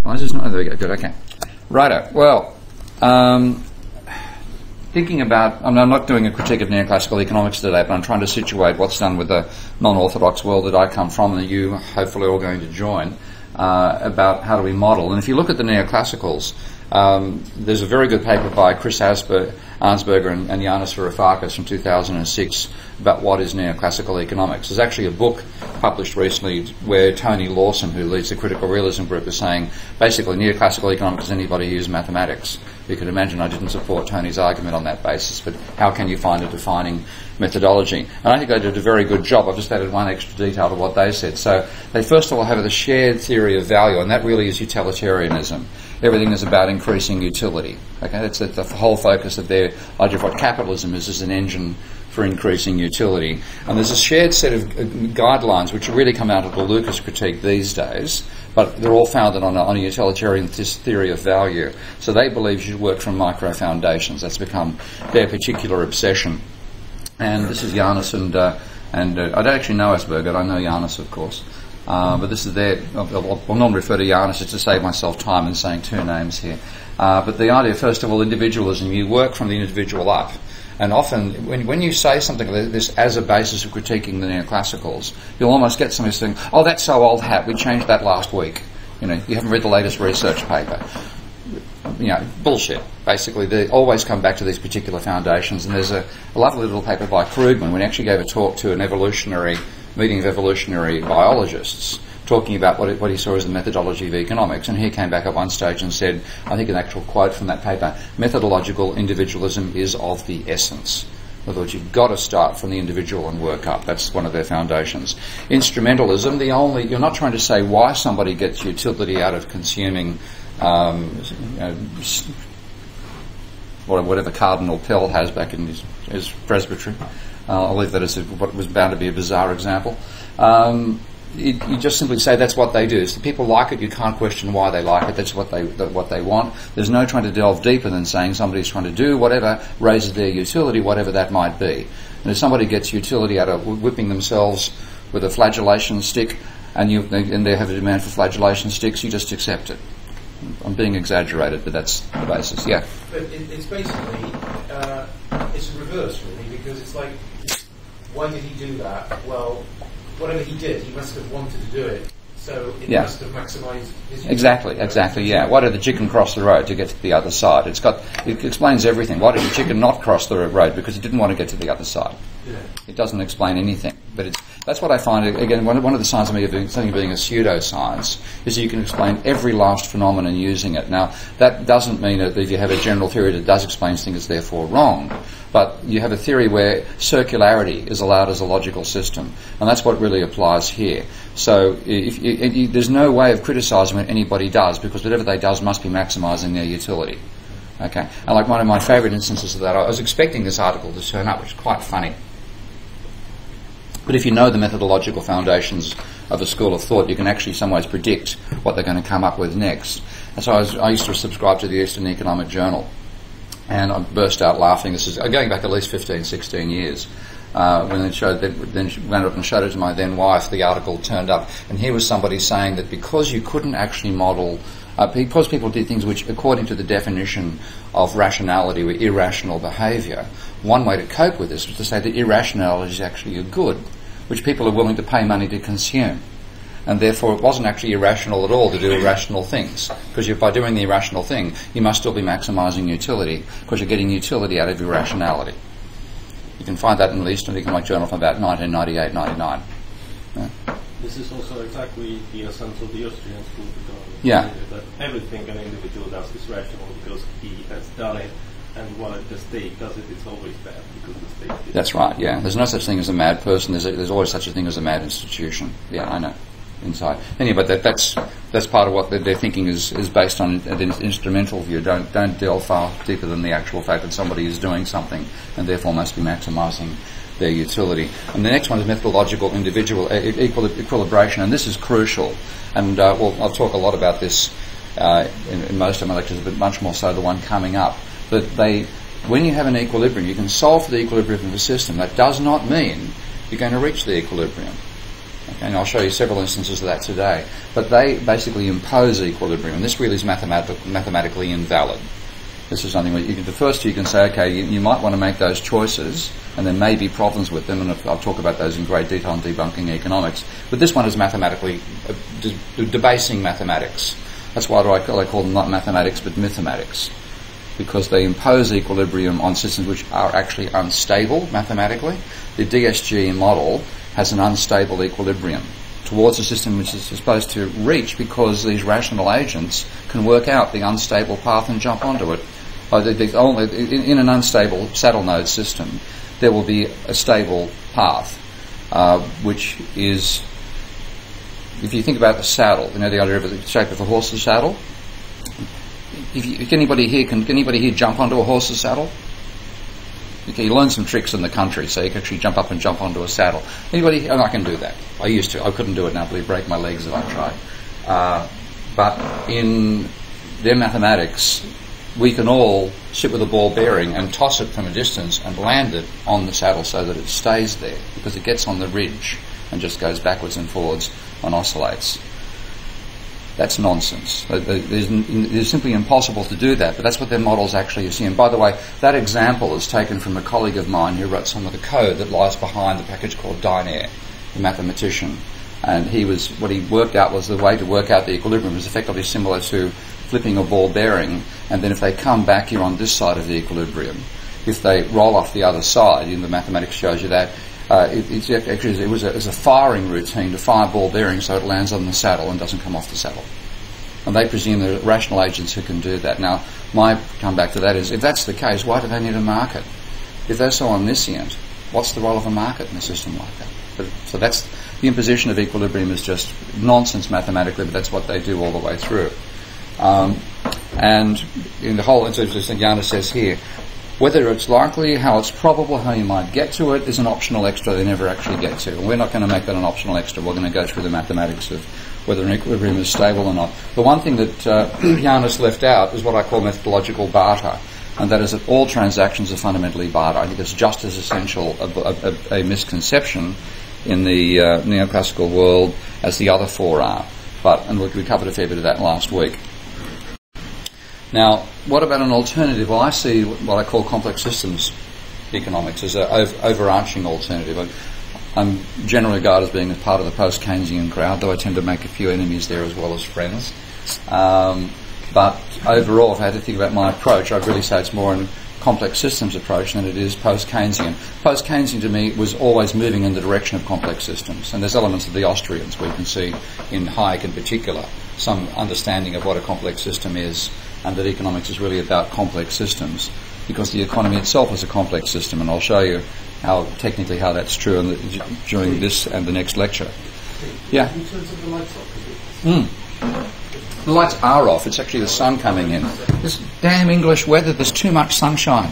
Why is this not? Oh, there we go. Good. Okay. Righto. Well, thinking about, I'm not doing a critique of neoclassical economics today, but I'm trying to situate what's done with the non-orthodox world that I come from and that you hopefully are all going to join, about how do we model. And if you look at the neoclassicals, there's a very good paper by Chris Arnsberger and Yanis Varoufakis from 2006 about what is neoclassical economics. There's actually a book published recently where Tony Lawson, who leads the critical realism group, is saying basically neoclassical economics is anybody who uses mathematics. You could imagine I didn't support Tony's argument on that basis, but how can you find a defining methodology? And I think they did a very good job. I've just added one extra detail to what they said. So they first of all have the shared theory of value, and that really is utilitarianism. Everything is about increasing utility. Okay, that's the whole focus of their idea of what capitalism is an engine for increasing utility. And there's a shared set of guidelines which really come out of the Lucas critique these days, but they're all founded on a utilitarian theory of value. So they believe you should work from micro foundations. That's become their particular obsession. And this is Yanis and I don't actually know Asperger. I know Yanis, of course. But this is their, I'll not refer to Yanis just to save myself time in saying two names here. But the idea, first of all, individualism, you work from the individual up. And often, when you say something like this as a basis of critiquing the neoclassicals, you'll almost get somebody saying, oh, that's so old hat, we changed that last week. You know, you haven't read the latest research paper. You know, bullshit. Basically, they always come back to these particular foundations. And there's a lovely little paper by Krugman when he actually gave a talk to an meeting of evolutionary biologists, talking about what he saw as the methodology of economics. And he came back at one stage and said, I think an actual quote from that paper, methodological individualism is of the essence. In other words, you've got to start from the individual and work up. That's one of their foundations. Instrumentalism, you're not trying to say why somebody gets utility out of consuming whatever Cardinal Pell has back in his presbytery. I'll leave that as what was bound to be a bizarre example. You just simply say that's what they do. So people like it, you can't question why they like it, that's what they want. There's no trying to delve deeper than saying somebody's trying to do whatever raises their utility, whatever that might be. And if somebody gets utility out of whipping themselves with a flagellation stick and they have a demand for flagellation sticks, you just accept it. I'm being exaggerated, but that's the basis. Yeah. But it's basically it's a reverse, really, because it's like, why did he do that? Well, whatever he did, he must have wanted to do it, so it must have maximised his... Exactly, yeah. Why did the chicken cross the road to get to the other side? It explains everything. Why did the chicken not cross the road? Because it didn't want to get to the other side. Yeah. It doesn't explain anything. But that's what I find, again, one of the signs of something being a pseudoscience is that you can explain every last phenomenon using it. Now, that doesn't mean that if you have a general theory that does explain things, it's therefore wrong. But you have a theory where circularity is allowed as a logical system, and that's what really applies here. So there's no way of criticising what anybody does, because whatever they do must be maximising their utility. Okay, and like one of my favourite instances of that, I was expecting this article to turn up, which is quite funny. But if you know the methodological foundations of a school of thought, you can actually in some ways predict what they're going to come up with next. And so I used to subscribe to the Eastern Economic Journal, and I burst out laughing. This is going back at least 15, 16 years. When they went up and showed it to my then wife, the article turned up, and here was somebody saying that because you couldn't actually model, because people did things which, according to the definition of rationality, were irrational behaviour, one way to cope with this was to say that irrationality is actually a good, which people are willing to pay money to consume. And therefore it wasn't actually irrational at all to do irrational things, because by doing the irrational thing, you must still be maximising utility, because you're getting utility out of irrationality. You can find that in the Eastern Economic Journal from about 1998-99. Yeah. This is also exactly the essence of the Austrian school of economics. Yeah. That everything an individual does is rational because he has done it, and while the state does it, it's always bad because the state did it. That's right, yeah. There's no such thing as a mad person. There's always such a thing as a mad institution. Yeah, I know. Inside. Anyway, but that's part of what their thinking is based on, an instrumental view. Don't delve far deeper than the actual fact that somebody is doing something and therefore must be maximising their utility. And the next one is methodological individual equilibration, and this is crucial. And I'll talk a lot about this in most of my lectures, but much more so the one coming up. That when you have an equilibrium, you can solve for the equilibrium of the system. That does not mean you're going to reach the equilibrium. Okay, and I'll show you several instances of that today. But they basically impose equilibrium, and this really is mathematically invalid. This is something where the first two you can say, okay, you might want to make those choices, and there may be problems with them, and I'll talk about those in great detail in debunking economics. But this one is mathematically debasing mathematics. That's why I call them not mathematics but mythematics, because they impose equilibrium on systems which are actually unstable mathematically. The DSG model has an unstable equilibrium towards a system which is supposed to reach, because these rational agents can work out the unstable path and jump onto it. In an unstable saddle node system, there will be a stable path, which is, if you think about the saddle, you know the idea of the shape of a horse's saddle. Can anybody here jump onto a horse's saddle? Okay, you learn some tricks in the country, so you can actually jump up and jump onto a saddle. Anybody? I can do that. I used to. I couldn't do it now. I'd break my legs if I tried. But in their mathematics, we can all sit with a ball bearing and toss it from a distance and land it on the saddle so that it stays there, because it gets on the ridge and just goes backwards and forwards and oscillates. That's nonsense. It's simply impossible to do that, but that's what their models actually assume. By the way, that example is taken from a colleague of mine who wrote some of the code that lies behind the package called Dynair, the mathematician. And what he worked out was the way to work out the equilibrium was effectively similar to flipping a ball bearing, and then if they come back, you're on this side of the equilibrium. If they roll off the other side, the mathematics shows you that, it was a firing routine to fire ball bearings so it lands on the saddle and doesn't come off the saddle. And they presume there are rational agents who can do that. Now, my comeback to that is, if that's the case, why do they need a market? If they're so omniscient, what's the role of a market in a system like that? So that's the imposition of equilibrium is just nonsense mathematically, but that's what they do all the way through. And in the whole instance, Jana says here, whether it's likely, how it's probable, how you might get to it is an optional extra they never actually get to. And we're not going to make that an optional extra. We're going to go through the mathematics of whether an equilibrium is stable or not. The one thing that Janus left out is what I call methodological barter, and that is that all transactions are fundamentally barter. I think it's just as essential a misconception in the neoclassical world as the other four are. And we covered a fair bit of that last week. Now, what about an alternative? Well, I see what I call complex systems economics as an overarching alternative. I'm generally regarded as being a part of the post-Keynesian crowd, though I tend to make a few enemies there as well as friends. But overall, if I had to think about my approach, I'd really say it's more a complex systems approach than it is post-Keynesian. Post-Keynesian to me was always moving in the direction of complex systems, and there's elements of the Austrians where you can see in Hayek in particular some understanding of what a complex system is, and that economics is really about complex systems, because the economy itself is a complex system, and I'll show you how that's true during this and the next lecture. Yeah? Can you turn some of the lights off? The lights are off. It's actually the sun coming in. This damn English weather, there's too much sunshine.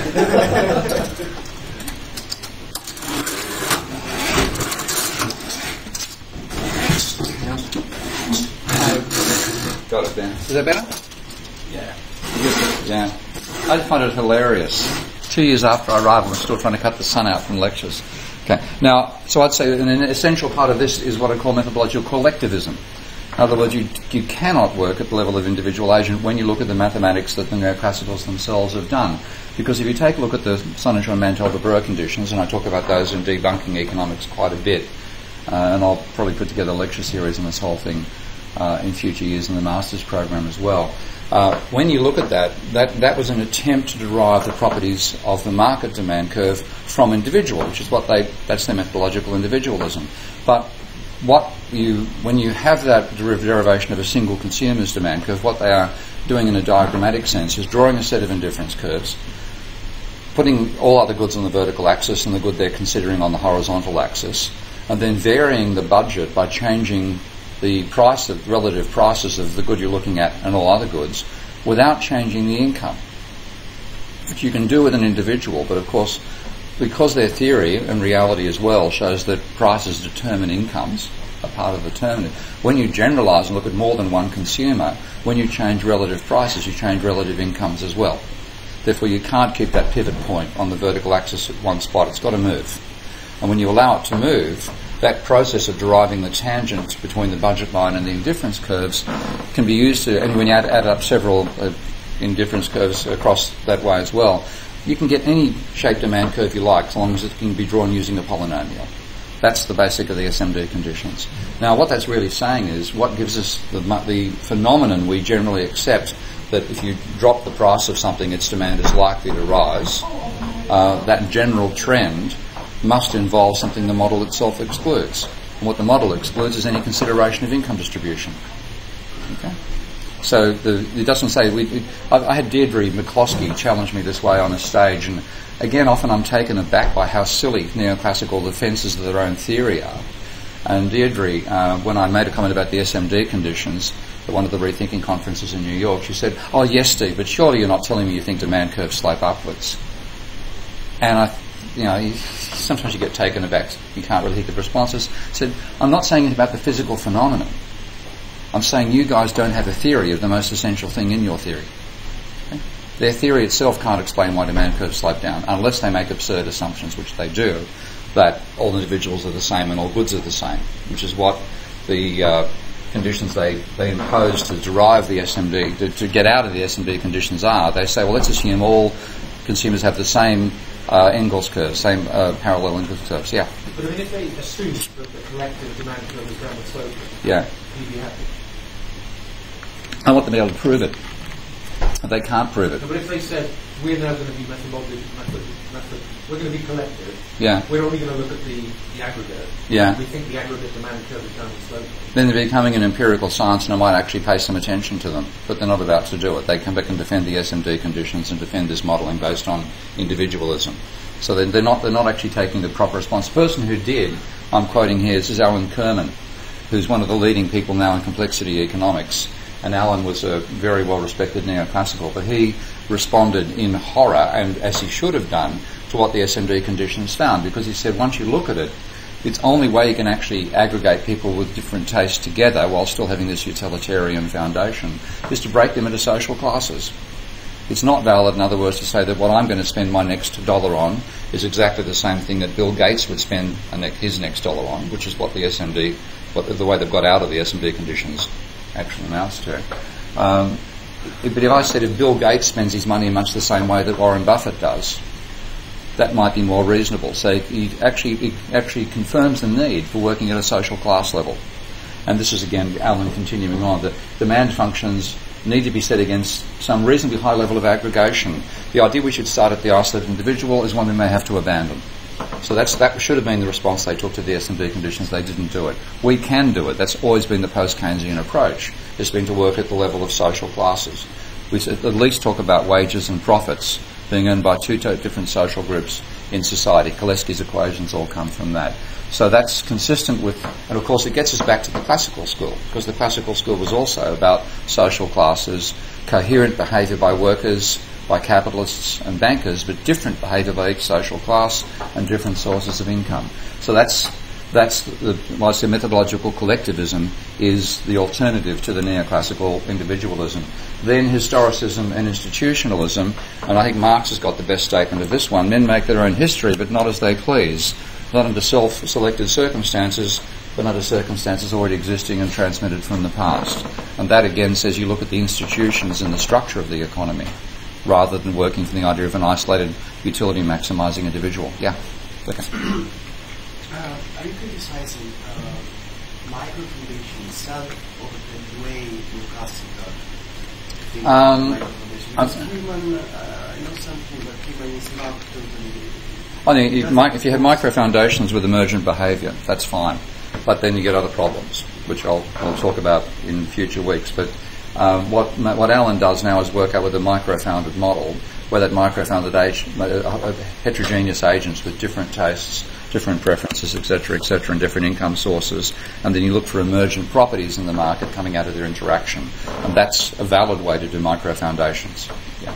Got it there. Is that better? Yeah. Yeah. I just find it hilarious. 2 years after I arrived, I'm still trying to cut the sun out from lectures. Okay. Now, so I'd say an essential part of this is what I call methodological collectivism. In other words, you cannot work at the level of individual agent when you look at the mathematics that the neoclassicals themselves have done. Because if you take a look at the Sonnenschein-Mantel-de-Breuer conditions, and I talk about those in debunking economics quite a bit, and I'll probably put together a lecture series on this whole thing in future years in the master's program as well. When you look at that was an attempt to derive the properties of the market demand curve from individual, which is that's their methodological individualism. But when you have that derivation of a single consumer's demand curve, what they are doing in a diagrammatic sense is drawing a set of indifference curves, putting all other goods on the vertical axis and the good they're considering on the horizontal axis, and then varying the budget by changing the relative prices of the good you're looking at and all other goods without changing the income, which you can do with an individual, but of course, because their theory and reality as well shows that prices determine incomes, a part of the determinant. When you generalise and look at more than one consumer, when you change relative prices, you change relative incomes as well. Therefore, you can't keep that pivot point on the vertical axis at one spot. It's got to move. And when you allow it to move, that process of deriving the tangent between the budget line and the indifference curves can be used to, and when you add up several indifference curves across that way as well, you can get any shape demand curve you like as long as it can be drawn using a polynomial. That's the basic of the SMD conditions. Now, what that's really saying is what gives us the phenomenon we generally accept that if you drop the price of something, its demand is likely to rise. That general trend must involve something the model itself excludes. And what the model excludes is any consideration of income distribution. Okay? So it doesn't say... I had Deirdre McCloskey challenge me this way on a stage, and again, often I'm taken aback by how silly neoclassical defences of their own theory are. And Deirdre, when I made a comment about the SMD conditions at one of the Rethinking conferences in New York, she said, "Oh yes, Steve, but surely you're not telling me you think demand curves slope upwards." And sometimes you get taken aback, you can't really think of responses. I said, "I'm not saying it about the physical phenomenon. I'm saying you guys don't have a theory of the most essential thing in your theory. Okay? Their theory itself can't explain why demand curves slope down, unless they make absurd assumptions, which they do, that all individuals are the same and all goods are the same, which is what the conditions they impose to derive the SMD, to get out of the SMD conditions are. They say, well, let's assume all consumers have the same Engels curve, same parallel Engels curves. Yeah. But I mean, if they assume that the collective demand curve is downward sloping, yeah, you'd be happy. I want them to be able to prove it. They can't prove it. No, but if they said, we're now going to be we're going to be collective, yeah, we're only going to look at the aggregate, yeah, we think the aggregate demand curve is downward sloping. Then they're becoming an empirical science, and I might actually pay some attention to them, but they're not about to do it. They come back and defend the SMD conditions and defend this modelling based on individualism. So they're not actually taking the proper response. The person who did, I'm quoting here, this is Alan Kerman, who's one of the leading people now in complexity economics. And Alan was a very well-respected neoclassical, but he responded in horror, and as he should have done, to what the SMD conditions found, because he said once you look at it, it's the only way you can actually aggregate people with different tastes together while still having this utilitarian foundation is to break them into social classes. It's not valid, in other words, to say that what I'm going to spend my next dollar on is exactly the same thing that Bill Gates would spend his next dollar on, which is what the SMD, the way they've got out of the SMD conditions actually amounts to. But if I said if Bill Gates spends his money in much the same way that Warren Buffett does, that might be more reasonable. So it actually confirms the need for working at a social class level. And this is again Alan continuing on, that demand functions need to be set against some reasonably high level of aggregation. The idea we should start at the isolated individual is one we may have to abandon. So that should have been the response they took to the SMD conditions. They didn't do it. We can do it. That's always been the post-Keynesian approach. It's been to work at the level of social classes. We at least talk about wages and profits being earned by two different social groups in society. Koleski's equations all come from that. So that's consistent with, and of course it gets us back to the classical school, because the classical school was also about social classes, coherent behaviour by workers, by capitalists and bankers, but different behaviour by each social class and different sources of income. So that's why the methodological collectivism is the alternative to the neoclassical individualism. Then historicism and institutionalism, and I think Marx has got the best statement of this one: men make their own history, but not as they please, not under self-selected circumstances, but under circumstances already existing and transmitted from the past. And that again says you look at the institutions and the structure of the economy, rather than working from the idea of an isolated utility maximising individual. Yeah. Okay. Are you criticizing micro-conditions itself or the way you classify because human, something that human is not totally... I think if you have micro-foundations with emergent behaviour, that's fine. But then you get other problems, which I'll talk about in future weeks. But what Alan does now is work out with a micro-founded model, where that micro-founded heterogeneous agents with different tastes, different preferences, etc., and different income sources, and then you look for emergent properties in the market coming out of their interaction, and that's a valid way to do micro-foundations. Yeah.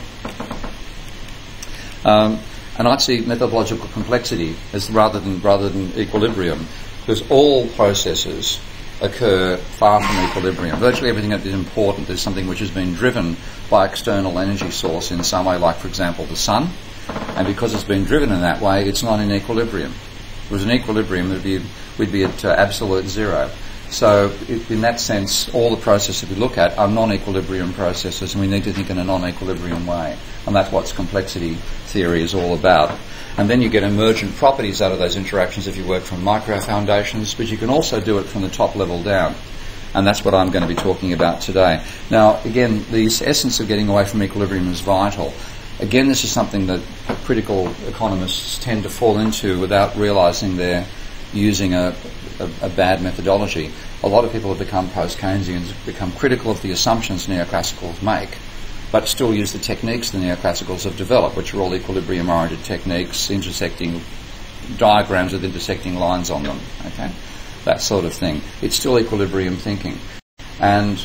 And I'd see methodological complexity as rather than equilibrium, because all processes occur far from equilibrium. Virtually everything that is important is something which has been driven by external energy source in some way, like, for example, the sun, and because it's been driven in that way, it's not in equilibrium. If it was an equilibrium, we'd be at absolute zero. So in that sense, all the processes we look at are non-equilibrium processes, and we need to think in a non-equilibrium way. And that's what complexity theory is all about. And then you get emergent properties out of those interactions if you work from micro foundations, but you can also do it from the top level down. And that's what I'm going to be talking about today. Now, again, the essence of getting away from equilibrium is vital. Again, this is something that critical economists tend to fall into without realising they're using a bad methodology. A lot of people have become post-Keynesians, become critical of the assumptions neoclassicals make, but still use the techniques the neoclassicals have developed, which are all equilibrium-oriented techniques, intersecting diagrams with intersecting lines on them, okay? That sort of thing. It's still equilibrium thinking. And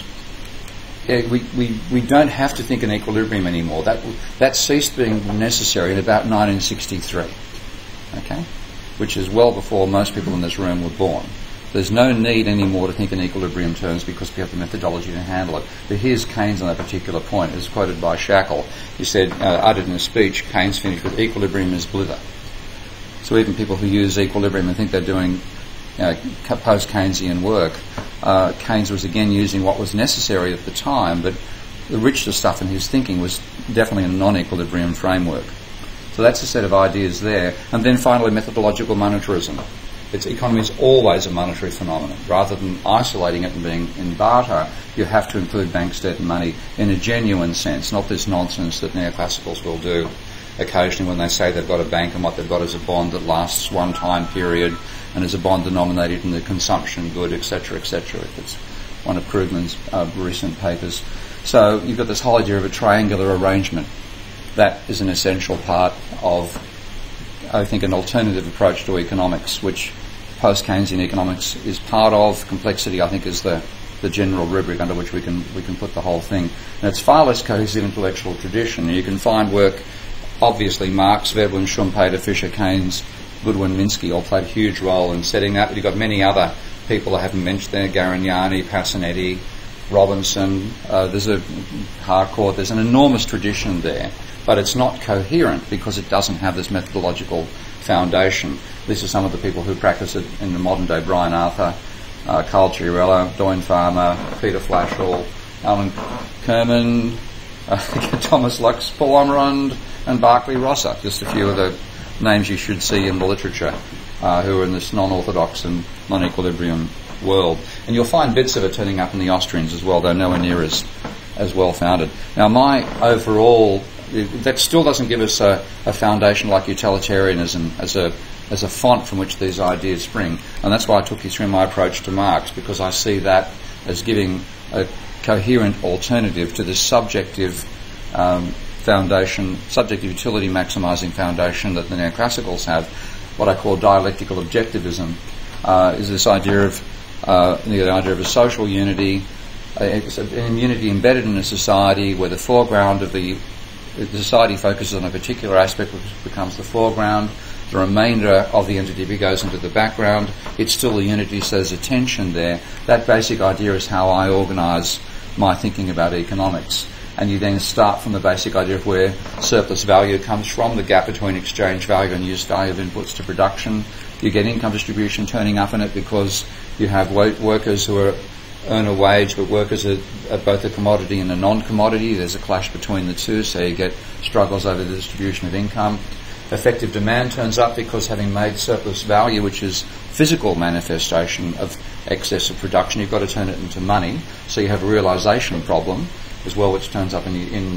we don't have to think in equilibrium anymore. That ceased being necessary in about 1963, okay? Which is well before most people in this room were born. There's no need anymore to think in equilibrium terms because we have the methodology to handle it. But here's Keynes on that particular point, as quoted by Shackle. He said, uttered in a speech, Keynes finished with, equilibrium is blither. So even people who use equilibrium and think they're doing post-Keynesian work, Keynes was again using what was necessary at the time, but the richer stuff in his thinking was definitely a non-equilibrium framework. So that's a set of ideas there. And then finally, methodological monetarism. Economy is always a monetary phenomenon. Rather than isolating it and being in barter, you have to include banks, debt and money in a genuine sense, not this nonsense that neoclassicals will do occasionally when they say they've got a bank and what they've got is a bond that lasts one time period and is a bond denominated in the consumption good, etc., etc. It's one of Krugman's recent papers. So you've got this whole idea of a triangular arrangement. That is an essential part of, I think, an alternative approach to economics, which post-Keynesian economics is part of. Complexity, I think, is the general rubric under which we can put the whole thing. And it's far less cohesive intellectual tradition. You can find work, obviously, Marx, Veblen, Schumpeter, Fisher, Keynes, Goodwin, Minsky all played a huge role in setting that. But you've got many other people I haven't mentioned there, Garignani, Passanetti, Robinson, there's a Harcourt, there's an enormous tradition there, but it's not coherent because it doesn't have this methodological foundation. These are some of the people who practice it in the modern day: Brian Arthur, Carl Chiarella, Doyne Farmer, Peter Flashall, Alan Kerman, Thomas Lux, Paul Omrond, and Barclay Rosser, just a few of the names you should see in the literature who are in this non-orthodox and non-equilibrium world. And you'll find bits of it turning up in the Austrians as well, though nowhere near as well founded. Now, my overall, that still doesn't give us a foundation like utilitarianism as a font from which these ideas spring. And that's why I took you through my approach to Marx, because I see that as giving a coherent alternative to this subjective foundation, subjective utility maximising foundation that the neoclassicals have. What I call dialectical objectivism is this idea of the idea of a social unity, an unity embedded in a society where the foreground of the society focuses on a particular aspect which becomes the foreground. The remainder of the entity goes into the background. It's still a unity, so there's a tension there. That basic idea is how I organise my thinking about economics. And you then start from the basic idea of where surplus value comes from, the gap between exchange value and use value of inputs to production. You get income distribution turning up in it because you have workers who earn a wage, but workers are both a commodity and a non-commodity. There's a clash between the two, so you get struggles over the distribution of income. Effective demand turns up because having made surplus value, which is physical manifestation of excess of production, you've got to turn it into money. So you have a realisation problem as well, which turns up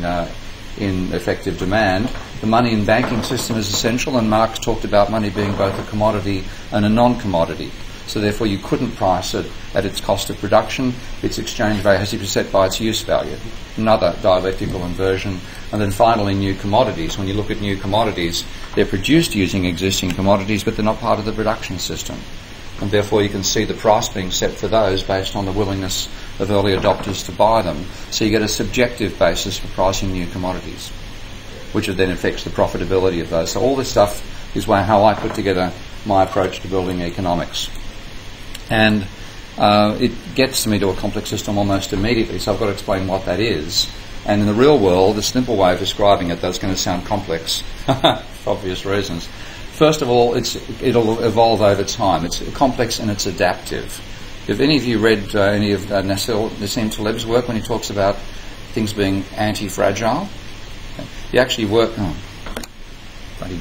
in effective demand. The money and banking system is essential, and Marx talked about money being both a commodity and a non-commodity. So therefore you couldn't price it at its cost of production. Its exchange value has to be set by its use value. Another dialectical inversion. And then finally, new commodities. When you look at new commodities, they're produced using existing commodities, but they're not part of the production system. And therefore you can see the price being set for those based on the willingness of early adopters to buy them. So you get a subjective basis for pricing new commodities, which then affects the profitability of those. So all this stuff is how I put together my approach to building economics. And it gets me to a complex system almost immediately, so I've got to explain what that is. And in the real world, the simple way of describing it, though it's going to sound complex for obvious reasons, First of all, it'll evolve over time. It's complex and it's adaptive. Have any of you read any of Nassim Taleb's work when he talks about things being anti-fragile? He actually worked... Oh, bloody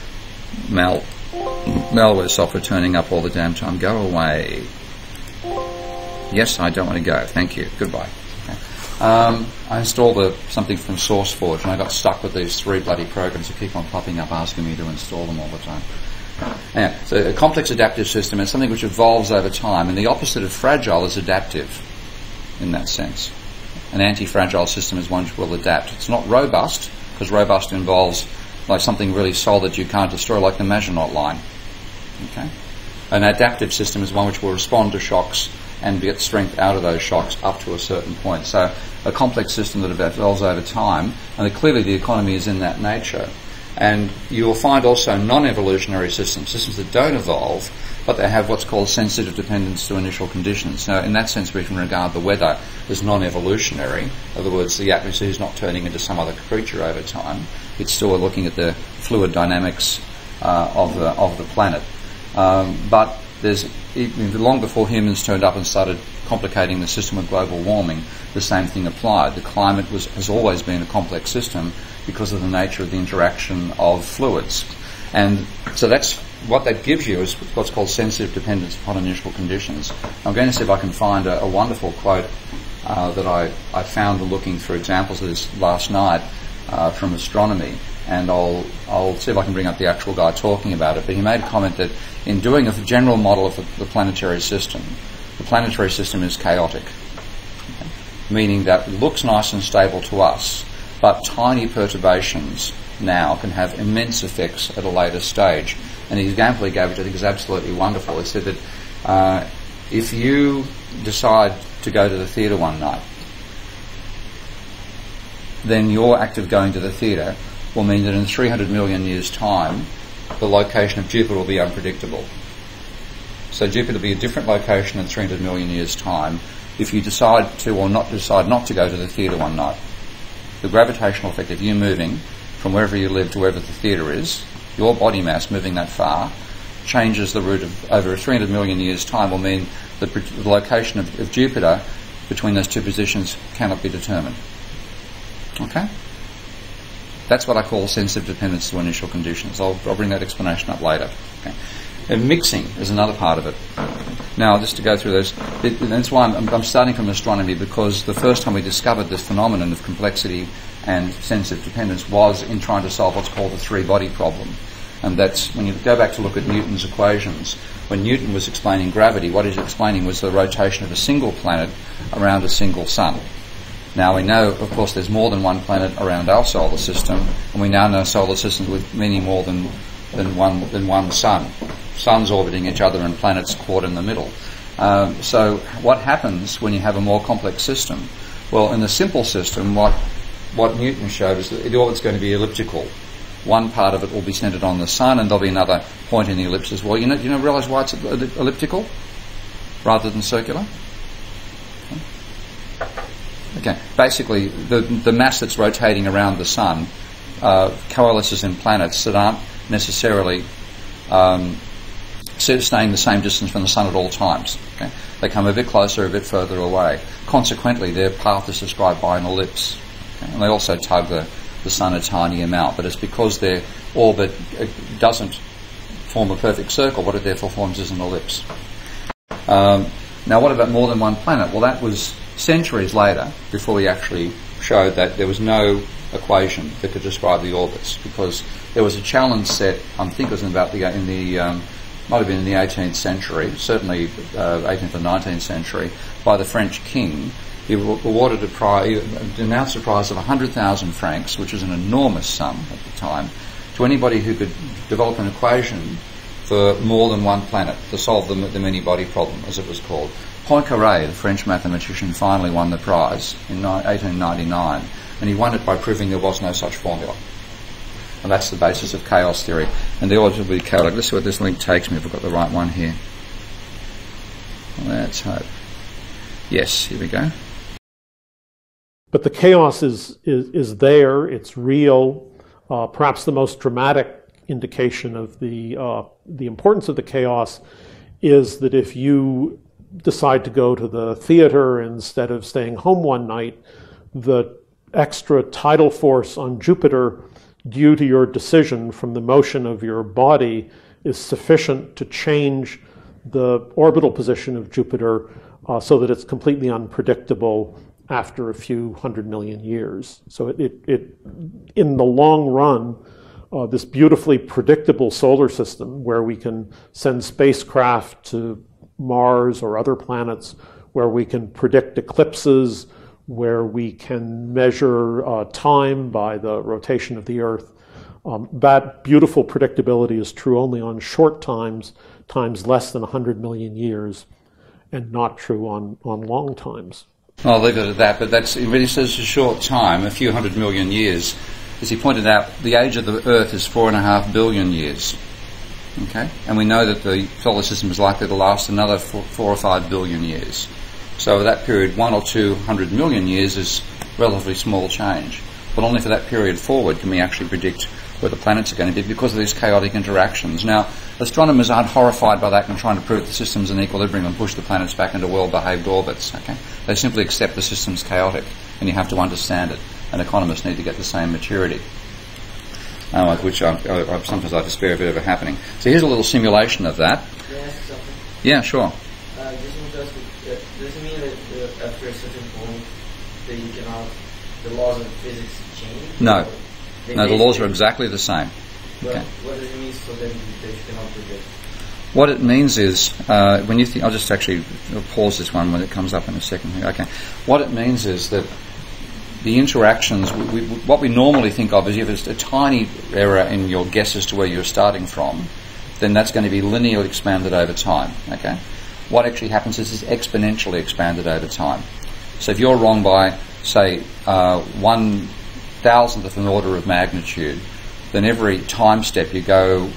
malware software turning up all the damn time. Go away. Yes, I don't want to go. Thank you. Goodbye. Okay. I installed something from SourceForge, and I got stuck with these 3 bloody programs that keep on popping up asking me to install them all the time. Yeah, so a complex adaptive system is something which evolves over time, and the opposite of fragile is adaptive in that sense. An anti-fragile system is one which will adapt. It's not robust, because robust involves like something really solid you can't destroy, like the Maginot Line. Okay? An adaptive system is one which will respond to shocks and get strength out of those shocks up to a certain point. So a complex system that evolves over time, and clearly the economy is in that nature. And you will find also non-evolutionary systems that don't evolve, but they have what's called sensitive dependence to initial conditions. Now, in that sense, we can regard the weather as non-evolutionary. In other words, the atmosphere is not turning into some other creature over time. It's still looking at the fluid dynamics of the planet. But there's, even long before humans turned up and started complicating the system of global warming, the same thing applied. The climate has always been a complex system because of the nature of the interaction of fluids. And so that's what that gives you is what's called sensitive dependence upon initial conditions. I'm going to see if I can find a wonderful quote that I found looking through examples of this last night from astronomy, and I'll see if I can bring up the actual guy talking about it. But he made a comment that in doing a general model of the planetary system is chaotic, okay? Meaning that it looks nice and stable to us, but tiny perturbations now can have immense effects at a later stage. And the example he gave, which I think is absolutely wonderful, he said that if you decide to go to the theatre one night, then your act of going to the theatre will mean that in 300 million years' time, the location of Jupiter will be unpredictable. So Jupiter will be a different location in 300 million years' time if you decide to or not decide not to go to the theatre one night. The gravitational effect of you moving from wherever you live to wherever the theatre is, your body mass moving that far, changes the route of over 300 million years' time will mean that the location of Jupiter between those two positions cannot be determined. Okay? That's what I call sensitive dependence to initial conditions. I'll bring that explanation up later. Okay. And mixing is another part of it. Now, just to go through those, that's why I'm starting from astronomy, because the first time we discovered this phenomenon of complexity and sensitive dependence was in trying to solve what's called the three-body problem. And that's, when you go back to look at Newton's equations, when Newton was explaining gravity, what he was explaining was the rotation of a single planet around a single sun. Now we know, of course, there's more than one planet around our solar system, and we now know solar systems with many more than one sun. Suns orbiting each other and planets caught in the middle. So what happens when you have a more complex system? Well, in the simple system, what Newton showed is that the orbit's going to be elliptical. One part of it will be centred on the sun, and there'll be another point in the ellipse as well. You realise why it's elliptical rather than circular? Okay. Basically, the mass that's rotating around the sun coalesces in planets that aren't necessarily staying the same distance from the sun at all times. Okay? They come a bit closer, a bit further away. Consequently, their path is described by an ellipse. Okay? And they also tug the sun a tiny amount, but it's because their orbit doesn't form a perfect circle. What it therefore forms is an ellipse. Now, what about more than one planet? Well, that was centuries later before we actually showed that there was no equation that could describe the orbits, because there was a challenge set, I think it was might have been in the 18th century, certainly 18th or 19th century, by the French king. He awarded announced a prize of 100,000 francs, which was an enormous sum at the time, to anybody who could develop an equation for more than one planet to solve the many-body problem, as it was called. Poincaré, the French mathematician, finally won the prize in 1899, and he won it by proving there was no such formula. And that's the basis of chaos theory. And the order will be chaotic. Let's see what this link takes me if I've got the right one here. Let's hope. Yes, here we go. But the chaos is there, it's real. Perhaps the most dramatic indication of the importance of the chaos is that if you decide to go to the theater instead of staying home one night, the extra tidal force on Jupiter due to your decision from the motion of your body is sufficient to change the orbital position of Jupiter so that it's completely unpredictable after a few 100 million years. So it in the long run, this beautifully predictable solar system where we can send spacecraft to Mars or other planets, where we can predict eclipses, where we can measure time by the rotation of the Earth. That beautiful predictability is true only on short times less than 100 million years, and not true on long times. I'll leave it at that, but that's, when he says a short time, a few 100 million years, as he pointed out, the age of the Earth is 4.5 billion years. Okay? And we know that the solar system is likely to last another 4 or 5 billion years. So over that period, 1 or 200 million years is relatively small change. But only for that period forward can we actually predict where the planets are going to be because of these chaotic interactions. Now, astronomers aren't horrified by that and trying to prove the system's in equilibrium and push the planets back into well-behaved orbits. Okay? They simply accept the system's chaotic, and you have to understand it. And economists need to get the same maturity, which sometimes I despair of ever happening. So here's a little simulation of that. Can I ask you something? Yeah, sure. Just interested, does it mean that after a certain point that you cannot, the laws of physics change? No. No, the laws are exactly the same. Okay. What does it mean so that you cannot predict? What it means is, when you think, I'll just actually pause this one when it comes up in a second here. Okay. What it means is that the interactions, what we normally think of is if it's a tiny error in your guess as to where you're starting from, then that's going to be linearly expanded over time. Okay. What actually happens is it's exponentially expanded over time. So if you're wrong by, say, 1/1000th of an order of magnitude, then every time step you go,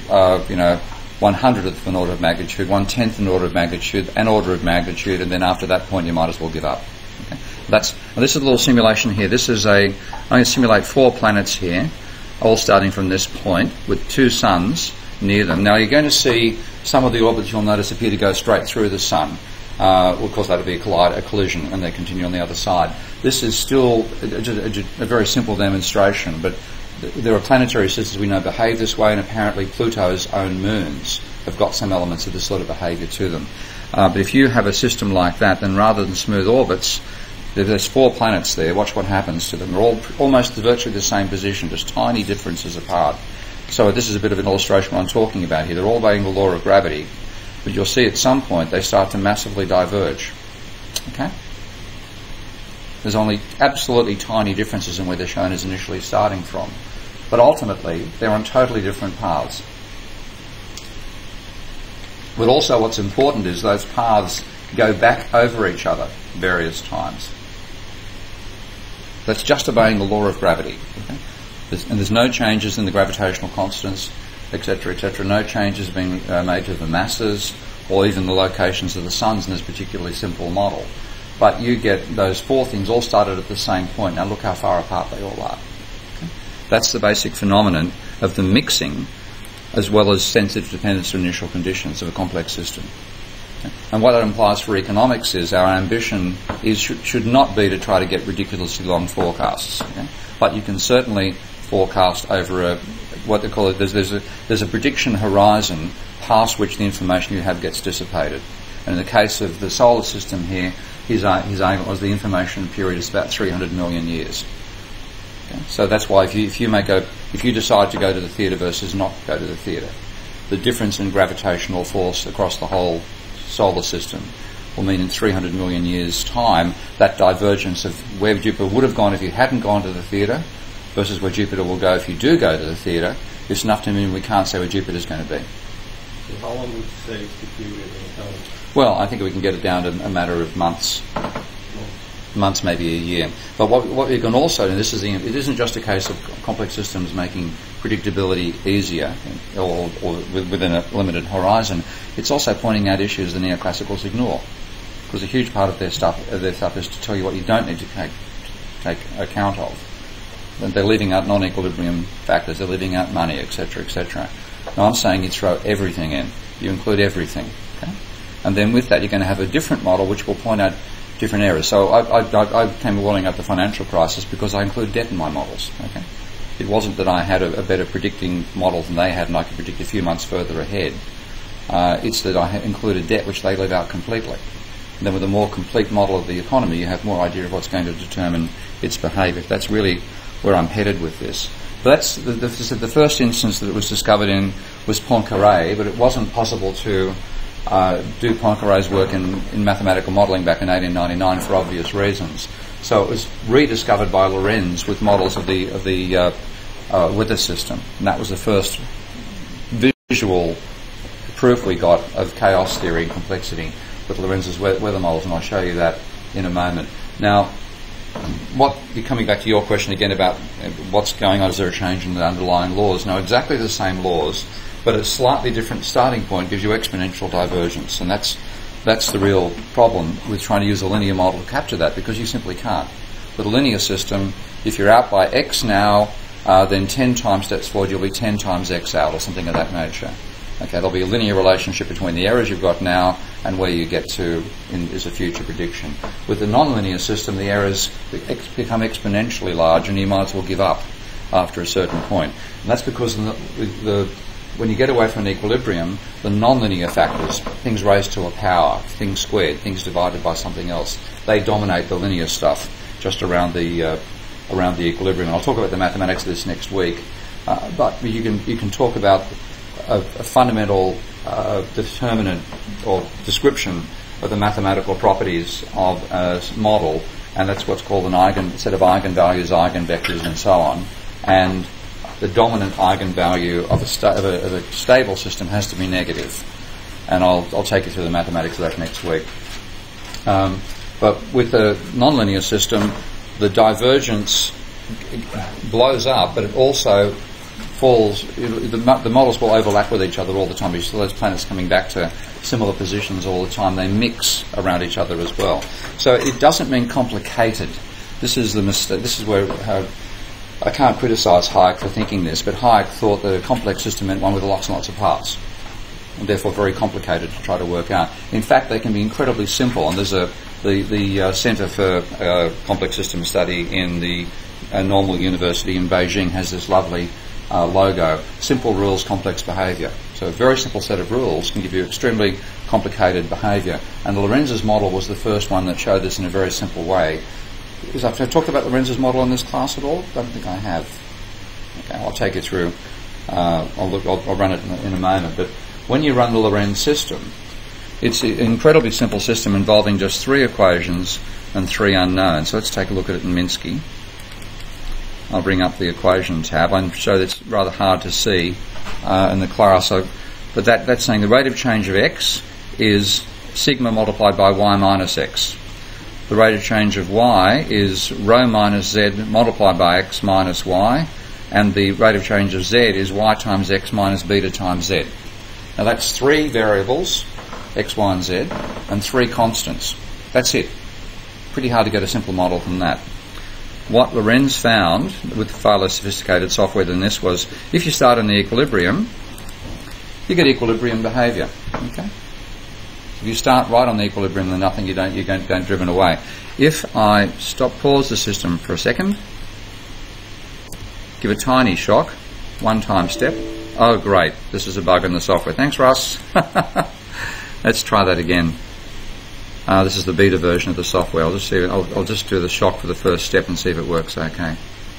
100th of an order of magnitude, 1/10th an order of magnitude, an order of magnitude, and then after that point you might as well give up. Okay? This is a little simulation here. I'm going to simulate 4 planets here, all starting from this point, with 2 suns near them. Now you're going to see some of the orbits you'll notice appear to go straight through the sun. Of course, that would be a collision, and they continue on the other side. This is still a very simple demonstration, but there are planetary systems we know behave this way, and apparently Pluto's own moons have got some elements of this sort of behaviour to them. But if you have a system like that, then rather than smooth orbits, there's 4 planets there. Watch what happens to them. They're all almost virtually the same position, just tiny differences apart. So this is a bit of an illustration what I'm talking about here. They're all obeying the law of gravity, but you'll see at some point they start to massively diverge. Okay? There's only absolutely tiny differences in where they're shown as initially starting from. But ultimately, they're on totally different paths. But also what's important is those paths go back over each other various times. That's just obeying the law of gravity. Okay? There's no changes in the gravitational constants, etc., etc. No changes being made to the masses or even the locations of the suns in this particularly simple model. But you get those 4 things all started at the same point. Now look how far apart they all are. Okay? That's the basic phenomenon of the mixing as well as sensitive dependence to initial conditions of a complex system. Okay? And what that implies for economics is our ambition should not be to try to get ridiculously long forecasts. Okay? But you can certainly forecast over what they call it, there's a prediction horizon past which the information you have gets dissipated. And in the case of the solar system here, his aim was the information period is about 300 million years. Okay? So that's why if you decide to go to the theatre versus not go to the theatre, the difference in gravitational force across the whole solar system will mean in 300 million years' time that divergence of where Jupiter would have gone if you hadn't gone to the theatre versus where Jupiter will go if you do go to the theatre is enough to mean we can't say where Jupiter's going to be. So how long would you say is the period in time? Well, I think we can get it down to a matter of months, maybe a year. But what we can also do, it isn't just a case of complex systems making predictability easier or within a limited horizon. It's also pointing out issues the neoclassicals ignore, because a huge part of their stuff is to tell you what you don't need to take account of. they're leaving out non-equilibrium factors, they're leaving out money, etc., etc. Now I'm saying you throw everything in. You include everything. Okay? And then with that, you're going to have a different model which will point out different errors. So I came walling up the financial crisis because I include debt in my models. Okay? It wasn't that I had a better predicting model than they had and I could predict a few months further ahead. It's that I included debt which they leave out completely. And then with a more complete model of the economy, you have more idea of what's going to determine its behaviour. That's really where I'm headed with this. But that's the first instance that it was discovered in was Poincaré, but it wasn't possible to do Poincaré's work in mathematical modelling back in 1899 for obvious reasons. So it was rediscovered by Lorenz with models of the weather system, and that was the first visual proof we got of chaos theory and complexity with Lorenz's weather models, and I'll show you that in a moment. Now, coming back to your question again about what's going on, is there a change in the underlying laws? No, exactly the same laws, but a slightly different starting point gives you exponential divergence, and that's the real problem with trying to use a linear model to capture that, because you simply can't. With a linear system, if you're out by x now, then 10 times steps forward, you'll be 10 times x out, or something of that nature. Okay, there'll be a linear relationship between the errors you've got now and where you get to is a future prediction. With the non-linear system, the errors become exponentially large, and you might as well give up after a certain point. And that's because when you get away from an equilibrium, the non-linear factors, things raised to a power, things squared, things divided by something else, they dominate the linear stuff just around the equilibrium. And I'll talk about the mathematics of this next week. But you can talk about a fundamental determinant or description of the mathematical properties of a model, and that's what's called a set of eigenvalues, eigenvectors, and so on. And the dominant eigenvalue of a stable system has to be negative. And I'll take you through the mathematics of that next week. But with a nonlinear system, the divergence blows up, but it also falls. The models will overlap with each other all the time. You see those planets coming back to similar positions all the time. They mix around each other as well. So it doesn't mean complicated. This is the mistake. This is where I can't criticise Hayek for thinking this, but Hayek thought that a complex system meant one with lots and lots of parts, and therefore very complicated to try to work out. In fact, they can be incredibly simple, and there's the Centre for Complex System Study in the Normal University in Beijing has this lovely logo, simple rules, complex behaviour. So a very simple set of rules can give you extremely complicated behaviour. And Lorenz's model was the first one that showed this in a very simple way. Have I talked about Lorenz's model in this class at all? I don't think I have. Okay, I'll take you through. I'll run it in a moment. But when you run the Lorenz system, it's an incredibly simple system involving just 3 equations and 3 unknowns. So let's take a look at it in Minsky. I'll bring up the equation tab. I'm sure that's rather hard to see in the class. But that's saying the rate of change of x is sigma multiplied by y minus x. The rate of change of y is rho minus z multiplied by x minus y. And the rate of change of z is y times x minus beta times z. Now that's 3 variables, x, y and z, and 3 constants. That's it. Pretty hard to get a simple model from that. What Lorenz found with far less sophisticated software than this was, if you start in the equilibrium, you get equilibrium behaviour. Okay? If you start right on the equilibrium, then nothing, you don't driven away. If I pause the system for a second, give a tiny shock, 1 time step. Oh, great! This is a bug in the software. Thanks, Russ. Let's try that again. This is the beta version of the software. I'll just do the shock for the first step and see if it works okay.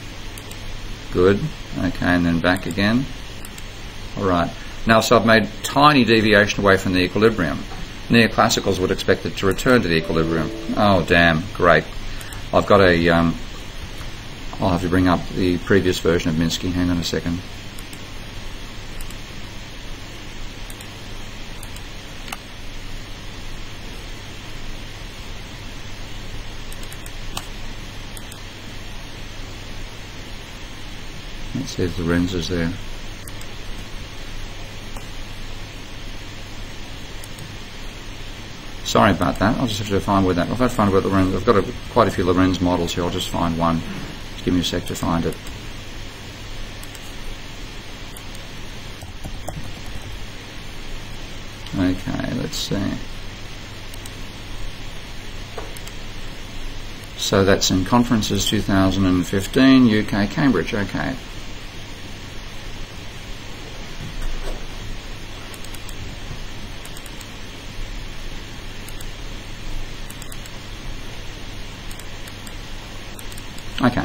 Good. Okay, and then back again. All right. Now, so I've made tiny deviation away from the equilibrium. Neoclassicals would expect it to return to the equilibrium. Oh, damn. Great. I've got I'll have to bring up the previous version of Minsky. Hang on a second. Let's see if the Lorenz is there. Sorry about that. I'll just have to find where that. I've got to find where the Lorenz. I've got quite a few Lorenz models here. I'll just find one. Just give me a sec to find it. Okay, let's see. So that's in Conferences 2015, UK, Cambridge, okay. Okay.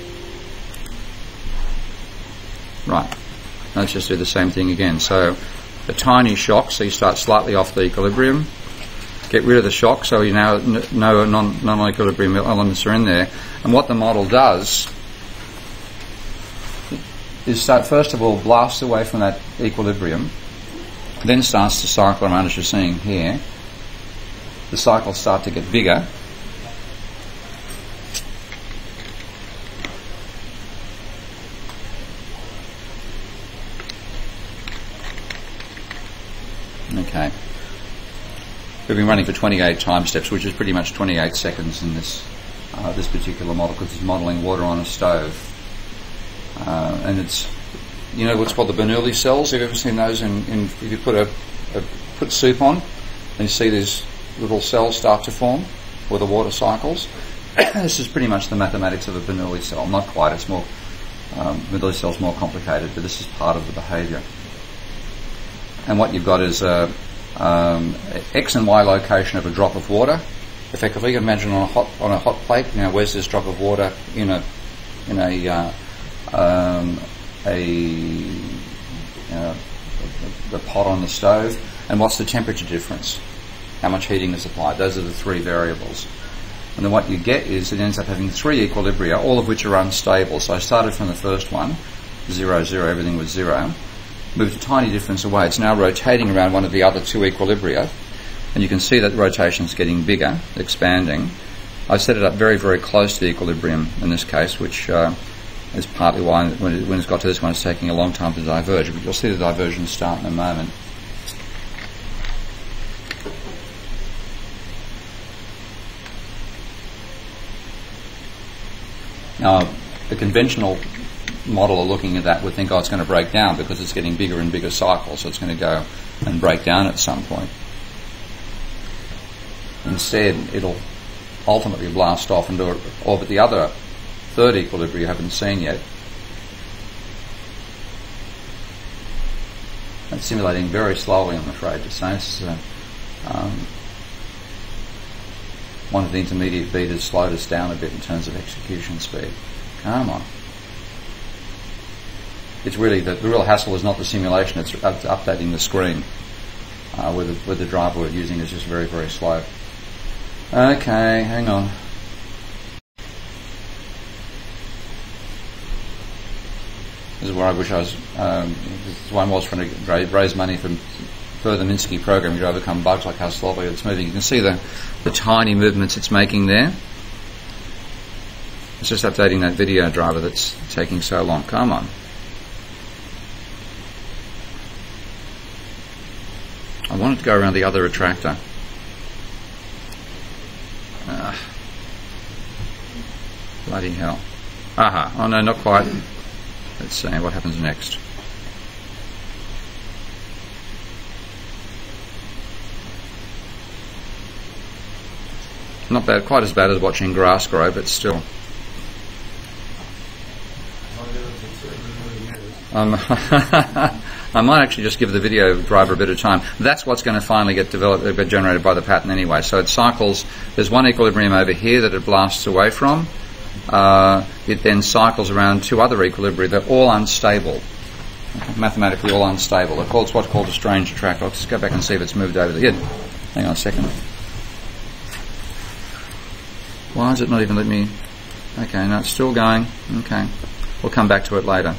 Right. Let's just do the same thing again. So a tiny shock, so you start slightly off the equilibrium. Get rid of the shock, so you now know non-equilibrium elements are in there. And what the model does is start, first of all, blast away from that equilibrium, then starts to cycle around, as you're seeing here. The cycles start to get bigger. Okay. We've been running for 28 time steps, which is pretty much 28 seconds in this this particular model, because it's modelling water on a stove. And it's, you know what's called the Bernoulli cells? Have you ever seen those? If you put soup on, and you see these little cells start to form, where the water cycles. This is pretty much the mathematics of a Bernoulli cell. Not quite. It's more Bernoulli cell's more complicated, but this is part of the behaviour. And what you've got is X and Y location of a drop of water. Effectively, you can imagine on a hot plate. Now, where's this drop of water in the pot on the stove? And what's the temperature difference? How much heating is applied? Those are the three variables. And then what you get is it ends up having three equilibria, all of which are unstable. So I started from the first one, 0, 0, everything was 0. Moved a tiny difference away. It's now rotating around one of the other two equilibria, and you can see that the rotation is getting bigger, expanding. I've set it up very, very close to the equilibrium in this case, which is partly why when it's got to this one, it's taking a long time to diverge. But you'll see the diversion start in a moment. Now, the conventional model of looking at that would think, oh, it's going to break down because it's getting bigger and bigger cycles, so it's going to go and break down at some point. Instead, it'll ultimately blast off and orbit the other third equilibrium you haven't seen yet. It's simulating very slowly, I'm afraid to say. This is one of the intermediate betas slowed us down a bit in terms of execution speed. Come on. It's really the real hassle is not the simulation, it's updating the screen where the driver we're using is just very, very slow. Okay, hang on. This is where I wish I was, this is why I was trying to raise money for further Minsky programming to overcome bugs like how slowly it's moving. You can see the tiny movements it's making there. It's just updating that video driver that's taking so long. Come on. I wanted to go around the other attractor. Bloody hell. Aha. Oh no, not quite. Let's see what happens next. Not bad, quite as bad as watching grass grow, but still. I might actually just give the video driver a bit of time. That's what's going to finally get generated by the pattern anyway. So it cycles, there's one equilibrium over here that it blasts away from. It then cycles around two other equilibria. They're all unstable. Mathematically all unstable. It's what's called a strange attractor. I'll just go back and see if it's moved over the Hang on a second. Why is it not even letting me... Okay, no, it's still going. Okay. We'll come back to it later.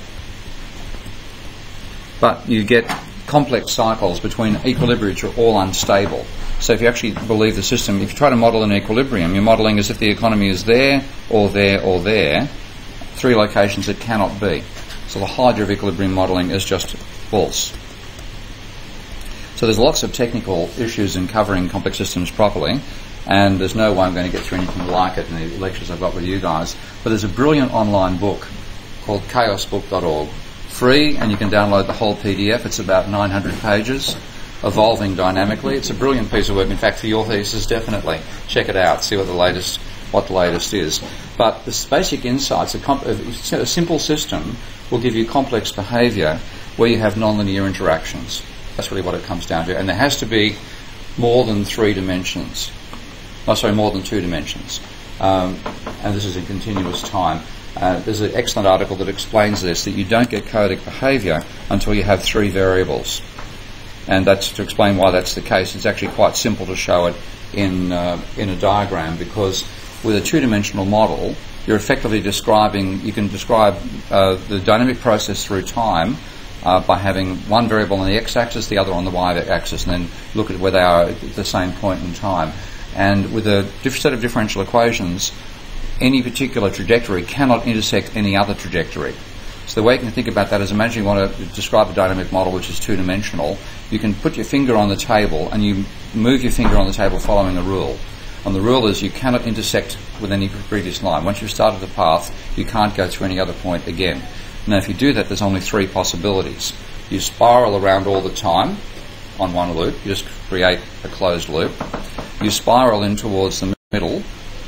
But you get complex cycles between equilibria which are all unstable. So if you actually believe the system, if you try to model an equilibrium, you're modelling as if the economy is there, or there, or there, three locations it cannot be. So the whole idea of equilibrium modelling is just false. So there's lots of technical issues in covering complex systems properly, and there's no way I'm going to get through anything like it in the lectures I've got with you guys. But there's a brilliant online book called chaosbook.org. Free, and you can download the whole PDF. It's about 900 pages. evolving dynamically. It's a brilliant piece of work. In fact, for your thesis, definitely check it out. See what the latest is. But the basic insights, a simple system will give you complex behaviour where you have nonlinear interactions. That's really what it comes down to. And there has to be more than 3 dimensions. More than 2 dimensions. And this is in continuous time. There's an excellent article that explains this, that you don't get codec behaviour until you have 3 variables. And that's to explain why that's the case. It's actually quite simple to show it in a diagram, because with a 2-dimensional model, you're effectively you can describe the dynamic process through time by having one variable on the x-axis, the other on the y-axis, and then look at where they are at the same point in time. And with a set of differential equations, any particular trajectory cannot intersect any other trajectory. So the way you can think about that is, imagine you want to describe a dynamic model which is 2-dimensional. You can put your finger on the table and you move your finger on the table following a rule. And the rule is you cannot intersect with any previous line. Once you've started the path, you can't go through any other point again. Now, if you do that, there's only 3 possibilities. You spiral around all the time on one loop. You just create a closed loop. You spiral in towards the middle,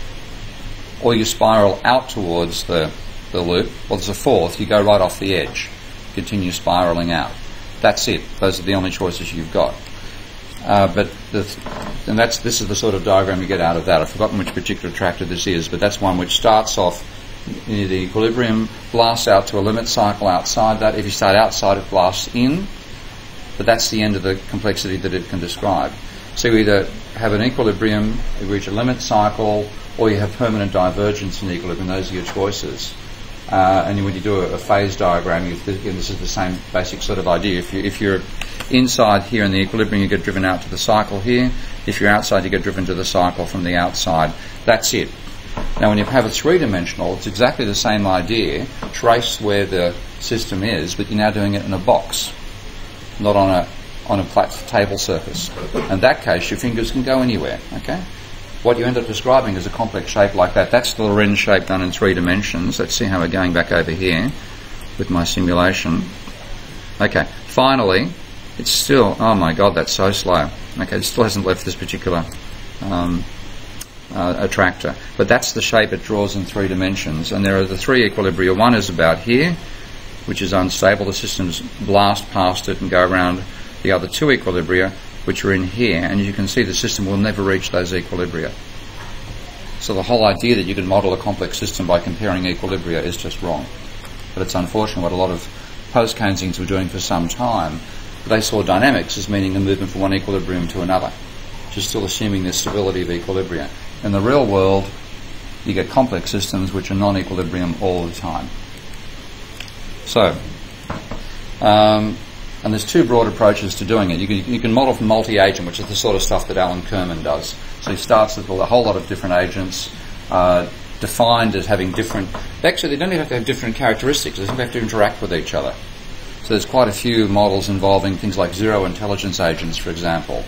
or you spiral out towards the loop. Well, there's a 4th. You go right off the edge. Continue spiraling out. That's it. Those are the only choices you've got. This is the sort of diagram you get out of that. I've forgotten which particular tractor this is, but that's one which starts off near the equilibrium, blasts out to a limit cycle outside that. If you start outside, it blasts in, but that's the end of the complexity that it can describe. So you either have an equilibrium, you reach a limit cycle, or you have permanent divergence in equilibrium. Those are your choices. And when you do a phase diagram, this is the same basic sort of idea. If you're inside here in the equilibrium, you get driven out to the cycle here. If you're outside, you get driven to the cycle from the outside. That's it. Now, when you have a 3-dimensional, it's exactly the same idea. Trace where the system is, but you're now doing it in a box, not on a flat table surface. In that case, your fingers can go anywhere. Okay. What you end up describing is a complex shape like that. That's the Lorenz shape done in 3 dimensions. Let's see how we're going back over here with my simulation. Okay, finally, it's still, oh my god, that's so slow. Okay, it still hasn't left this particular attractor. But that's the shape it draws in 3 dimensions. And there are the 3 equilibria. One is about here, which is unstable. The systems blast past it and go around the other 2 equilibria, which are in here, and you can see the system will never reach those equilibria. So the whole idea that you can model a complex system by comparing equilibria is just wrong. But it's unfortunate what a lot of post-Keynesians were doing for some time. They saw dynamics as meaning a movement from one equilibrium to another, which is still assuming the stability of equilibria. In the real world, you get complex systems which are non-equilibrium all the time. So, and there's 2 broad approaches to doing it. You can model from multi-agent, which is the sort of stuff that Alan Kerman does. So he starts with a whole lot of different agents, defined as having different... Actually, they don't even have to have different characteristics. They simply have to interact with each other. So there's quite a few models involving things like zero intelligence agents, for example.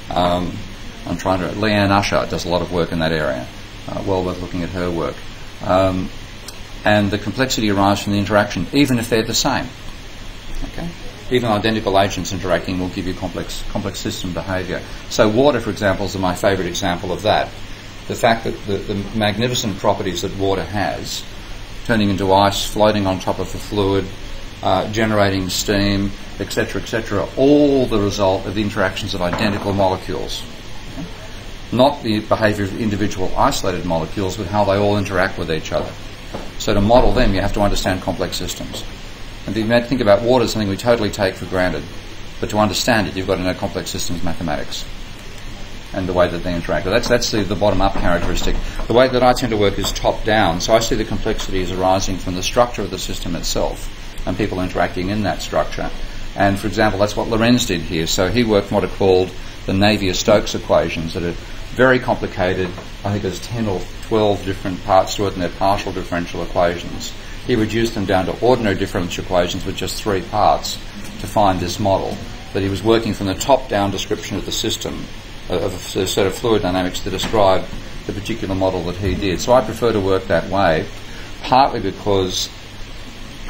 Leanne Usher does a lot of work in that area. Well worth looking at her work. And the complexity arises from the interaction, even if they're the same. Okay? Even identical agents interacting will give you complex system behaviour. So water, for example, is my favourite example of that. The fact that the magnificent properties that water has, turning into ice, floating on top of a fluid, generating steam, etc., all the result of the interactions of identical molecules. Okay? Not the behaviour of individual isolated molecules, but how they all interact with each other. So to model them, you have to understand complex systems. And if you think about water as something we totally take for granted, but to understand it, you've got to know complex systems mathematics and the way that they interact. That's the bottom-up characteristic. The way that I tend to work is top-down, so I see the complexities arising from the structure of the system itself and people interacting in that structure. And, for example, that's what Lorenz did here. So he worked on what are called the Navier-Stokes equations that are very complicated. I think there's 10 or 12 different parts to it, and they're partial differential equations. He reduced them down to ordinary differential equations with just 3 parts to find this model. But he was working from the top-down description of the system, of a set of fluid dynamics to describe the particular model that he did. So I prefer to work that way, partly because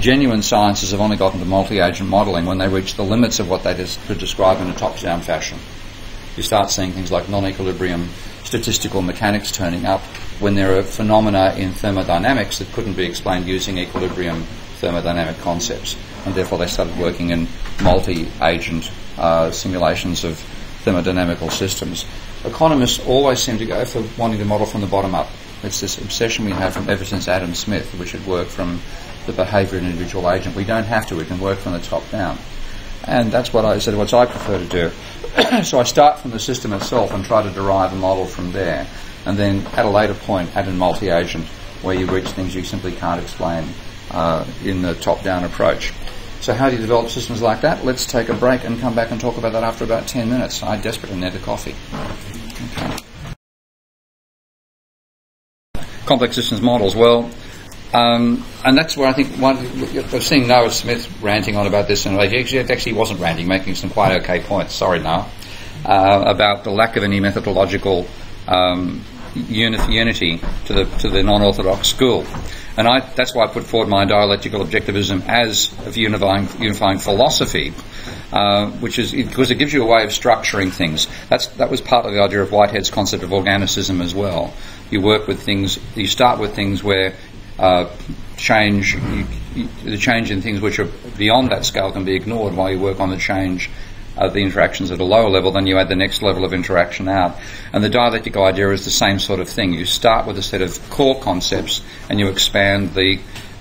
genuine sciences have only gotten to multi-agent modelling when they reach the limits of what they could describe in a top-down fashion. You start seeing things like non-equilibrium statistical mechanics turning up when there are phenomena in thermodynamics that couldn't be explained using equilibrium thermodynamic concepts, and therefore they started working in multi-agent simulations of thermodynamical systems. Economists always seem to go for wanting to model from the bottom up. It's this obsession we have from ever since Adam Smith, we should work from the behaviour of an individual agent. We don't have to, we can work from the top down. And that's what I said, what I prefer to do. So I start from the system itself and try to derive a model from there, and then at a later point add in multi-agent where you reach things you simply can't explain in the top-down approach. So how do you develop systems like that? Let's take a break and come back and talk about that after about 10 minutes. I desperately need a coffee. Okay. Complex systems models. Well, and that's where I think I've seen Noah Smith ranting on about this, and he actually wasn't ranting, making some quite okay points. Sorry, Noah, about the lack of any methodological unity to the non-orthodox school. And that's why I put forward my dialectical objectivism as a unifying philosophy, which is because it gives you a way of structuring things. That was part of the idea of Whitehead's concept of organicism as well. You work with things. You start with things where the change in things which are beyond that scale can be ignored, while you work on the change of the interactions at a lower level. Then you add the next level of interaction out. And the dialectical idea is the same sort of thing. You start with a set of core concepts and you expand the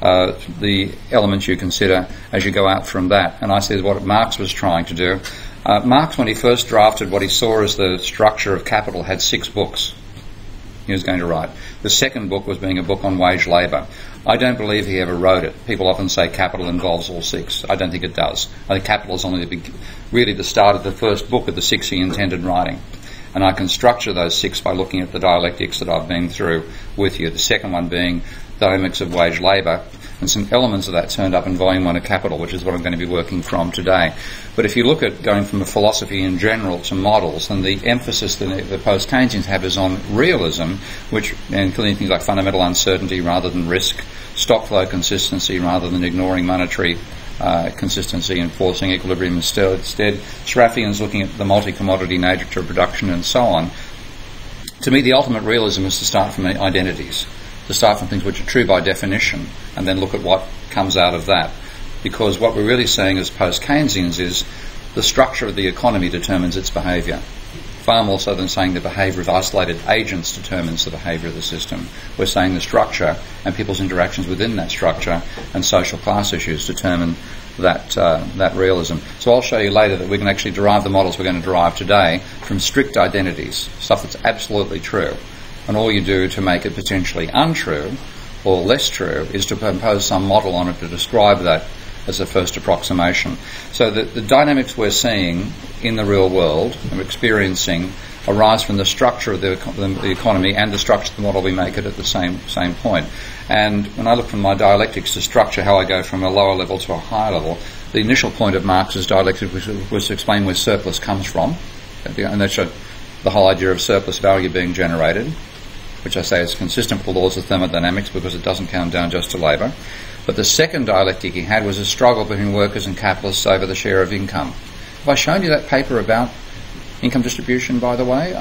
elements you consider as you go out from that. And I see what Marx was trying to do. Marx, when he first drafted what he saw as the structure of capital, had 6 books he was going to write. The second book was being a book on wage labour. I don't believe he ever wrote it. People often say capital involves all 6. I don't think it does. I think capital is only really the start of the first book of the 6 he intended writing. And I can structure those 6 by looking at the dialectics that I've been through with you. The second one being dynamics of wage labour, and some elements of that turned up in Volume 1 of Capital, which is what I'm going to be working from today. But if you look at going from a philosophy in general to models, and the emphasis that the post-Keynesians have is on realism, which including things like fundamental uncertainty rather than risk, stock flow consistency rather than ignoring monetary consistency and forcing equilibrium instead. Sraffian's looking at the multi-commodity nature of production and so on. To me, the ultimate realism is to start from identities, to start from things which are true by definition, and then look at what comes out of that. Because what we're really saying as post-Keynesians is the structure of the economy determines its behaviour, far more so than saying the behaviour of isolated agents determines the behaviour of the system. We're saying the structure and people's interactions within that structure and social class issues determine that realism. So I'll show you later that we can actually derive the models we're going to derive today from strict identities, stuff that's absolutely true. And all you do to make it potentially untrue or less true is to impose some model on it to describe that as a first approximation. So the dynamics we're seeing in the real world and experiencing arise from the structure of the economy and the structure of the model we make it at the same point. And when I look from my dialectics to structure how I go from a lower level to a higher level, the initial point of Marx's dialectic was to explain where surplus comes from, and that's the whole idea of surplus value being generated, which I say is consistent with the laws of thermodynamics because it doesn't come down just to labour. But the second dialectic he had was a struggle between workers and capitalists over the share of income. Have I shown you that paper about income distribution, by the way,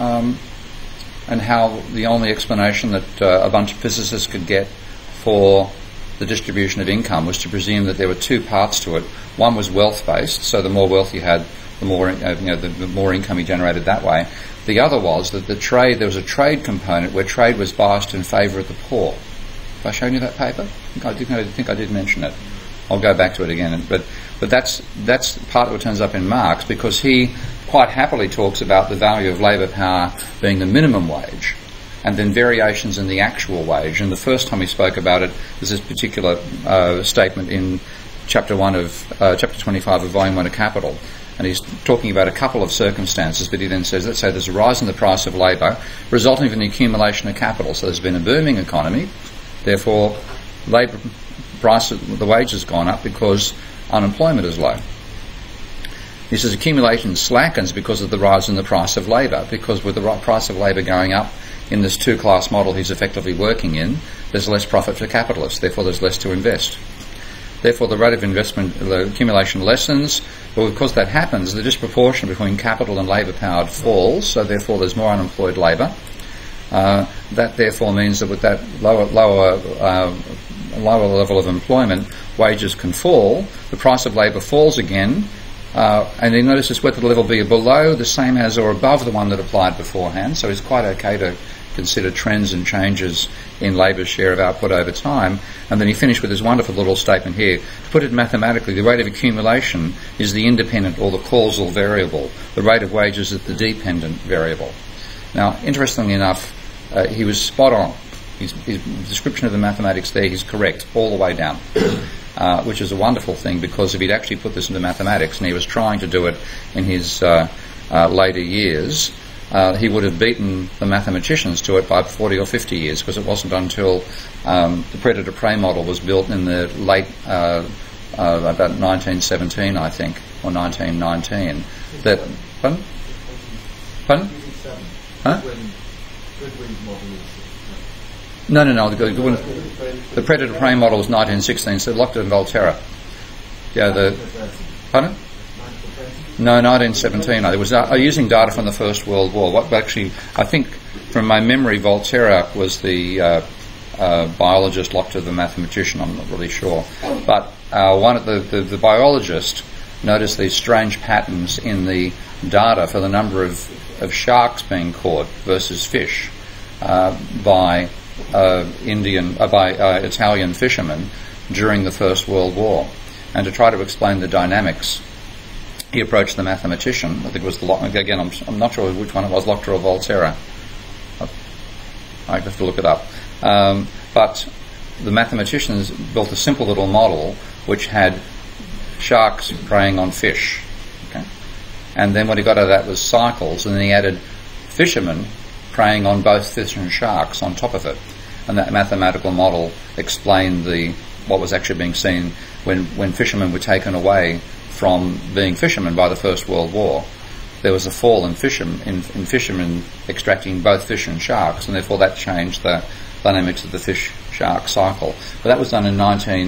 and how the only explanation that a bunch of physicists could get for the distribution of income was to presume that there were 2 parts to it. One was wealth-based, so the more wealth you had, the more income you generated that way. The other was that there was a trade component where trade was biased in favour of the poor. Have I shown you that paper? I think I did mention it. I'll go back to it again. But that's part of what turns up in Marx, because he quite happily talks about the value of labour power being the minimum wage, and then variations in the actual wage. And the first time he spoke about it was this particular statement in chapter 25 of Volume 1 of Capital. And he's talking about a couple of circumstances, but he then says, let's say there's a rise in the price of labour resulting from the accumulation of capital. So there's been a booming economy, therefore labour price, the wage has gone up because unemployment is low. He says accumulation slackens because of the rise in the price of labour, because with the price of labour going up in this 2-class model he's effectively working in, there's less profit for capitalists, therefore there's less to invest. Therefore, the rate of investment, the accumulation lessens. But because that happens, the disproportion between capital and labour-powered falls, so therefore there's more unemployed labour. That therefore means that with that lower level of employment, wages can fall, the price of labour falls again, and then notice this whether the level be below, the same as, or above the one that applied beforehand. So it's quite okay to consider trends and changes in labour's share of output over time. And then he finished with this wonderful little statement here. To put it mathematically, the rate of accumulation is the independent or the causal variable. The rate of wages is the dependent variable. Now, interestingly enough, he was spot on. His description of the mathematics there, he's correct all the way down, which is a wonderful thing, because if he'd actually put this into mathematics, and he was trying to do it in his later years, he would have beaten the mathematicians to it by 40 or 50 years, because it wasn't until the predator-prey model was built in the late, about 1917, I think, or 1919, that... Pardon? Pardon? Huh? No. The predator-prey model was 1916, so Locke and Volterra. Yeah, pardon? No, 1917. I was using data from the First World War. What actually, I think, from my memory, Volterra was the biologist, Locke the mathematician. I'm not really sure, but the biologist noticed these strange patterns in the data for the number of sharks being caught versus fish by Italian fishermen during the First World War, and to try to explain the dynamics, he approached the mathematician. I think it was again. I'm not sure which one it was, Locke or Volterra. I have to look it up. But the mathematicians built a simple little model which had sharks preying on fish. Okay? And then what he got out of that was cycles, and then he added fishermen preying on both fish and sharks on top of it. And that mathematical model explained what was actually being seen when fishermen were taken away from being fishermen by the First World War. There was a fall in fishermen extracting both fish and sharks, and therefore that changed the dynamics of the fish-shark cycle. But that was done in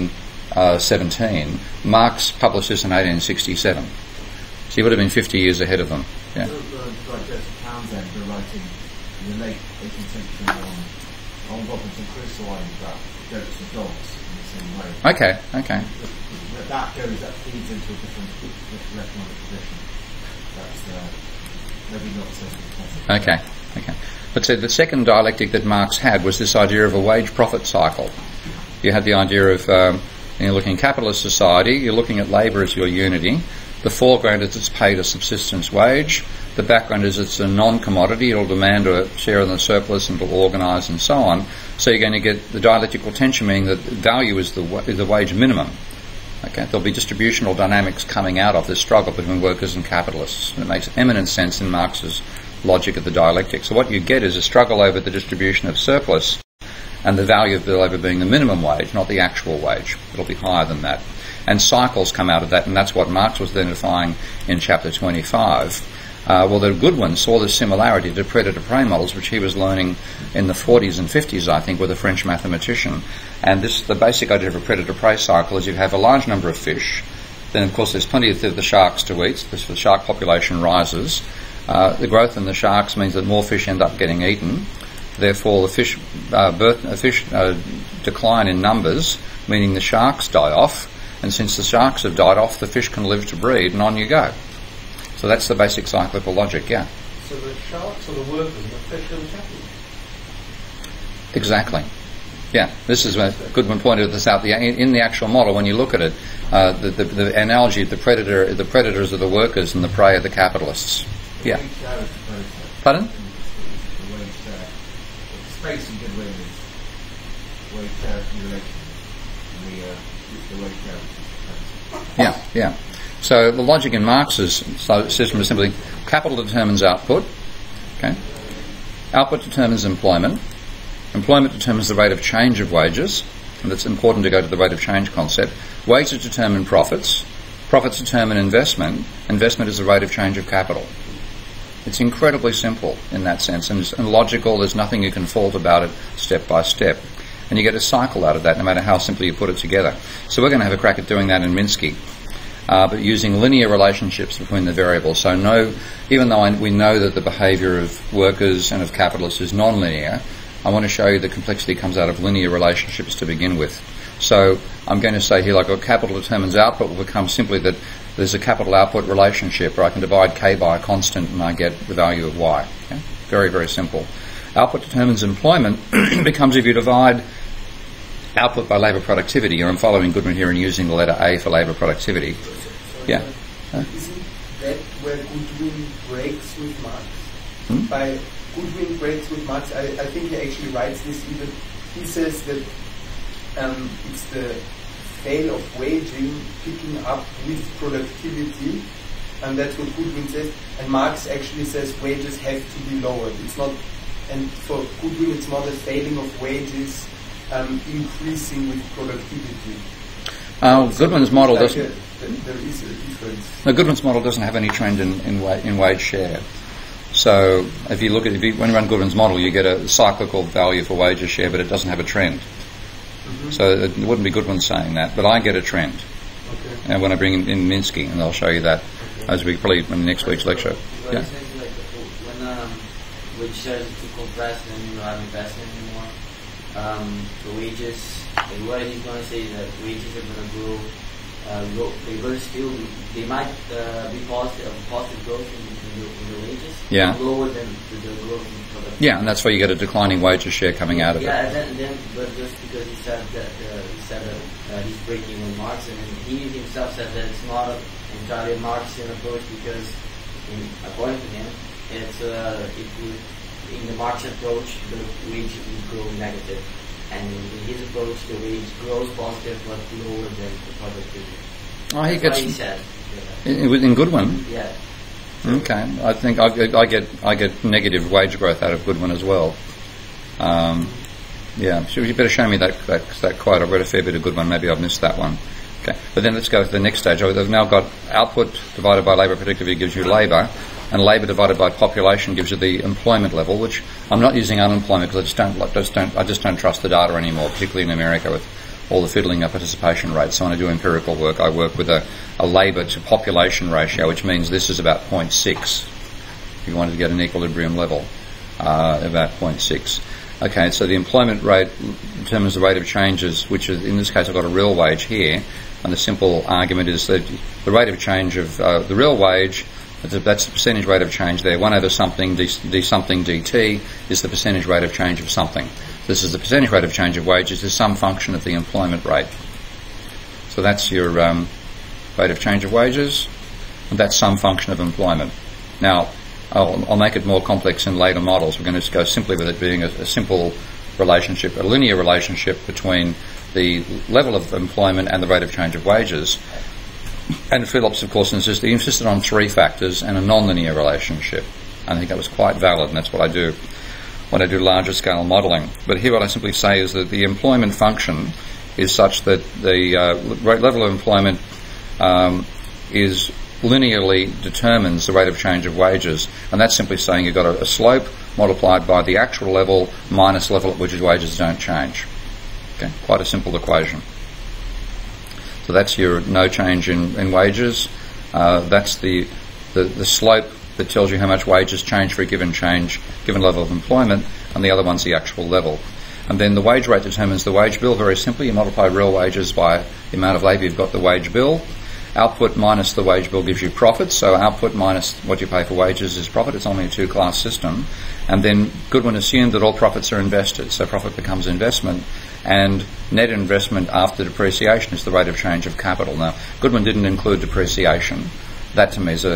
1917. Marx published this in 1867. So he would have been 50 years ahead of them. Yeah. Townsend were writing in the late 18th century on Robinson Crusoe Island about goats and dogs in the same way. Okay. That feeds into a different economic position. That's maybe not so fantastic. Okay. But so the second dialectic that Marx had was this idea of a wage-profit cycle. You had the idea of, you're looking at capitalist society, you're looking at labour as your unity. The foreground is it's paid a subsistence wage. The background is it's a non-commodity. It'll demand a share of the surplus and it'll organise and so on. So you're going to get the dialectical tension, meaning that value is the wage minimum. Okay, there'll be distributional dynamics coming out of this struggle between workers and capitalists. And it makes eminent sense in Marx's logic of the dialectic. So what you get is a struggle over the distribution of surplus and the value of the labour being the minimum wage, not the actual wage. It'll be higher than that. And cycles come out of that, and that's what Marx was identifying in chapter 25. Well, the Goodwin saw the similarity to predator-prey models, which he was learning in the 40s and 50s, I think, with a French mathematician. And the basic idea of a predator-prey cycle is you have a large number of fish. Then, of course, there's plenty of the sharks to eat. The shark population rises. The growth in the sharks means that more fish end up getting eaten. Therefore, the fish decline in numbers, meaning the sharks die off. And since the sharks have died off, the fish can live to breed, and on you go. So that's the basic cyclical logic, yeah. So the sharks are the workers and the fish are the capitalists? Exactly. Yeah, this is where Goodwin pointed this out. In the actual model, when you look at it, the analogy of the predators are the workers and the prey are the capitalists. Yeah. Pardon? Space in Goodwin is wage share accumulation and the wage share. Yeah. So the logic in Marx's system is simply capital determines output. Okay. Output determines employment. Employment determines the rate of change of wages, and it's important to go to the rate of change concept. Wages determine profits. Profits determine investment. Investment is the rate of change of capital. It's incredibly simple in that sense, and logical. There's nothing you can fault about it step by step. and you get a cycle out of that, no matter how simply you put it together. So we're going to have a crack at doing that in Minsky, but using linear relationships between the variables. So even though we know that the behaviour of workers and of capitalists is non-linear, I want to show you the complexity comes out of linear relationships to begin with. So I'm going to say here, like, capital determines output will become simply that there's a capital output relationship where I can divide k by a constant and I get the value of y. Okay? Very, very simple. Output determines employment becomes if you divide output by labour productivity. I'm following Goodwin here and using the letter A for labour productivity. Yeah. Isn't that where Goodwin breaks with Marx? By Goodwin breaks with Marx, I think he actually writes this even. He says that it's the fail of waging picking up with productivity, and that's what Goodwin says. And Marx actually says wages have to be lowered. It's not, and for Goodwin it's not a failing of wages increasing with productivity. Goodwin's model doesn't. There is a difference. No, Goodwin's model doesn't have any trend in wage share. So if you look at when you run Goodwin's model, you get a cyclical value for wages share, but it doesn't have a trend. So it wouldn't be Goodwin saying that, but I get a trend. Okay. And when I bring in Minsky, and I'll show you that as we probably in next week's lecture. But Yeah. essentially, like when wage shares to compress and you don't have investment anymore, the wages, what he's going to say is that wages are going to grow. They're going to still, they might be positive growth in the wages, Yeah. lower than the growth in productivity. Yeah, and that's where you get a declining wages share coming out of it. Yeah, and then but just because he said that he's breaking with Marx, and he himself said that it's not entirely a Marxian approach because, according to him, it's in the Marxian approach the wage would grow negative, and in his approach the wage grows positive but lower than the productivity. Oh, he That's gets what he said. in Goodwin. Yeah. Okay, I think I get negative wage growth out of Goodwin as well. Yeah, so you better show me that quote. I've read a fair bit of Goodwin. Maybe I've missed that one. Okay, but then let's go to the next stage. I've now got output divided by labour productivity gives you labour, and labour divided by population gives you the employment level. Which I'm not using unemployment because I just don't trust the data anymore, particularly in America with all the fiddling of participation rates. So when I do empirical work, I work with a labour to population ratio, which means this is about 0.6. If you wanted to get an equilibrium level, about 0.6. Okay, so the employment rate determines the rate of changes, which is, in this case I've got a real wage here, and the simple argument is that the rate of change of the real wage, that's the percentage rate of change there. 1 over something, d something dt, is the percentage rate of change of something. This is the percentage rate of change of wages is some function of the employment rate. So that's your rate of change of wages, and that's some function of employment. Now, I'll make it more complex in later models. We're going to just go simply with it being a simple relationship, a linear relationship between the level of employment and the rate of change of wages. And Phillips, of course, insisted on 3 factors and a non-linear relationship. I think that was quite valid, and that's what I do when I do larger scale modelling. But here what I simply say is that the employment function is such that the level of employment is linearly determines the rate of change of wages, and that's simply saying you've got a slope multiplied by the actual level minus level at which wages don't change. Okay, quite a simple equation. So that's your no change in wages. That's the slope that tells you how much wages change for a given level of employment, and the other one's the actual level. And then the wage rate determines the wage bill. Very simply, you multiply real wages by the amount of labour you've got the wage bill. Output minus the wage bill gives you profit, so output minus what you pay for wages is profit. It's only a 2-class system. And then Goodwin assumed that all profits are invested, so profit becomes investment, and net investment after depreciation is the rate of change of capital. Now, Goodwin didn't include depreciation. That to me is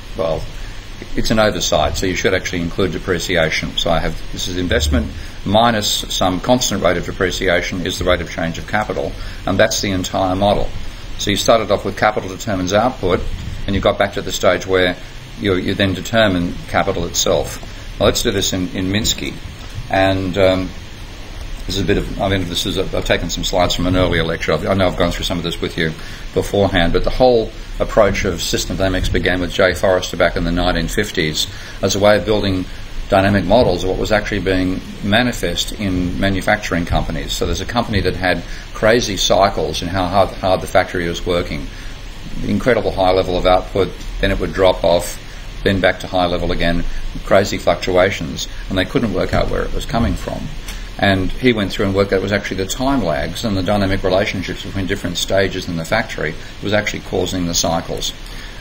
it's an oversight, so you should actually include depreciation. So this is investment minus some constant rate of depreciation is the rate of change of capital, and that's the entire model. So you started off with capital determines output, and you got back to the stage where you then determine capital itself. Well, let's do this in Minsky. And this is a bit of, I've taken some slides from an earlier lecture. I know I've gone through some of this with you beforehand, but the whole approach of system dynamics began with J. Forrester back in the 1950s as a way of building dynamic models of what was actually being manifest in manufacturing companies. So there's a company that had crazy cycles in how hard the factory was working. Incredible high level of output, then it would drop off, then back to high level again, crazy fluctuations, and they couldn't work out where it was coming from. And he went through and worked out it was actually the time lags and the dynamic relationships between different stages in the factory was actually causing the cycles.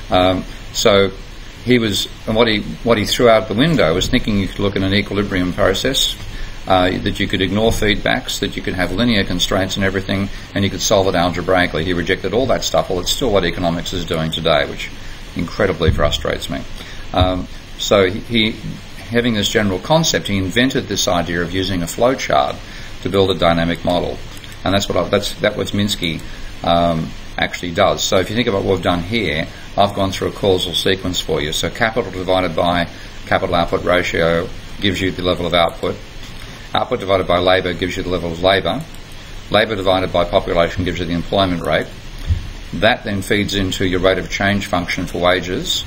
So he was, and what he threw out the window was thinking you could look at an equilibrium process, that you could ignore feedbacks, that you could have linear constraints and everything, and you could solve it algebraically. He rejected all that stuff. Well, it's still what economics is doing today, which incredibly frustrates me. So he, having this general concept, he invented this idea of using a flow chart to build a dynamic model, and that's what Minsky actually does. So if you think about what we've done here, I've gone through a causal sequence for you. So capital divided by capital output ratio gives you the level of output. Output divided by labour gives you the level of labour. Labour divided by population gives you the employment rate. That then feeds into your rate of change function for wages.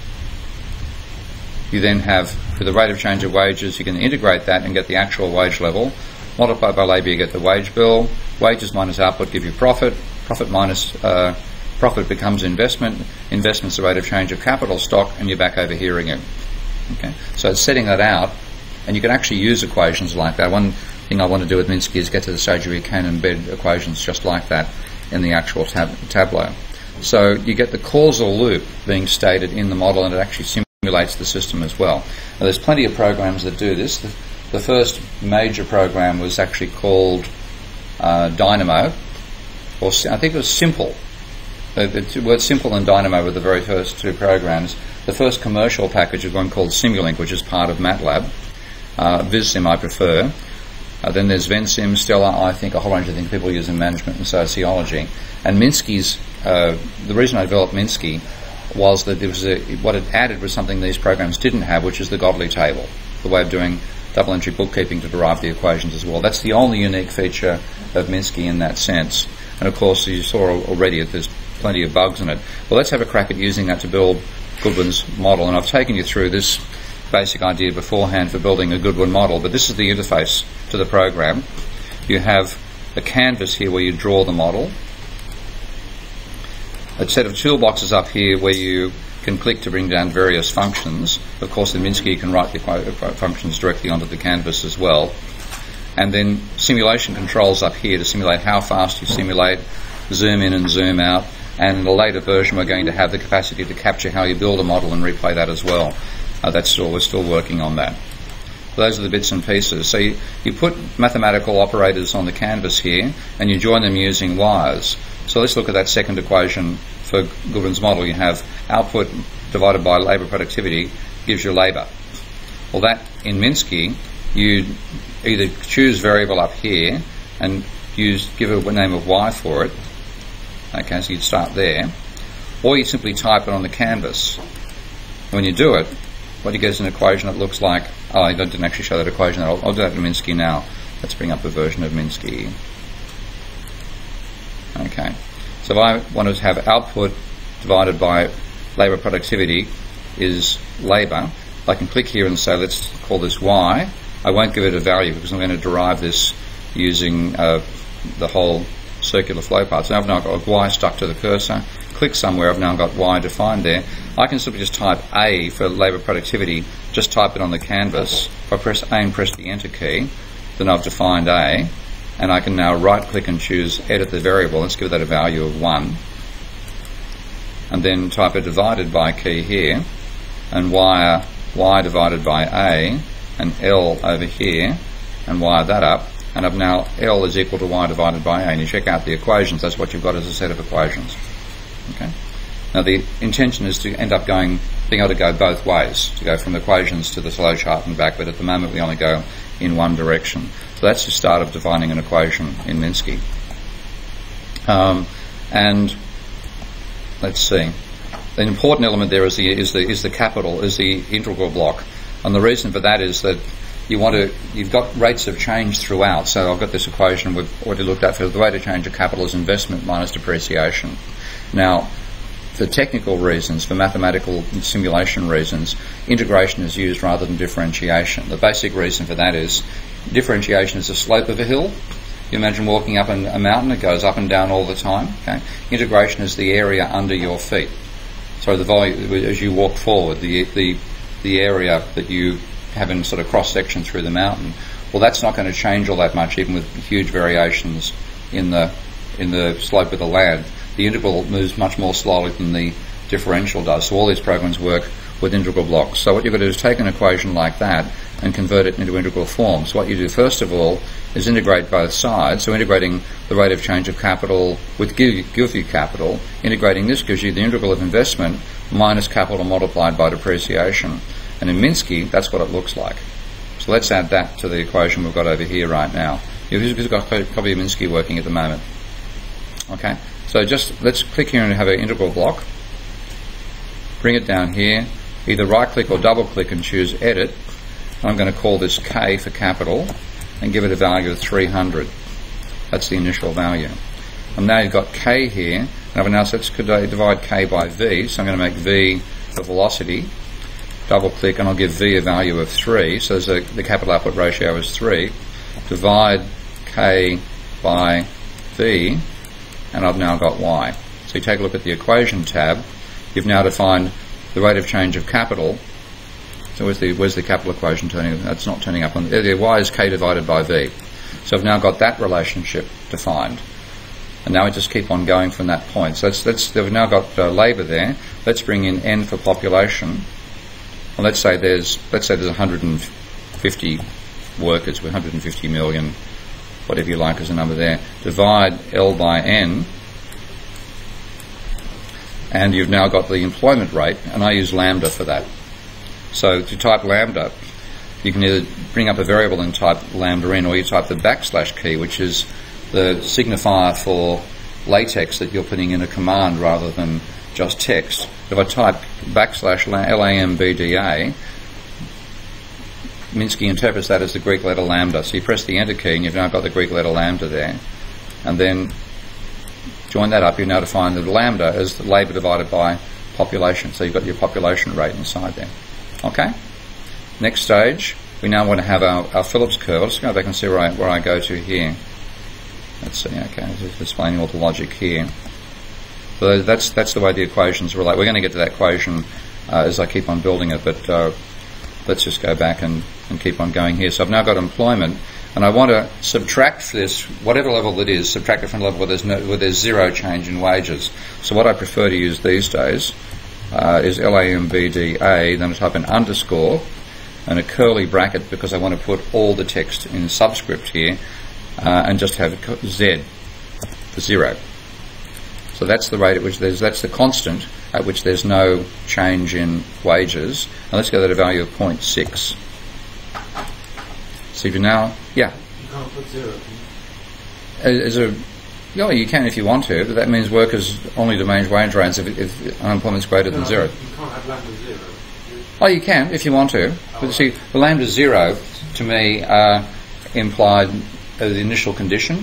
You then have, for the rate of change of wages, you can integrate that and get the actual wage level. Multiplied by labour, you get the wage bill. Wages minus output give you profit. Profit minus profit becomes investment. Investment's the rate of change of capital stock, and you're back over here again. Okay, so it's setting that out, and you can actually use equations like that. One thing I want to do with Minsky is get to the stage where you can embed equations just like that in the actual tableau. So you get the causal loop being stated in the model, and it actually simulates the system as well. Now, there's plenty of programs that do this. The first major program was actually called Dynamo, or I think it was Simple. The word Simple and Dynamo were the very first two programs. The first commercial package is one called Simulink, which is part of MATLAB. VisSim I prefer. Then there's VenSim, Stella, I think a whole bunch of things people use in management and sociology. And Minsky's, the reason I developed Minsky was that there was what it added was something these programs didn't have, which is the Godley table, the way of doing double entry bookkeeping to derive the equations as well. That's the only unique feature of Minsky in that sense. And of course, you saw already that there's plenty of bugs in it. Well, let's have a crack at using that to build Goodwin's model. And I've taken you through this basic idea beforehand for building a Goodwin model, but this is the interface to the program. You have a canvas here where you draw the model, a set of toolboxes up here where you can click to bring down various functions. Of course, in Minsky you can write the functions directly onto the canvas as well. And then simulation controls up here to simulate how fast you simulate, zoom in and zoom out, and in a later version we're going to have the capacity to capture how you build a model and replay that as well. We're still working on that. So those are the bits and pieces. So you put mathematical operators on the canvas here and you join them using wires. So let's look at that second equation for Goodwin's model. You have output divided by labour productivity gives you labour. Well, that in Minsky, you either choose variable up here and give it a name of y for it. Okay, so you'd start there. Or you simply type it on the canvas. When you do it, what you get is an equation that looks like, oh, I didn't actually show that equation. I'll do that in Minsky now. Let's bring up a version of Minsky. Okay, so if I want to have output divided by labour productivity is labour, I can click here and say let's call this y. I won't give it a value because I'm going to derive this using the whole circular flow part. So I've now got y stuck to the cursor. Click somewhere, I've now got y defined there. I can simply just type A for labour productivity, just type it on the canvas. If I press A and press the enter key, then I've defined A, and I can now right click and choose edit the variable. Let's give that a value of 1. And then type a divided by key here, and wire y divided by A, and L over here, and wire that up. And I've now L is equal to y divided by A. And you check out the equations, that's what you've got as a set of equations. Okay. Now the intention is to end up being able to go both ways, to go from equations to the flow chart and back, but at the moment we only go in one direction. So that's the start of defining an equation in Minsky. And let's see. The important element there is the capital, is the integral block. And the reason for that is that you've got rates of change throughout. So I've got this equation we've already looked at for the rate of change of capital is investment minus depreciation. Now, for technical reasons, for mathematical simulation reasons, integration is used rather than differentiation. The basic reason for that is differentiation is the slope of a hill. You imagine walking up a mountain, it goes up and down all the time. Okay? Integration is the area under your feet. So the volume, as you walk forward, the area that you have in sort of cross-section through the mountain, well, that's not going to change all that much, even with huge variations in the slope of the land. The integral moves much more slowly than the differential does. So all these programs work with integral blocks. So what you've got to do is take an equation like that and convert it into integral form. So what you do first of all is integrate both sides. So integrating the rate of change of capital with give you capital. Integrating this gives you the integral of investment minus capital multiplied by depreciation. And in Minsky, that's what it looks like. So let's add that to the equation we've got over here right now. Who's got a copy of Minsky working at the moment? Okay, so just let's click here and have an integral block. Bring it down here. Either right-click or double-click and choose Edit. I'm going to call this K for capital and give it a value of 300. That's the initial value. And now you've got K here. And now let's divide K by V. So I'm going to make V the velocity. Double-click and I'll give V a value of 3. So the capital output ratio is 3. Divide K by V. And I've now got Y. So you take a look at the equation tab. You've now defined the rate of change of capital. So where's the capital equation turning? That's not turning up on there. Y is K divided by V. So I've now got that relationship defined. And now we just keep on going from that point. So we've now got labour there. Let's bring in N for population. And let's say there's 150 workers, 150 million, whatever you like as a number there. Divide L by N. And you've now got the employment rate, and I use lambda for that. So to type lambda, you can either bring up a variable and type lambda in, or you type the backslash key, which is the signifier for latex that you're putting in a command rather than just text. If I type backslash lambda, Minsky interprets that as the Greek letter lambda. So you press the enter key and you've now got the Greek letter lambda there. And then join that up, you now define the lambda as the labour divided by population. So you've got your population rate inside there. Okay? Next stage, we now want to have our Phillips curve. Let's go back and see where I go to here. Let's see, okay, just explaining all the logic here. So that's the way the equations relate. We're going to get to that equation as I keep on building it, but let's just go back and keep on going here. So I've now got employment, and I want to subtract this, whatever level it is, subtract it from a level where there's zero change in wages. So what I prefer to use these days is LAMBDA, then I type an underscore and a curly bracket because I want to put all the text in subscript here, and just have Z for 0. So that's the rate at which that's the constant at which there's no change in wages. Now let's go to a value of 0.6. So if you now, yeah. You can't put 0, can you? You can if you want to, but that means workers only demand wage rates if unemployment's greater than 0. You can't have lambda 0. Oh, you can if you want to. But see, the lambda 0 to me implied the initial condition.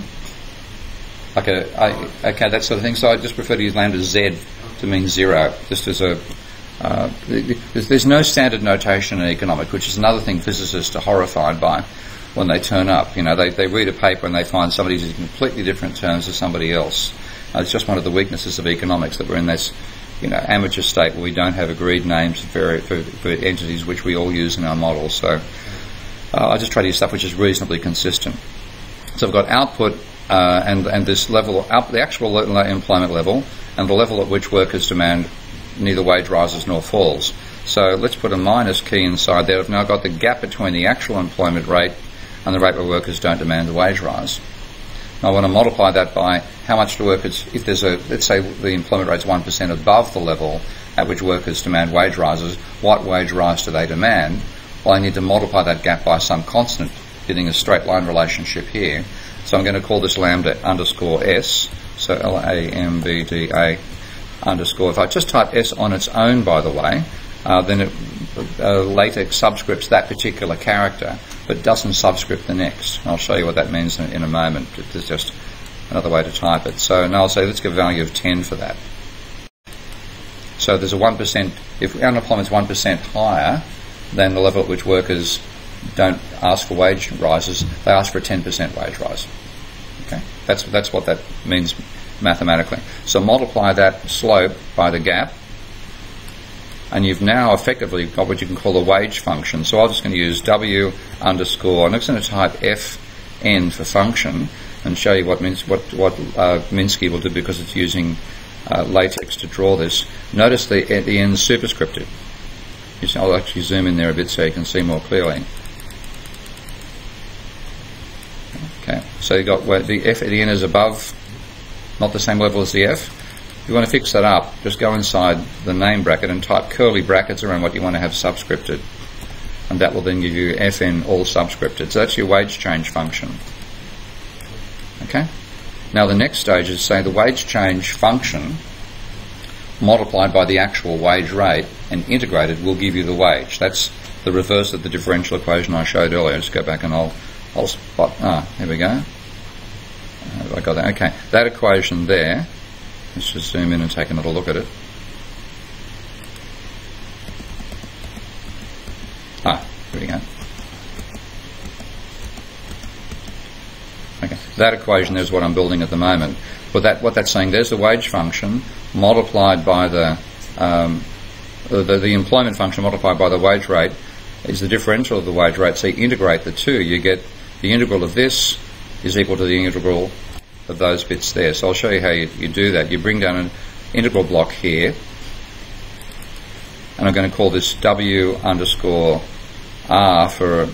Okay, that sort of thing. So I just prefer to use lambda Z to mean 0, just as a. There's no standard notation in economics, which is another thing physicists are horrified by when they turn up. You know, they read a paper and they find somebody's in completely different terms to somebody else. It's just one of the weaknesses of economics that we're in this, amateur state where we don't have agreed names for entities which we all use in our models. So I just try to use stuff which is reasonably consistent. So I've got output and this level, the actual employment level, and the level at which workers demand neither wage rises nor falls. So let's put a minus key inside there. I've now got the gap between the actual employment rate and the rate where workers don't demand the wage rise. Now I want to multiply that by how much do workers, if there's let's say the employment rate's 1% above the level at which workers demand wage rises, what wage rise do they demand? Well, I need to multiply that gap by some constant, getting a straight line relationship here. So I'm going to call this lambda underscore S, so LAMBDA underscore. If I just type S on its own, by the way, then LaTeX subscripts that particular character, but doesn't subscript the next. I'll show you what that means in a moment. There's just another way to type it. So now I'll say let's give a value of 10 for that. So there's a 1%, if unemployment's 1% higher than the level at which workers don't ask for wage rises, they ask for a 10% wage rise. Okay, that's what that means mathematically. So multiply that slope by the gap, and you've now effectively got what you can call a wage function. So I'm just going to use W underscore, I'm just going to type Fn for function and show you what Minsky will do, because it's using latex to draw this. Notice the n is superscripted. I'll actually zoom in there a bit so you can see more clearly. Okay, so you've got where the F at the end is above, not the same level as the F. If you want to fix that up, just go inside the name bracket and type curly brackets around what you want to have subscripted. And that will then give you Fn all subscripted. So that's your wage change function. Okay? Now the next stage is, say, the wage change function multiplied by the actual wage rate and integrated will give you the wage. That's the reverse of the differential equation I showed earlier. Just go back and I'll spot, here we go. I got that. Okay, that equation there, let's just zoom in and take another look at it. Here we go. Okay, that equation there is what I'm building at the moment. But what that's saying, there's the wage function multiplied by the employment function multiplied by the wage rate is the differential of the wage rate. So you integrate the two, you get the integral of this is equal to the integral of those bits there. So I'll show you how you do that. You bring down an integral block here, and I'm going to call this W underscore R for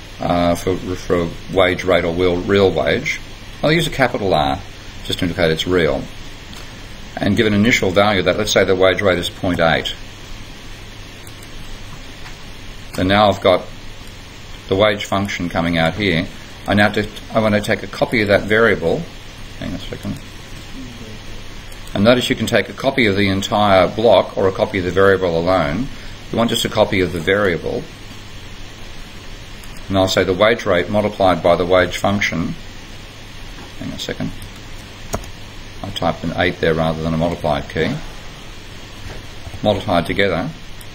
wage rate or real wage. I'll use a capital R just to indicate it's real, and give an initial value that, let's say the wage rate is 0.8. And now I've got the wage function coming out here. I want to take a copy of that variable. Hang on a second. And notice you can take a copy of the entire block or a copy of the variable alone. You want just a copy of the variable. And I'll say the wage rate multiplied by the wage function. Hang on a second. I typed an 8 there rather than a multiplied key. Multiplied together.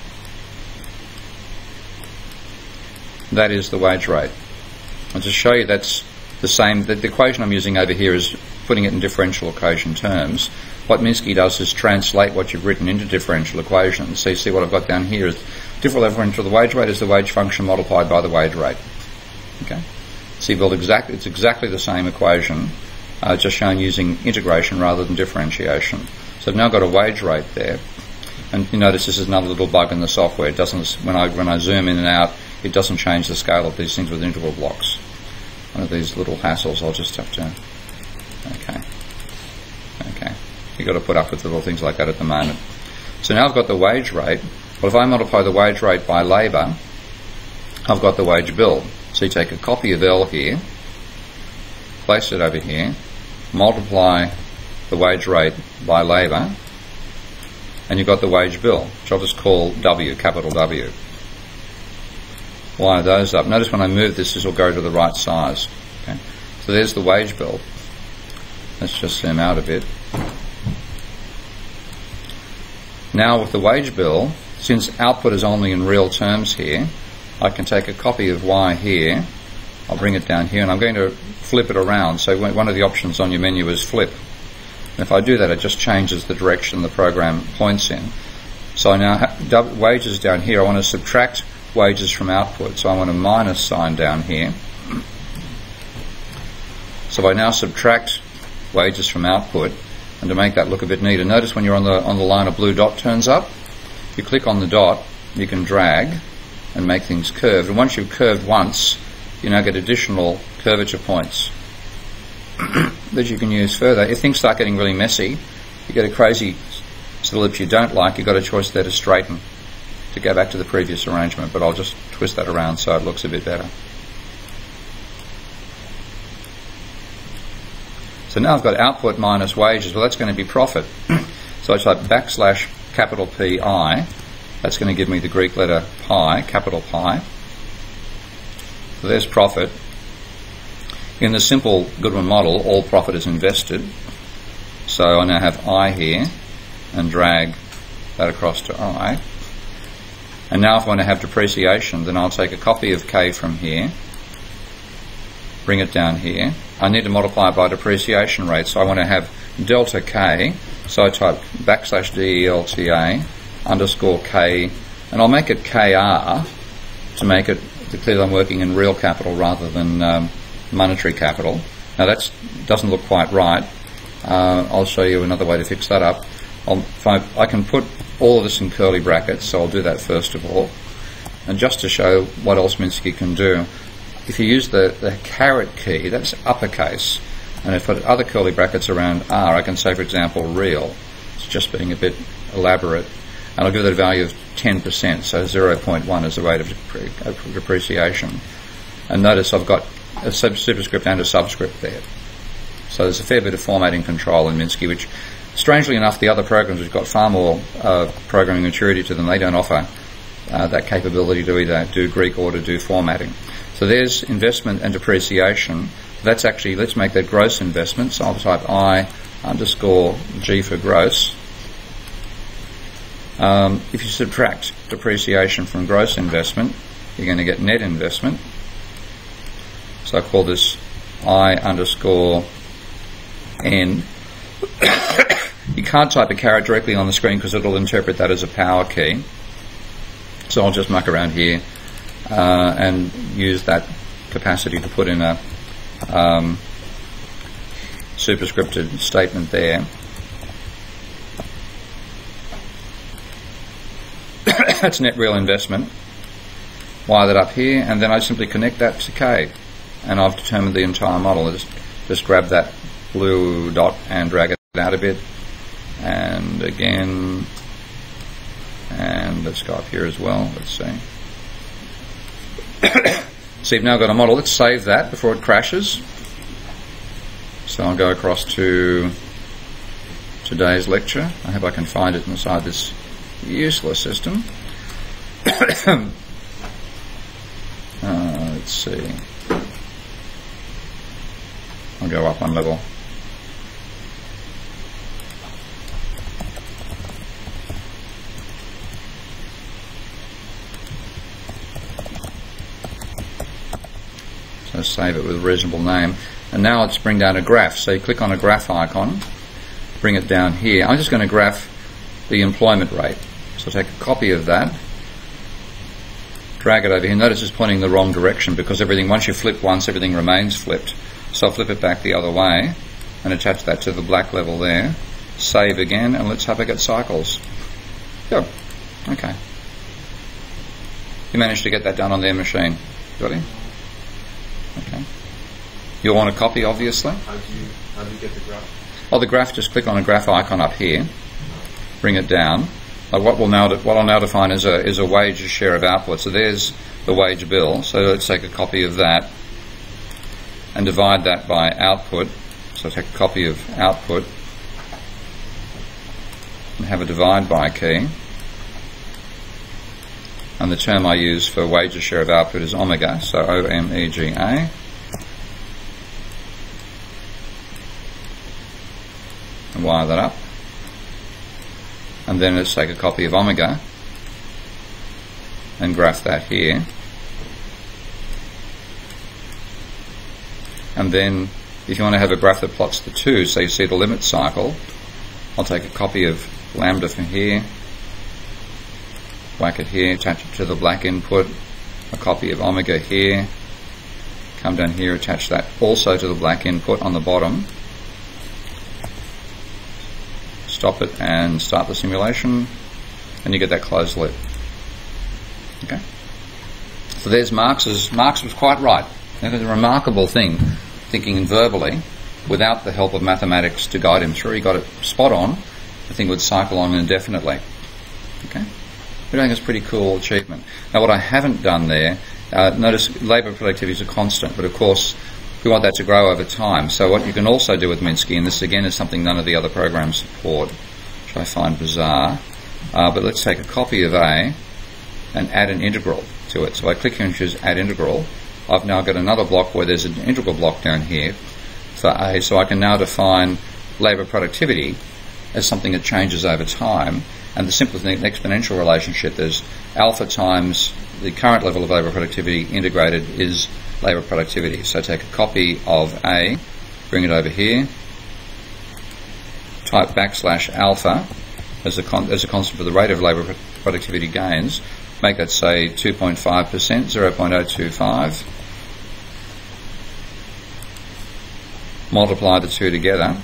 That is the wage rate. And to show you that's the same, the equation I'm using over here is putting it in differential equation terms. What Minsky does is translate what you've written into differential equations. So you see what I've got down here is differential of the wage rate is the wage function multiplied by the wage rate. Okay. So you build it's exactly the same equation, just shown using integration rather than differentiation. So I've now got a wage rate there. And you notice this is another little bug in the software. It doesn't, when I zoom in and out, it doesn't change the scale of these things with integral blocks. One of these little hassles I'll just have to... Okay. You've got to put up with little things like that at the moment. So now I've got the wage rate. Well, if I multiply the wage rate by labour, I've got the wage bill. So you take a copy of L here, place it over here, multiply the wage rate by labour, and you've got the wage bill, which I'll just call W, capital W. Wire those up. Notice when I move this will go to the right size. Okay. So there's the wage bill. Let's just zoom out a bit. Now with the wage bill, since output is only in real terms here, I can take a copy of Y here, I'll bring it down here, and I'm going to flip it around. So one of the options on your menu is flip. And if I do that, it just changes the direction the program points in. So I now have wages down here. I want to subtract wages from output, so I want a minus sign down here. So I now subtract wages from output, and to make that look a bit neater, notice when you're on the line, a blue dot turns up. If you click on the dot, you can drag and make things curved, and once you've curved once, you now get additional curvature points that you can use further. If things start getting really messy, you get a crazy set of ellipse you don't like, you've got a choice there to straighten, to go back to the previous arrangement, but I'll just twist that around so it looks a bit better. So now I've got output minus wages. Well, that's going to be profit. So I type backslash capital P-I. That's going to give me the Greek letter pi, capital pi. So there's profit. In the simple Goodwin model, all profit is invested. So I now have I here, and drag that across to I. And now if I want to have depreciation, then I'll take a copy of K from here, bring it down here. I need to multiply it by depreciation rate, so I want to have delta K, so I type \delta underscore K, and I'll make it KR to make it clear that I'm working in real capital rather than monetary capital. Now that doesn't look quite right. I'll show you another way to fix that up. I can put all of this in curly brackets, so I'll do that first of all. And just to show what else Minsky can do, if you use the caret key, that's uppercase, and if I put other curly brackets around R, I can say, for example, real. It's just being a bit elaborate. And I'll give it a value of 10%, so 0.1 is the rate of depreciation. And notice I've got a superscript and a subscript there. So there's a fair bit of formatting control in Minsky, which, strangely enough, the other programs have got far more programming maturity to them. They don't offer that capability to either do Greek or to do formatting. So there's investment and depreciation. That's actually, let's make that gross investment. So I'll type I underscore G for gross. If you subtract depreciation from gross investment, you're going to get net investment. So I call this I underscore N. You can't type a caret directly on the screen because it'll interpret that as a power key. So I'll just muck around here and use that capacity to put in a superscripted statement there. That's net real investment. Wire that up here, and then I simply connect that to K, and I've determined the entire model. I just grab that blue dot and drag it out a bit, and again, and let's go up here as well. Let's see. So you've now got a model. Let's save that before it crashes. So I'll go across to today's lecture. I hope I can find it inside this useless system. Let's see. I'll go up one level. So save it with a reasonable name. And now let's bring down a graph. So you click on a graph icon, bring it down here. I'm just going to graph the employment rate. So take a copy of that, drag it over here. Notice it's pointing the wrong direction because everything, once you flip once, everything remains flipped. So I'll flip it back the other way and attach that to the black level there. Save again, and let's have a get cycles. Go. Okay. You managed to get that done on their machine. Got it? Okay. You'll want a copy, obviously. How do you get the graph? Oh, the graph, just click on a graph icon up here, bring it down. What I'll now define is a wage share of output. So there's the wage bill. So let's take a copy of that and divide that by output. So take a copy of output and have a divide by key. And the term I use for wage share of output is omega, so O-M-E-G-A. And wire that up. And then let's take a copy of omega and graph that here. And then if you want to have a graph that plots the two, so you see the limit cycle, I'll take a copy of lambda from here, whack it here, attach it to the black input, a copy of omega here, come down here, attach that also to the black input on the bottom, stop it and start the simulation, and you get that closed loop. Okay. So there's Marx. Marx was quite right. It was a remarkable thing, thinking verbally, without the help of mathematics to guide him through. He got it spot on. The thing would cycle on indefinitely. Okay. I think it's a pretty cool achievement. Now, what I haven't done there, notice labour productivity is a constant, but of course we want that to grow over time. So what you can also do with Minsky, and this again is something none of the other programs support, which I find bizarre, but let's take a copy of A and add an integral to it. So I click here and choose add integral. I've now got another block where there's an integral block down here for A, so I can now define labour productivity as something that changes over time. And the simplest exponential relationship is alpha times the current level of labour productivity integrated is labour productivity. So take a copy of A, bring it over here, type \alpha as a constant for the rate of labour productivity gains, make that say 2.5%, 0.025, multiply the two together,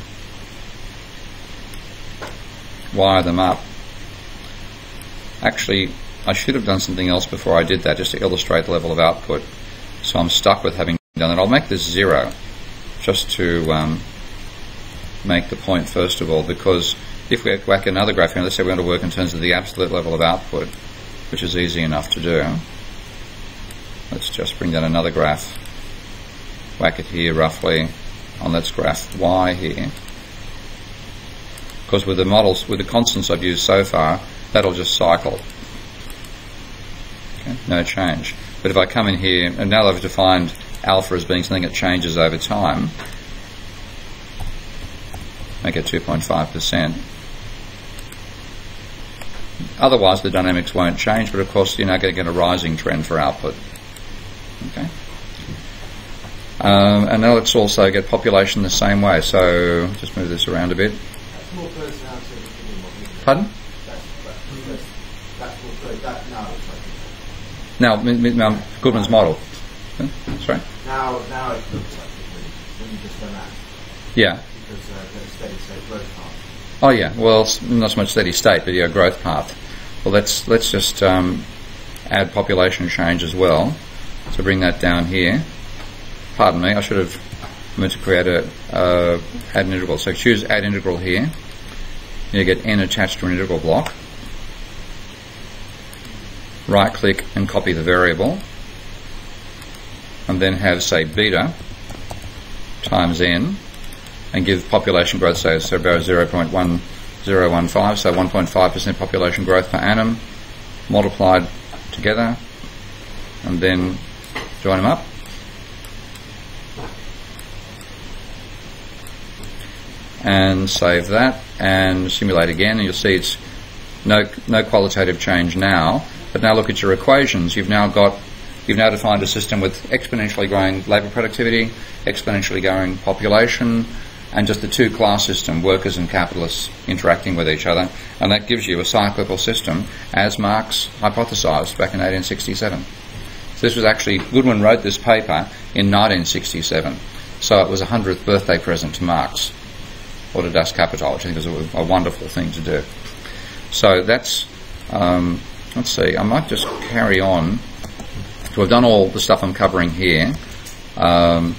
wire them up. Actually, I should have done something else before I did that, just to illustrate the level of output. So I'm stuck with having done that. I'll make this 0, just to make the point first of all, because if we whack another graph here, let's say we want to work in terms of the absolute level of output, which is easy enough to do. Let's just bring down another graph, whack it here roughly on this graph Y here. Because with the models, with the constants I've used so far, that'll just cycle. Okay, no change. But if I come in here, and now I've defined alpha as being something that changes over time, make it 2.5%. Otherwise the dynamics won't change, but of course you're now going to get a rising trend for output. Okay. And now let's also get population the same way. So just move this around a bit. That's more personality. Pardon? Now, Goodman's model. Sorry? Now it looks like it when you just done that. Yeah. Because there's steady state growth path. Oh yeah. Well, not so much steady state, but yeah, growth path. Well, let's just add population change as well. So bring that down here. Pardon me, I should have meant to create a add an integral. So choose add integral here. You get n attached to an integral block. Right click and copy the variable, and then have say beta times n, and give population growth say so about 0.1015, so 1.5% population growth per annum multiplied together, and then join them up. And save that and simulate again, and you'll see it's no qualitative change now. But now look at your equations. You've now defined a system with exponentially growing labour productivity, exponentially growing population, and just the two-class system, workers and capitalists interacting with each other, and that gives you a cyclical system, as Marx hypothesised back in 1867. So this was actually, Goodwin wrote this paper in 1967, so it was a 100th birthday present to Marx, or to Das Kapital, which I think is a wonderful thing to do. So that's, let's see, I might just carry on. So I've done all the stuff I'm covering here. I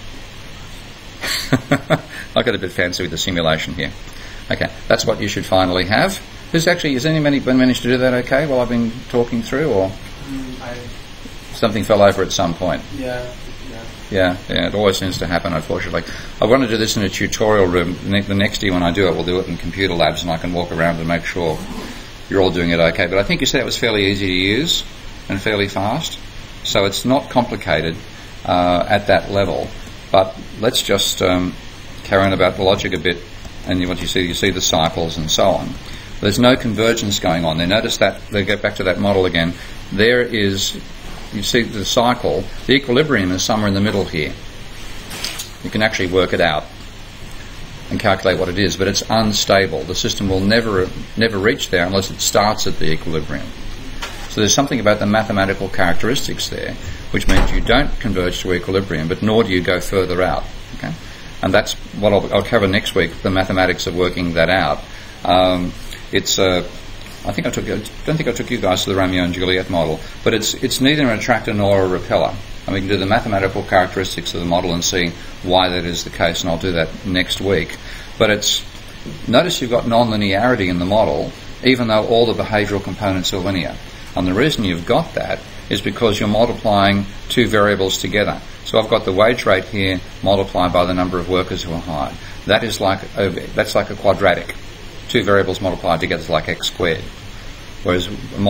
got a bit fancy with the simulation here. Okay, that's what you should finally have. Has anybody managed to do that okay while I've been talking through, or something fell over at some point? Yeah, it always seems to happen, unfortunately. I want to do this in a tutorial room. The next year when I do it, we'll do it in computer labs, and I can walk around and make sure you're all doing it okay. But I think you said it was fairly easy to use and fairly fast, so it's not complicated at that level. But let's just carry on about the logic a bit, and what you see the cycles and so on. There's no convergence going on there. Notice that, they get back to that model again. There is, you see the cycle, the equilibrium is somewhere in the middle here. You can actually work it out and calculate what it is, but it's unstable. The system will never reach there unless it starts at the equilibrium. So there's something about the mathematical characteristics there, which means you don't converge to equilibrium, but nor do you go further out. Okay? And that's what I'll cover next week, the mathematics of working that out. I don't think I took you guys to the Romeo and Juliet model, but it's neither an attractor nor a repeller. And we can do the mathematical characteristics of the model and see why that is the case, and I'll do that next week. But notice you've got non-linearity in the model, even though all the behavioural components are linear. And the reason you've got that is because you're multiplying two variables together. So I've got the wage rate here multiplied by the number of workers who are hired. That's like a quadratic. Two variables multiplied together is like x squared. Whereas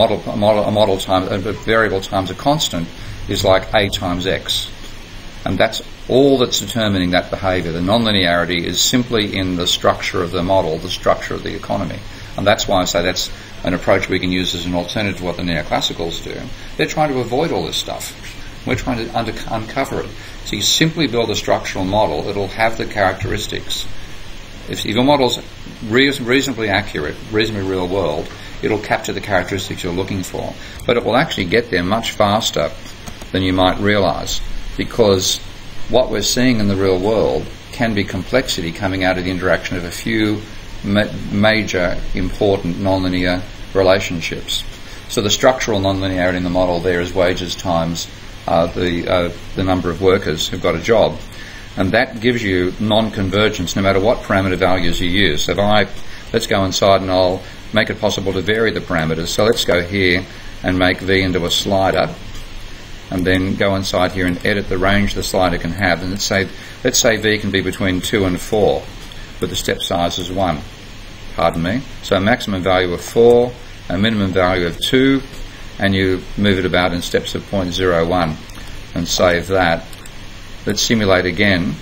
a variable times a constant is like a times x. And that's all that's determining that behaviour. The non-linearity is simply in the structure of the model, the structure of the economy. And that's why I say that's an approach we can use as an alternative to what the neoclassicals do. They're trying to avoid all this stuff. We're trying to uncover it. So you simply build a structural model that will have the characteristics. If your model's reasonably accurate, reasonably real world, it'll capture the characteristics you're looking for. But it will actually get there much faster than you might realise, because what we're seeing in the real world can be complexity coming out of the interaction of a few major important nonlinear relationships. So the structural nonlinearity in the model there is wages times the number of workers who've got a job, and that gives you non-convergence no matter what parameter values you use. So let's go inside and I'll make it possible to vary the parameters. So let's go here and make V into a slider, and then go inside here and edit the range the slider can have. And let's say V can be between 2 and 4, with the step size is 1. Pardon me. So a maximum value of 4, a minimum value of 2, and you move it about in steps of 0.01 and save that. Let's simulate again.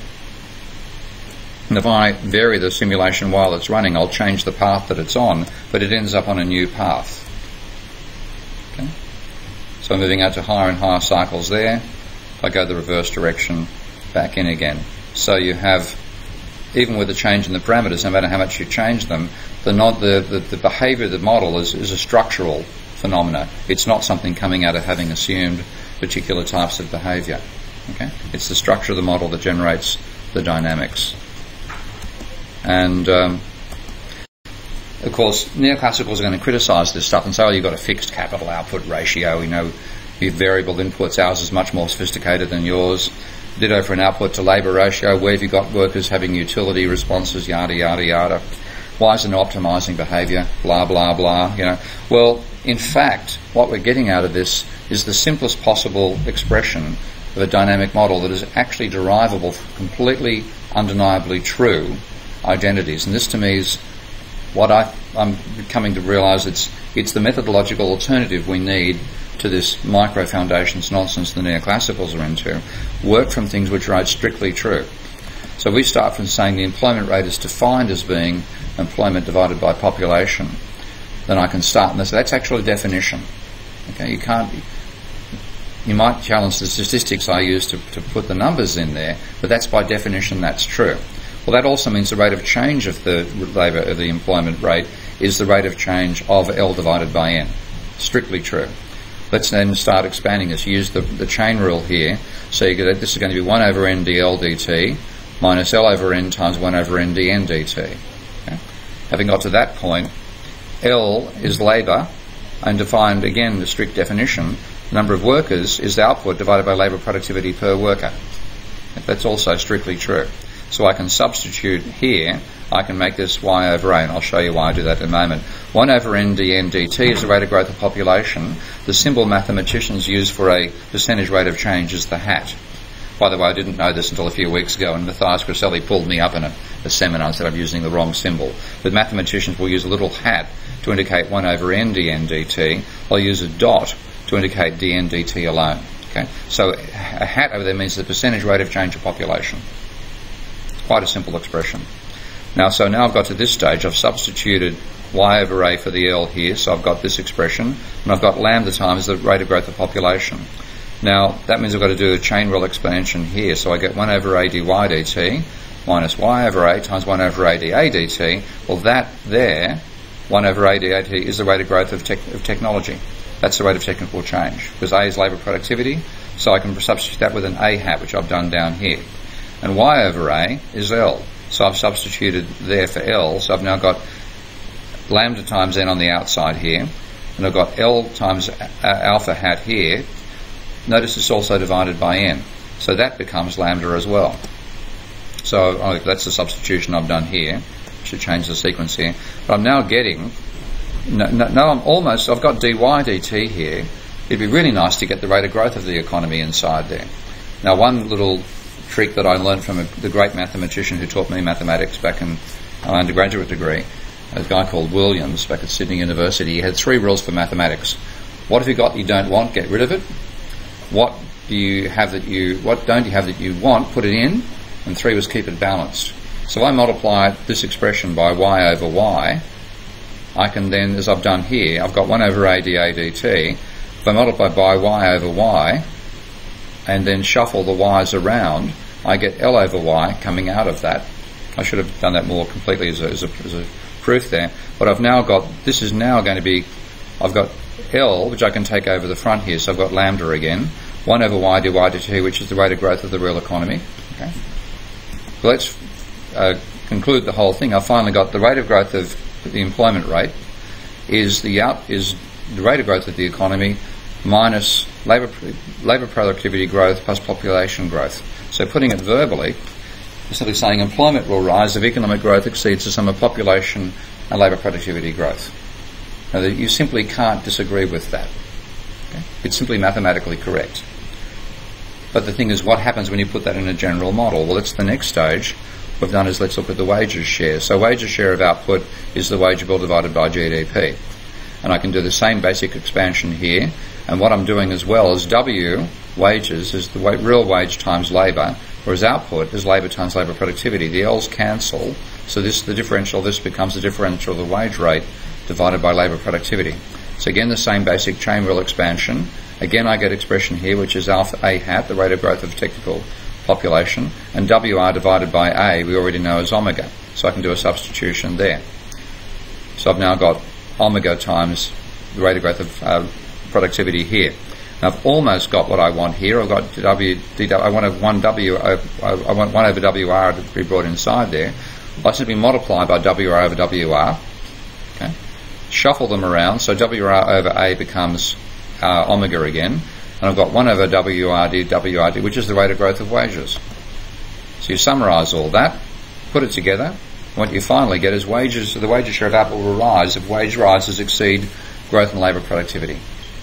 And if I vary the simulation while it's running, I'll change the path that it's on, but it ends up on a new path. Okay? So I'm moving out to higher and higher cycles there. If I go the reverse direction, back in again. So you have, even with a change in the parameters, no matter how much you change them, the behaviour of the model is a structural phenomena. It's not something coming out of having assumed particular types of behaviour. Okay? It's the structure of the model that generates the dynamics. And of course, neoclassicals are going to criticise this stuff and say, oh, you've got a fixed capital output ratio, your variable inputs, ours is much more sophisticated than yours. Ditto for an output to labour ratio, where have you got workers having utility responses, yada, yada, yada. Why is it no optimising behaviour, blah, blah, blah, Well, in fact, what we're getting out of this is the simplest possible expression of a dynamic model that is actually derivable from completely undeniably true identities. And this to me is what I'm coming to realise, it's the methodological alternative we need to this micro foundations nonsense the neoclassicals are into. Work from things which are strictly true. So we start from saying the employment rate is defined as being employment divided by population. Then I can start, and that's actually a definition. Okay, you might challenge the statistics I use to put the numbers in there, but that's by definition that's true. Well, that also means the rate of change of the labour of the employment rate is the rate of change of L divided by N. Strictly true. Let's then start expanding this. Use the chain rule here. So you get this is going to be 1 over N dL dt minus L over N times 1 over N dN dt. Okay? Having got to that point, L is labour, and defined again the strict definition, the number of workers is the output divided by labour productivity per worker. That's also strictly true. So I can substitute here, I can make this y over a, and I'll show you why I do that in a moment. 1 over n dn dt is the rate of growth of population. The symbol mathematicians use for a percentage rate of change is the hat. By the way, I didn't know this until a few weeks ago, and Matthias Griselli pulled me up in a seminar and said I'm using the wrong symbol. But mathematicians will use a little hat to indicate 1 over n dn dt. They'll use a dot to indicate dn dt alone. Okay? So a hat over there means the percentage rate of change of population. Quite a simple expression. Now I've got to this stage, I've substituted y over a for the L here, so I've got this expression, and I've got lambda times the rate of growth of population. Now that means I've got to do a chain rule expansion here, so I get 1 over a dy dt minus y over a times 1 over a dA dt. Well, that there, 1 over a dA dt, is the rate of growth of technology. That's the rate of technical change, because a is labour productivity, so I can substitute that with an a hat, which I've done down here. And y over a is L. So I've substituted there for L. So I've now got lambda times n on the outside here. And I've got L times alpha hat here. Notice it's also divided by n. So that becomes lambda as well. So that's the substitution I've done here. Should change the sequence here. But I'm now getting... I've got dy dt here. It'd be really nice to get the rate of growth of the economy inside there. Now one little trick that I learned from the great mathematician who taught me mathematics back in my undergraduate degree, a guy called Williams back at Sydney University. He had 3 rules for mathematics. What have you got you don't want? Get rid of it. What don't you have that you want? Put it in. And 3 was keep it balanced. So I multiplied this expression by y over y. I can then, as I've done here, I've got 1 over a dA dt. If I multiply by y over y, and then shuffle the y's around, I get L over y coming out of that. I should have done that more completely as a proof there. But I've now got, this is now going to be, I've got L, which I can take over the front here, so I've got lambda again, 1 over y dy dt, which is the rate of growth of the real economy. Okay. So let's conclude the whole thing. I've finally got the rate of growth of the employment rate is the rate of growth of the economy minus labour productivity growth plus population growth. So putting it verbally, simply saying employment will rise if economic growth exceeds the sum of population and labour productivity growth. Now, you simply can't disagree with that. Okay? It's simply mathematically correct. But the thing is, what happens when you put that in a general model? Well, it's the next stage. What we've done is let's look at the wages share. So wages share of output is the wage bill divided by GDP. And I can do the same basic expansion here. And what I'm doing as well is W, wages, is the real wage times labour, whereas output is labour times labour productivity. The L's cancel, so the differential, this becomes the differential of the wage rate divided by labour productivity. So again, the same basic chain rule expansion. Again, I get expression here, which is alpha A hat, the rate of growth of technical population, and WR divided by A, we already know is omega. So I can do a substitution there. So I've now got omega times the rate of growth of productivity here. Now I've almost got what I want here. I've got I want 1 over WR to be brought inside there. I simply multiply by WR over WR. Okay. Shuffle them around, so WR over A becomes omega again, and I've got 1 over WRD, which is the rate of growth of wages. So you summarise all that, put it together, what you finally get is wages, so the wages share of output will rise if wage rises exceed growth in labour productivity.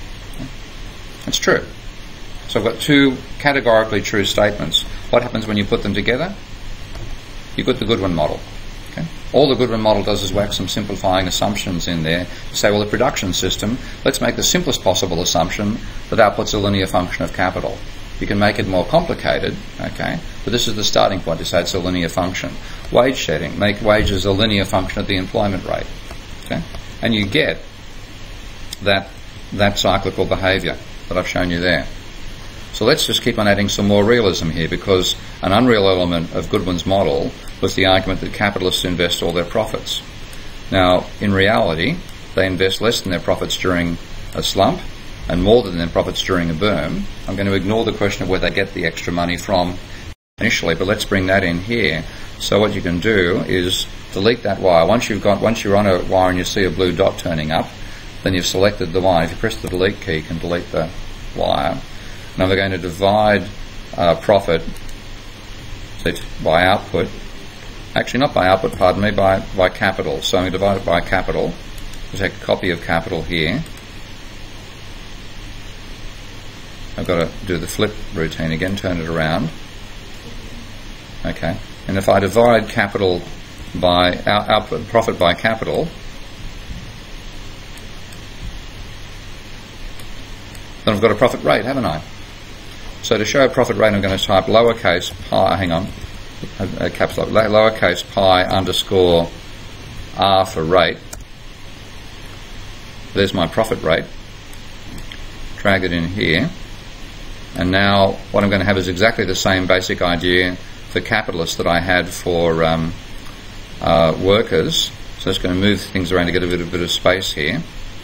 It's true. So I've got two categorically true statements. What happens when you put them together? You get the Goodwin model. Okay? All the Goodwin model does is whack some simplifying assumptions in there to say, well, the production system, let's make the simplest possible assumption that output's a linear function of capital. You can make it more complicated, okay, but this is the starting point to say it's a linear function. Wage setting, make wages a linear function of the employment rate, okay, and you get that cyclical behaviour that I've shown you there. So let's just keep on adding some more realism here, because an unreal element of Goodwin's model was the argument that capitalists invest all their profits. Now, in reality, they invest less than their profits during a slump and more than their profits during a boom. I'm going to ignore the question of where they get the extra money from initially, but let's bring that in here. So what you can do is delete that wire. Once you're on a wire and you see a blue dot turning up, then you've selected the wire. If you press the delete key, you can delete the wire. Now we're going to divide profit by output. Actually, not by output, pardon me, by capital. So I'm going to divide it by capital. I'll take a copy of capital here. I've got to do the flip routine again, turn it around. Okay, and if I divide capital by output, profit by capital, then I've got a profit rate, haven't I? So to show a profit rate, I'm going to type lowercase pi, caps lock, lowercase pi underscore r for rate. There's my profit rate. Drag it in here. And now what I'm going to have is exactly the same basic idea for capitalists that I had for workers. So it's going to move things around to get a bit of space here.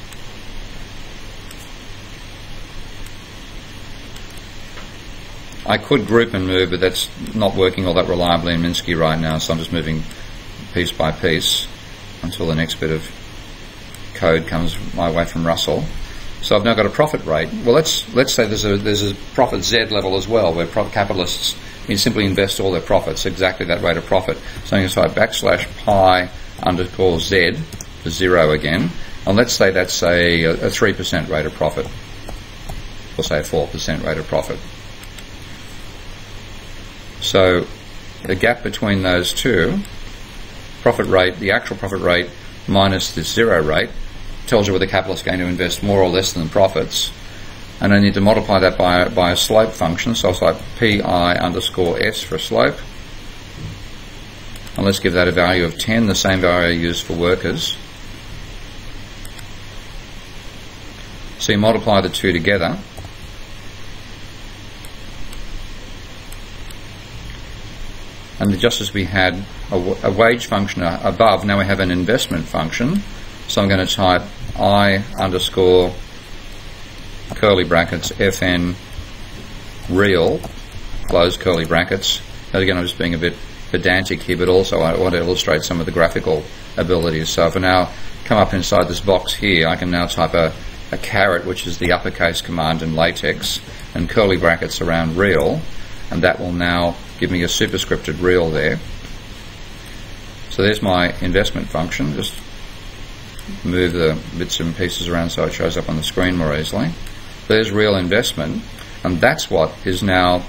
I could group and move, but that's not working all that reliably in Minsky right now, so I'm just moving piece by piece until the next bit of code comes my way from Russell. So I've now got a profit rate. Well, let's say there's a profit Z level as well, where capitalists simply invest all their profits, exactly that rate of profit. So I'm going to type backslash pi underscore Z to 0 again, and let's say that's a 3% rate of profit, or say a 4% rate of profit. So the gap between those two, profit rate, the actual profit rate minus the 0 rate, tells you whether the capitalist is going to invest more or less than the profits. And I need to multiply that by a slope function, so I'll type pi underscore s for a slope. And let's give that a value of 10, the same value I used for workers. So you multiply the two together, and just as we had a wage function above, now we have an investment function. So I'm going to type I underscore curly brackets FN real, close curly brackets. And again, I'm just being a bit pedantic here, but also I want to illustrate some of the graphical abilities. So if I now come up inside this box here, I can now type a caret, which is the uppercase command in LaTeX, and curly brackets around real, and that will now give me a superscripted real there. So there's my investment function. Just move the bits and pieces around so it shows up on the screen more easily. There's real investment, and that's what is now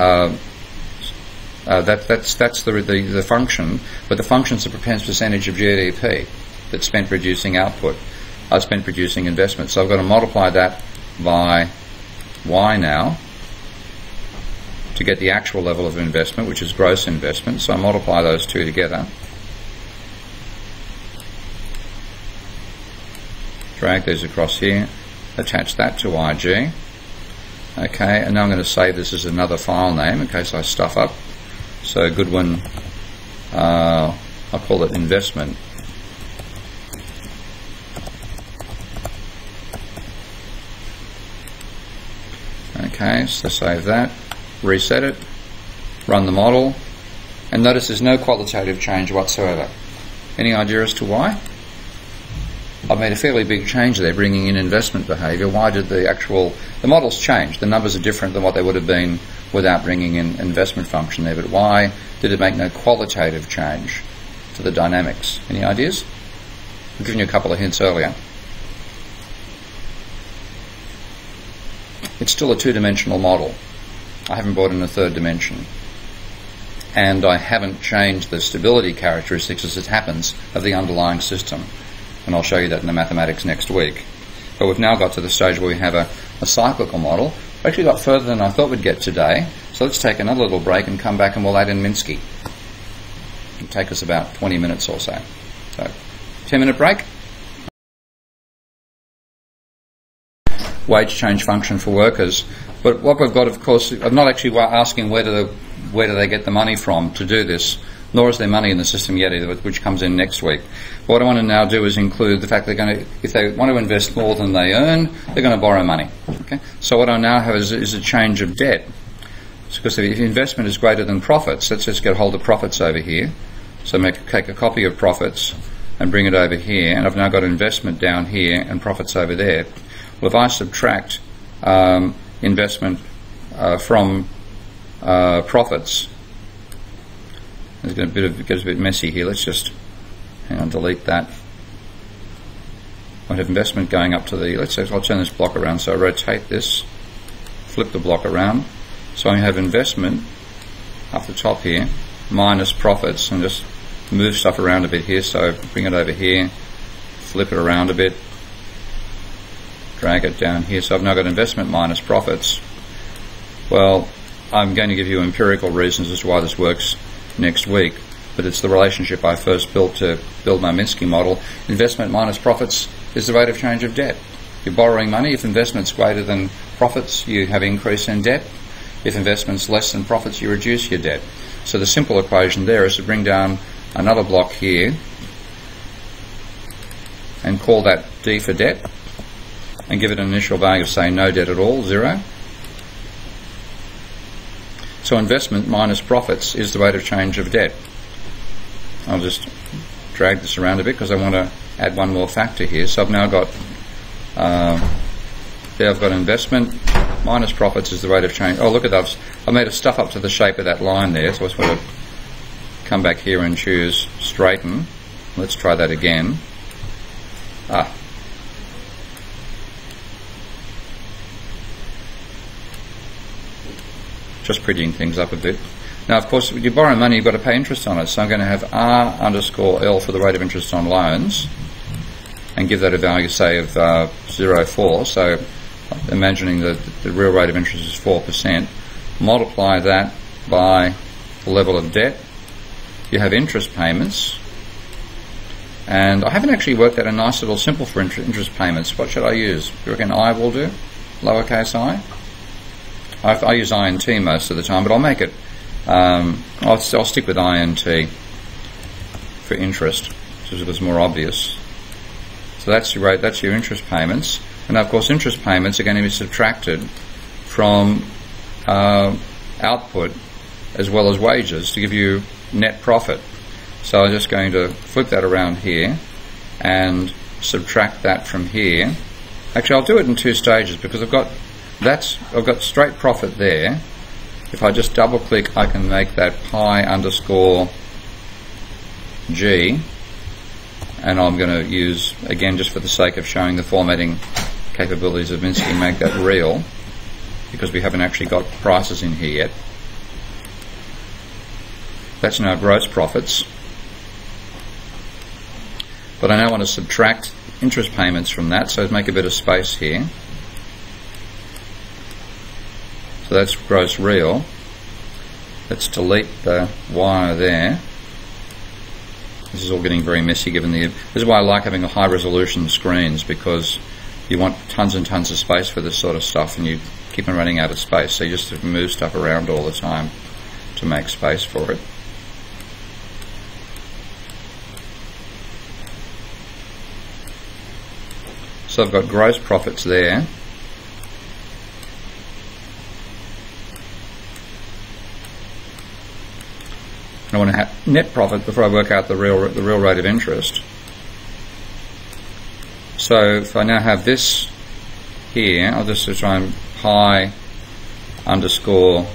that's the function, but the function's a percentage of GDP that's spent producing output. I've spent producing investment, so I've got to multiply that by Y now to get the actual level of investment, which is gross investment. So I multiply those two together, drag these across here, attach that to IG. Okay, and now I'm going to save this as another file name in case I stuff up. So Goodwin, I'll call it investment. Okay, so save that, reset it, run the model, and notice there's no qualitative change whatsoever. Any idea as to why? I've made a fairly big change there, bringing in investment behaviour. Why did the model's change? The numbers are different than what they would have been without bringing in investment function there, but why did it make no qualitative change to the dynamics? Any ideas? I've given you a couple of hints earlier. It's still a two-dimensional model. I haven't brought in a third dimension. And I haven't changed the stability characteristics, as it happens, of the underlying system. And I'll show you that in the mathematics next week. But we've now got to the stage where we have a cyclical model. We actually got further than I thought we'd get today. So let's take another little break and come back and we'll add in Minsky. It'll take us about 20 minutes or so. So, 10-minute break. Wage change function for workers. But what we've got, of course, I'm not actually asking where do they get the money from to do this, nor is there money in the system yet either, which comes in next week. What I want to now do is include the fact if they want to invest more than they earn, they're going to borrow money. Okay? So what I now have is a change of debt. Because if investment is greater than profits, let's just get hold of profits over here. So take a copy of profits and bring it over here, and I've now got investment down here and profits over there. Well, if I subtract investment from profits, it's going to get a bit messy here. Let's just delete that. I have investment going up to the. I'll turn this block around. So I rotate this, flip the block around. So I have investment up the top here minus profits, and just move stuff around a bit here. So bring it over here, flip it around a bit, drag it down here. So I've now got investment minus profits. Well, I'm going to give you empirical reasons as to why this works next week, but it's the relationship I first built to build my Minsky model. Investment minus profits is the rate of change of debt. You're borrowing money. If investment's greater than profits, you have increase in debt. If investment's less than profits, you reduce your debt. So the simple equation there is to bring down another block here and call that D for debt, and give it an initial value of, say, no debt at all, 0. So investment minus profits is the rate of change of debt. I'll just drag this around a bit because I want to add one more factor here. So I've now got, there I've got investment minus profits is the rate of change. Oh, look at that. I made a stuff up to the shape of that line there. So I just want to come back here and choose straighten. Let's try that again. Just prettying things up a bit. Now, of course, when you borrow money, you've got to pay interest on it. So I'm going to have R_L for the rate of interest on loans, and give that a value, say, of 0.4. So imagining that the real rate of interest is 4%. Multiply that by the level of debt. You have interest payments. And I haven't actually worked out a nice little symbol for interest payments. What should I use? Do you reckon I will do? Lowercase I? I use INT most of the time, but I'll make it, I'll stick with INT for interest, because it was more obvious. So that's your rate, that's your interest payments. And of course interest payments are going to be subtracted from output as well as wages to give you net profit. So I'm just going to flip that around here and subtract that from here. Actually, I'll do it in two stages because I've got straight profit there. If I just double click, I can make that pi underscore G, and I'm going to use, again, just for the sake of showing the formatting capabilities of Minsky, make that real, because we haven't actually got prices in here yet. That's now gross profits. But I now want to subtract interest payments from that, so make a bit of space here. So that's gross real. Let's delete the wire there. This is all getting very messy given this is why I like having a high resolution screens, because you want tons and tons of space for this sort of stuff and you keep on running out of space, so you just have to move stuff around all the time to make space for it. So I've got gross profits there. I want to have net profit before I work out the real rate of interest. So if I now have this here, I'll just try and pi underscore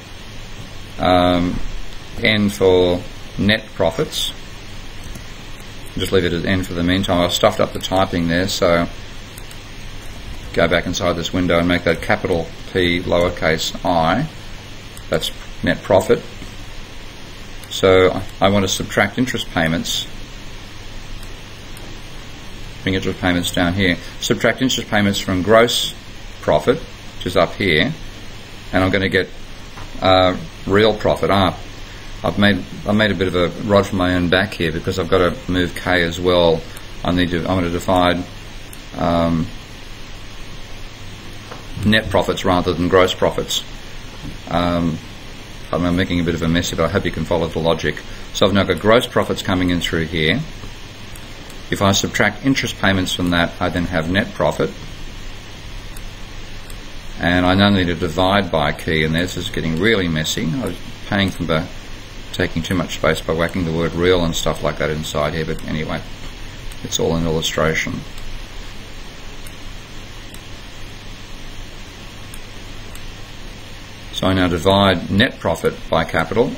n for net profits. Just leave it at n for the meantime. I've stuffed up the typing there, so go back inside this window and make that capital P lowercase I. That's net profit. So I want to subtract interest payments. Bring interest payments down here. Subtract interest payments from gross profit, which is up here, and I'm going to get real profit up. I've made a bit of a rod from my own back here because I've got to move K as well. I'm going to divide net profits rather than gross profits. I'm making a bit of a mess, but I hope you can follow the logic. So I've now got gross profits coming in through here. If I subtract interest payments from that, I then have net profit. And I now need to divide by key, and this is getting really messy. I was paying for taking too much space by whacking the word real and stuff like that inside here, but anyway, it's all an illustration. So I now divide net profit by capital.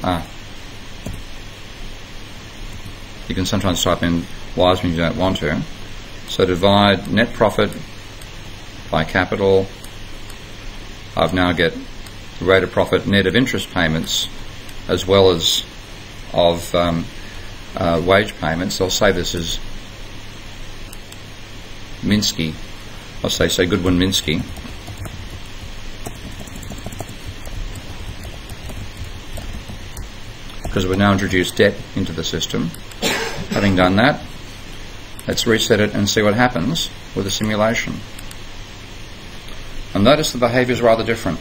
You can sometimes type in Y's when you don't want to. So divide net profit by capital. I've now get the rate of profit net of interest payments as well as of wage payments. I'll say this is Minsky. I'll say Goodwin Minsky. Because we've now introduced debt into the system. Having done that, let's reset it and see what happens with the simulation. And notice the behaviour is rather different.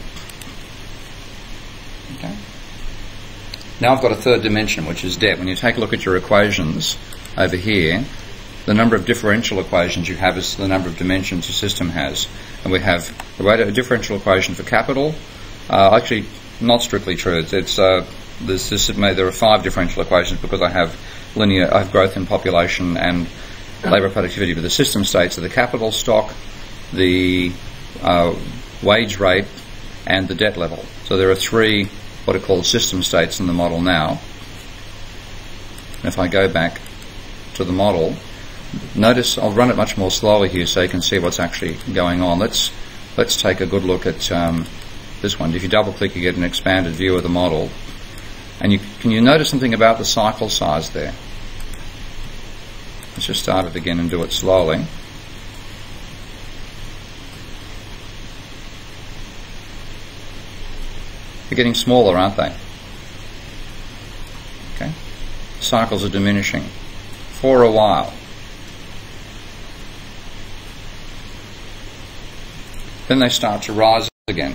Okay. Now I've got a third dimension, which is debt. When you take a look at your equations over here, the number of differential equations you have is the number of dimensions your system has. And we have a differential equation for capital. Actually, not strictly true. There are 5 differential equations because I have growth in population and labour productivity, but the system states are the capital stock, the wage rate, and the debt level. So there are 3 what are called system states in the model now. And if I go back to the model, notice I'll run it much more slowly here so you can see what's actually going on. Let's take a good look at this one. If you double click, you get an expanded view of the model. And can you notice something about the cycle size there? Let's just start it again and do it slowly. They're getting smaller, aren't they? Okay. Cycles are diminishing for a while. then they start to rise again.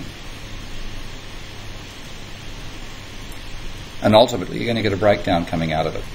And ultimately, you're going to get a breakdown coming out of it.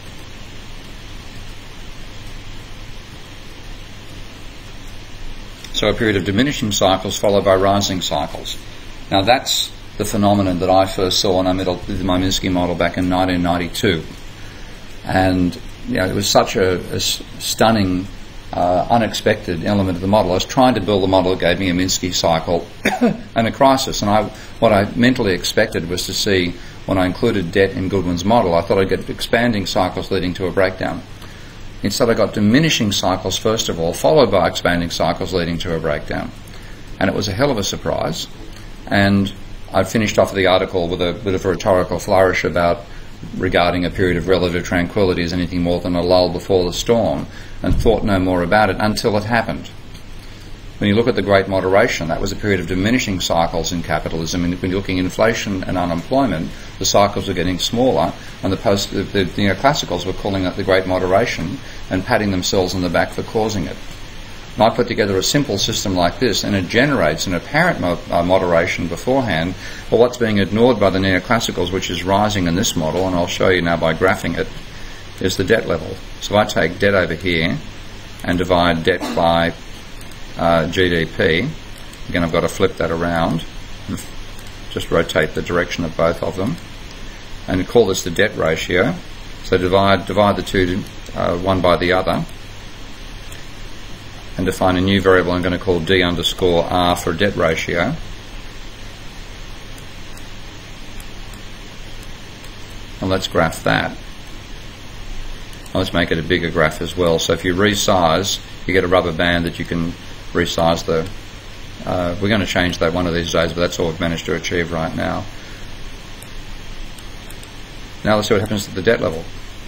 So a period of diminishing cycles followed by rising cycles. Now that's the phenomenon that I first saw when I did my Minsky model back in 1992. And it was such a stunning, unexpected element of the model. I was trying to build a model that gave me a Minsky cycle and a crisis. And what I mentally expected was to see, when I included debt in Goodwin's model, I thought I'd get expanding cycles leading to a breakdown. Instead, I got diminishing cycles first of all, followed by expanding cycles leading to a breakdown. And it was a hell of a surprise. And I finished off the article with a bit of a rhetorical flourish about regarding a period of relative tranquility as anything more than a lull before the storm, and thought no more about it until it happened. When you look at the Great Moderation, that was a period of diminishing cycles in capitalism, and when you're looking at inflation and unemployment, the cycles were getting smaller, and the neoclassicals were calling it the Great Moderation and patting themselves on the back for causing it. And I put together a simple system like this, and it generates an apparent moderation beforehand, but what's being ignored by the neoclassicals, which is rising in this model, and I'll show you now by graphing it, is the debt level. So I take debt over here and divide debt by GDP. Again, I've got to flip that around and just rotate the direction of both of them, and call this the debt ratio. So divide the two one by the other, and define a new variable I'm going to call D underscore R for debt ratio. And let's graph that. Let's make it a bigger graph as well. So if you resize, you get a rubber band that you can resize the... we're going to change that one of these days, but that's all we've managed to achieve right now. Now let's see what happens to the debt level.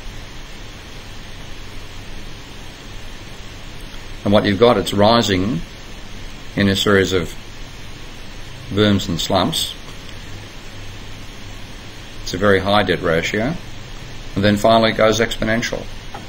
And what you've got, it's rising in a series of booms and slumps. It's a very high debt ratio. And then finally it goes exponential.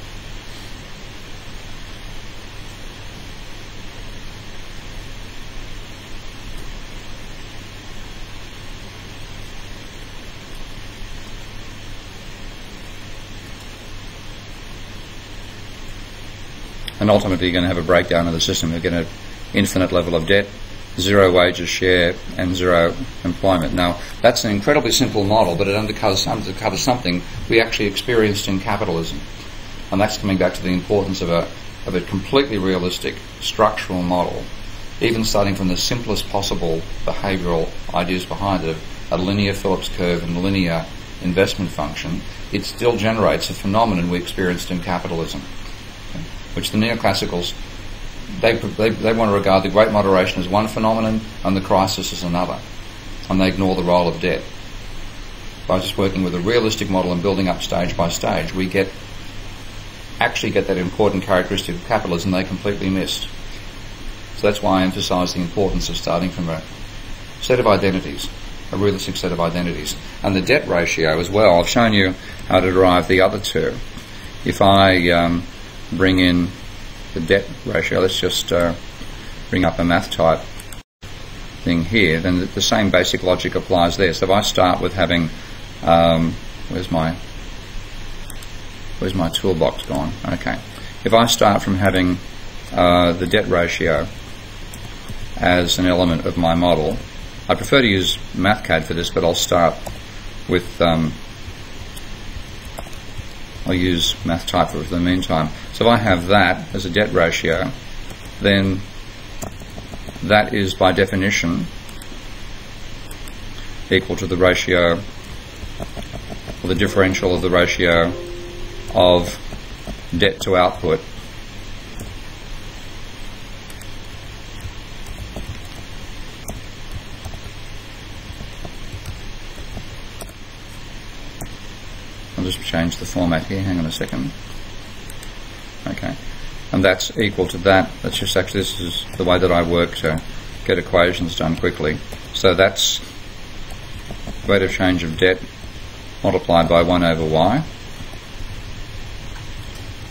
And ultimately you're going to have a breakdown of the system. You're going to infinite level of debt, zero wages share, and zero employment. Now, that's an incredibly simple model, but it undercovers something we actually experienced in capitalism. And that's coming back to the importance of a completely realistic structural model, even starting from the simplest possible behavioural ideas behind it, a linear Phillips curve and linear investment function. It still generates a phenomenon we experienced in capitalism, which the neoclassicals, they want to regard the Great Moderation as one phenomenon and the crisis as another, and they ignore the role of debt. By just working with a realistic model and building up stage by stage, we actually get that important characteristic of capitalism they completely missed. So that's why I emphasise the importance of starting from a set of identities, a realistic set of identities. And the debt ratio as well, I've shown you how to derive the other two. If I bring in the debt ratio, let's just bring up a math type thing here, then the same basic logic applies there. So if I start with having, where's my toolbox gone? Okay. If I start from having the debt ratio as an element of my model, I prefer to use MathCAD for this, but I'll start with I'll use math type for the meantime. So if I have that as a debt ratio, then that is by definition equal to the ratio, or the differential of the ratio of debt to output I'll just change the format here, hang on a second. Okay, and that's equal to that. That's just actually, this is the way that I work to get equations done quickly. So that's rate of change of debt multiplied by 1 over y.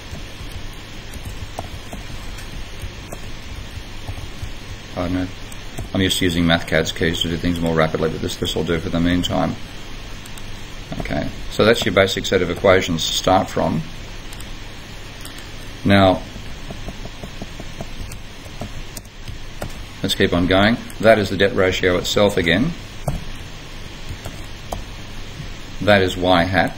Pardon me. I'm used to using MathCAD's keys to do things more rapidly, but this will do for the meantime. Okay, so that's your basic set of equations to start from. Now, let's keep on going. That is the debt ratio itself again. That is y hat.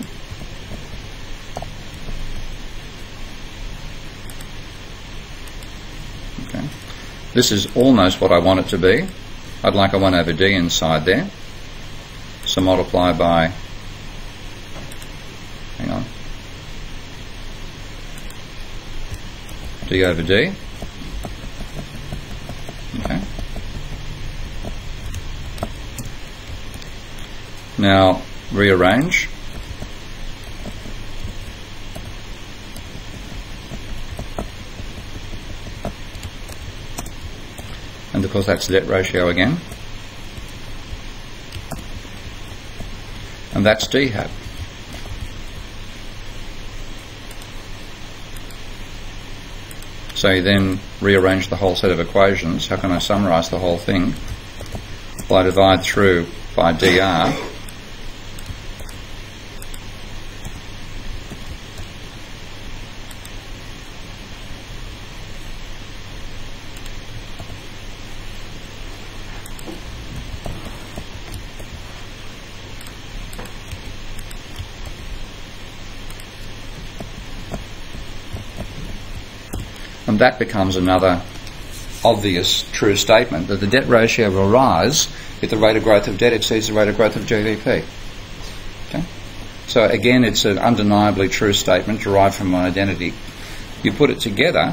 Okay. This is almost what I want it to be. I'd like a 1 over d inside there. So multiply by, hang on, d over d. Okay. Now rearrange. And of course that's the debt ratio again. And that's d hat. So you then rearrange the whole set of equations. How can I summarise the whole thing? Well, I divide through by dr. And that becomes another obvious true statement, that the debt ratio will rise if the rate of growth of debt exceeds the rate of growth of GDP. Okay? So again, it's an undeniably true statement derived from an identity. You put it together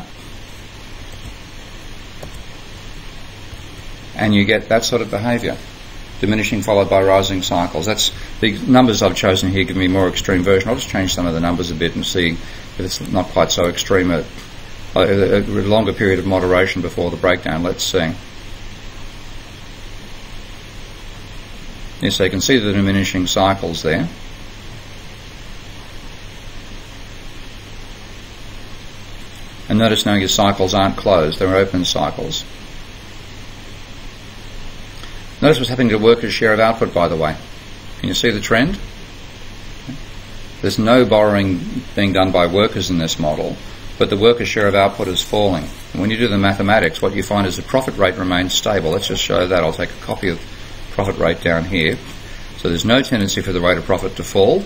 and you get that sort of behaviour. Diminishing followed by rising cycles. That's the numbers I've chosen here give me a more extreme version. I'll just change some of the numbers a bit and see if it's not quite so extreme. A longer period of moderation before the breakdown. Let's see. Yes, so you can see the diminishing cycles there. And notice now your cycles aren't closed, they're open cycles. Notice what's happening to workers' share of output, by the way. Can you see the trend? There's no borrowing being done by workers in this model, but the worker share of output is falling. And when you do the mathematics, what you find is the profit rate remains stable. Let's just show that. I'll take a copy of profit rate down here. So there's no tendency for the rate of profit to fall.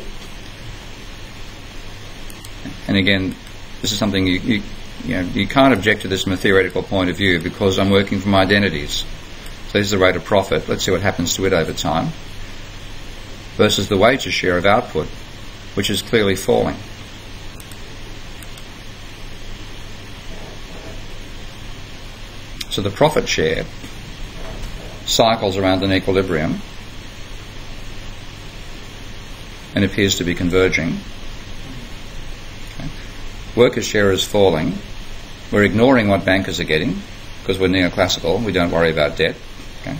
And again, this is something you can't object to this from a theoretical point of view because I'm working from identities. So this is the rate of profit. Let's see what happens to it over time. Versus the wages share of output, which is clearly falling. So the profit share cycles around an equilibrium and appears to be converging. Okay. Workers' share is falling. We're ignoring what bankers are getting because we're neoclassical. We don't worry about debt. Okay.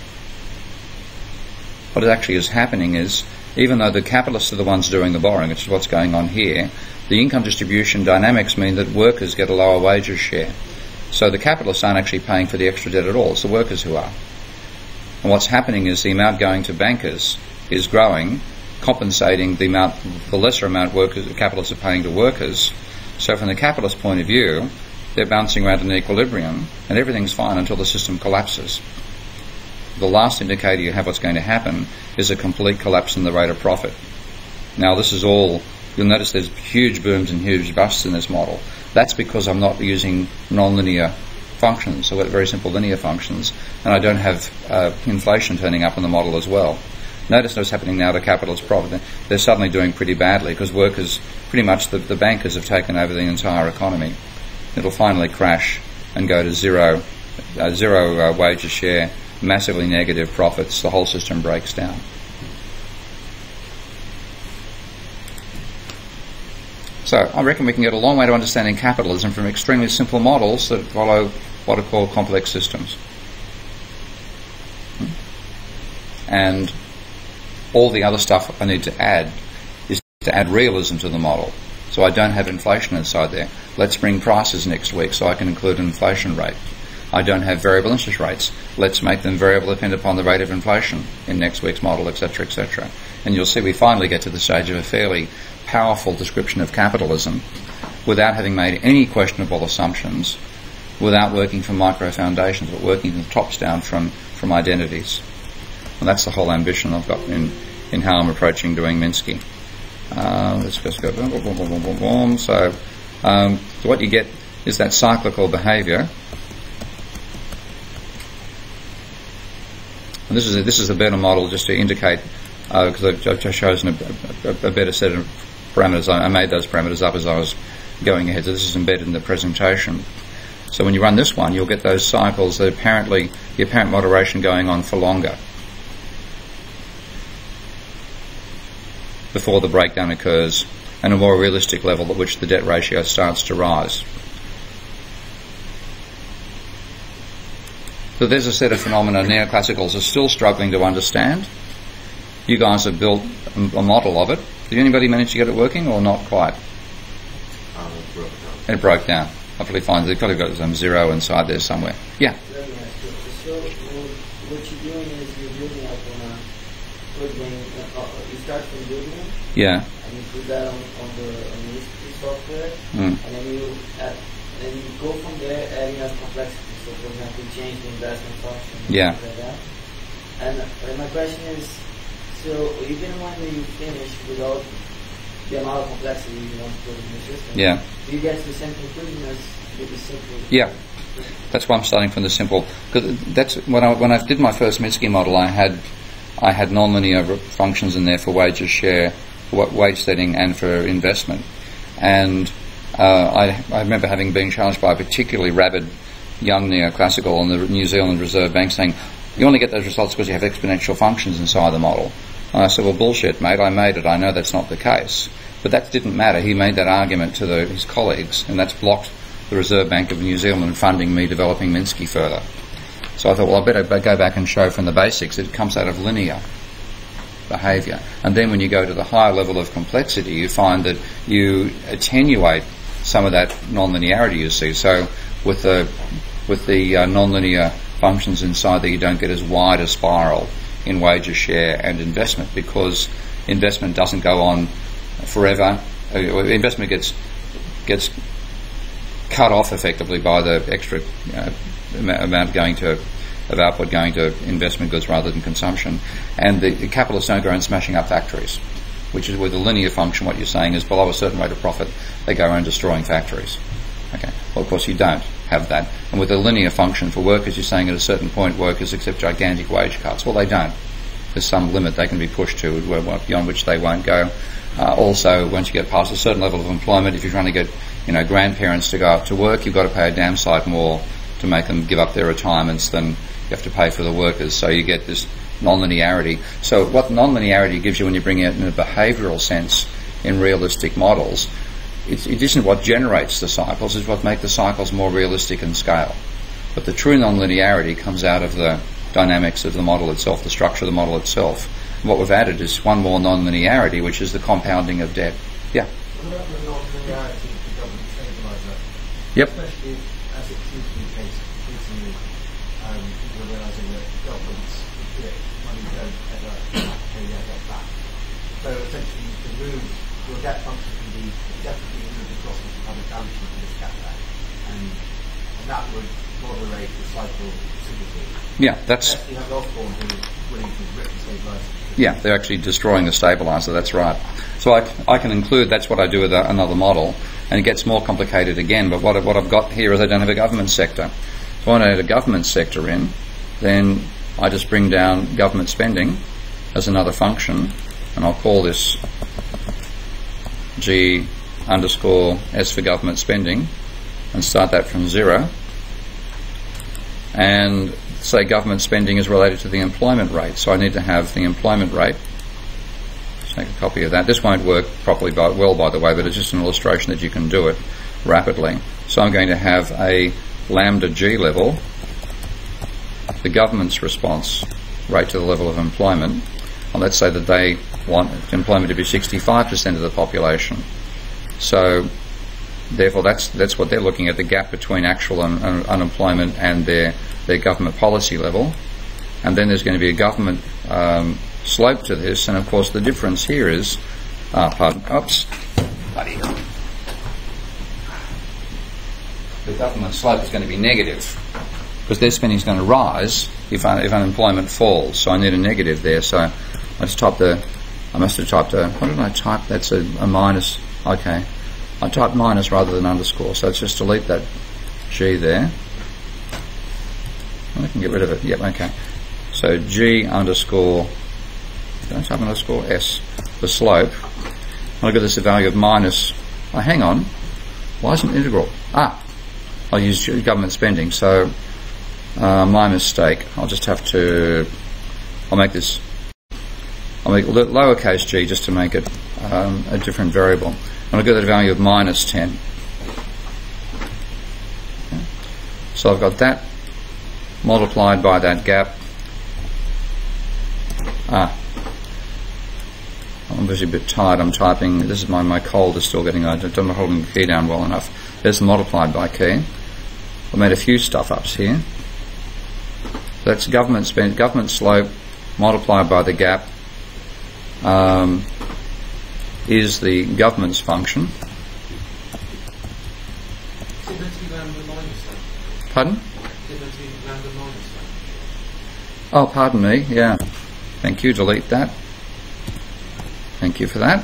What actually is happening is, even though the capitalists are the ones doing the borrowing, which is what's going on here, the income distribution dynamics mean that workers get a lower wages share. So the capitalists aren't actually paying for the extra debt at all. It's the workers who are. And what's happening is the amount going to bankers is growing, compensating the lesser amount capitalists are paying to workers. So from the capitalist point of view, they're bouncing around an equilibrium and everything's fine until the system collapses. The last indicator you have what's going to happen is a complete collapse in the rate of profit. Now this is all, you'll notice there's huge booms and huge busts in this model. That's because I'm not using non-linear functions, so I've got very simple linear functions, and I don't have inflation turning up in the model as well. Notice what's happening now to capitalist profit. They're suddenly doing pretty badly because workers, pretty much the bankers have taken over the entire economy. It'll finally crash and go to zero wages share, massively negative profits, the whole system breaks down. So I reckon we can get a long way to understanding capitalism from extremely simple models that follow what are called complex systems. And all the other stuff I need to add is to add realism to the model. So I don't have inflation inside there. Let's bring prices next week so I can include an inflation rate. I don't have variable interest rates. Let's make them variable dependent upon the rate of inflation in next week's model, etc., etc. And you'll see we finally get to the stage of a fairly powerful description of capitalism without having made any questionable assumptions, without working from micro foundations, but working from the tops down from identities. And that's the whole ambition I've got in how I'm approaching doing Minsky. Let's just go boom, boom, boom, boom, boom, boom. So what you get is that cyclical behaviour. And this is a better model just to indicate, because I've just chosen a better set of parameters. I made those parameters up as I was going ahead, so this is embedded in the presentation. So when you run this one, you'll get those cycles that apparently, the apparent moderation going on for longer before the breakdown occurs, and a more realistic level at which the debt ratio starts to rise. So there's a set of phenomena neoclassicals are still struggling to understand. You guys have built a model of it. Did anybody manage to get it working or not quite? It broke down. I probably find they've probably got some zero inside there somewhere. Yeah. Let me ask you. So what you're doing is you're building up on a Goodwin. You start from Goodwin. Yeah. And you put that on the Minsky software, and then you go from there adding up complexity. So for example, you change the investment function. Yeah. Like that. And my question is, so even when you finish without the amount of complexity you want to put in the system, yeah, do you get to the same conclusion as with the simple? Yeah. That's why I'm starting from the simple. Because that's when I did my first Minsky model, I had nonlinear functions in there for wages share, wage setting, and for investment. And I remember having been challenged by a particularly rabid young neoclassical on the New Zealand Reserve Bank saying, you only get those results because you have exponential functions inside the model. And I said, well, bullshit, mate, I made it. I know that's not the case. But that didn't matter. He made that argument to his colleagues, and that's blocked the Reserve Bank of New Zealand funding me developing Minsky further. So I thought, well, I better go back and show from the basics. It comes out of linear behaviour. And then when you go to the higher level of complexity, you find that you attenuate some of that non-linearity you see. So with the non-linear functions inside there, you don't get as wide a spiral in wages share and investment, because investment doesn't go on forever. Investment gets cut off effectively by the extra amount of output going to investment goods rather than consumption. And the capitalists don't go around smashing up factories, which is with a linear function. What you're saying is below a certain rate of profit, they go around destroying factories. Okay. Well, of course, you don't have that. And with a linear function for workers, you're saying at a certain point workers accept gigantic wage cuts. Well, they don't. There's some limit they can be pushed to beyond which they won't go. Also, once you get past a certain level of employment, if you're trying to get grandparents to go up to work, you've got to pay a damn sight more to make them give up their retirements than you have to pay for the workers. So you get this non-linearity. So what non-linearity gives you when you bring it in a behavioural sense in realistic models, it isn't what generates the cycles, it's what makes the cycles more realistic in scale. But the true non-linearity comes out of the dynamics of the model itself, the structure of the model itself. And what we've added is one more non-linearity, which is the compounding of debt. Yeah? What about the non-linearity of the government stabiliser? Yep. Especially as it seems to be the case recently, people are realising that governments get money don't ever pay their debt back. So essentially, to remove your debt function can be definitely remove the cost of the public balance sheet to this cap back, and that would moderate the cycle considerably. Yeah, that's. You have Osborne who is willing to rip the stabiliser. Yeah, they're actually destroying the stabiliser, that's right. So I can include, that's what I do with another model, and it gets more complicated again, but what I've got here is I don't have a government sector. So when I add a government sector in, then I just bring down government spending as another function, and I'll call this G underscore S for government spending, and start that from 0, and say government spending is related to the employment rate. So I need to have the employment rate. Let's take a copy of that. This won't work properly by the way, but it's just an illustration that you can do it rapidly. So I'm going to have a lambda G level, the government's response rate to the level of employment. And let's say that they want employment to be 65% of the population. So Therefore, that's what they're looking at, the gap between actual unemployment and their government policy level. And then there's going to be a government slope to this, and of course the difference here is, the government slope is going to be negative, because their spending is going to rise if unemployment falls. So I need a negative there. So I must have typed a, what did I type? That's a minus. Okay. I typed minus rather than underscore. So let's just delete that G there. I can get rid of it. Yep, okay. So G underscore, don't type underscore S, the slope. I'll give this a value of minus, oh hang on, why isn't it integral? I'll use government spending, so my mistake. I'll just have to, I'll make lowercase g just to make it a different variable. And I'll give it a value of minus 10. Okay. So I've got that multiplied by that gap. I'm busy a bit tired. I'm typing. This is my cold is still getting. I'm not holding the key down well enough. There's the multiplied by key. I made a few stuff ups here. That's government slope multiplied by the gap is the government's function. Pardon? Oh, pardon me. Yeah. Thank you. Delete that. Thank you for that.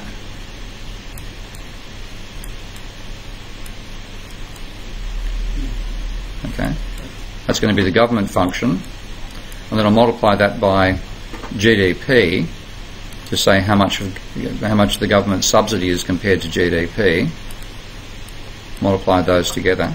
Okay. That's going to be the government function. And then I'll multiply that by GDP to say how much the government subsidy is compared to GDP. Multiply those together.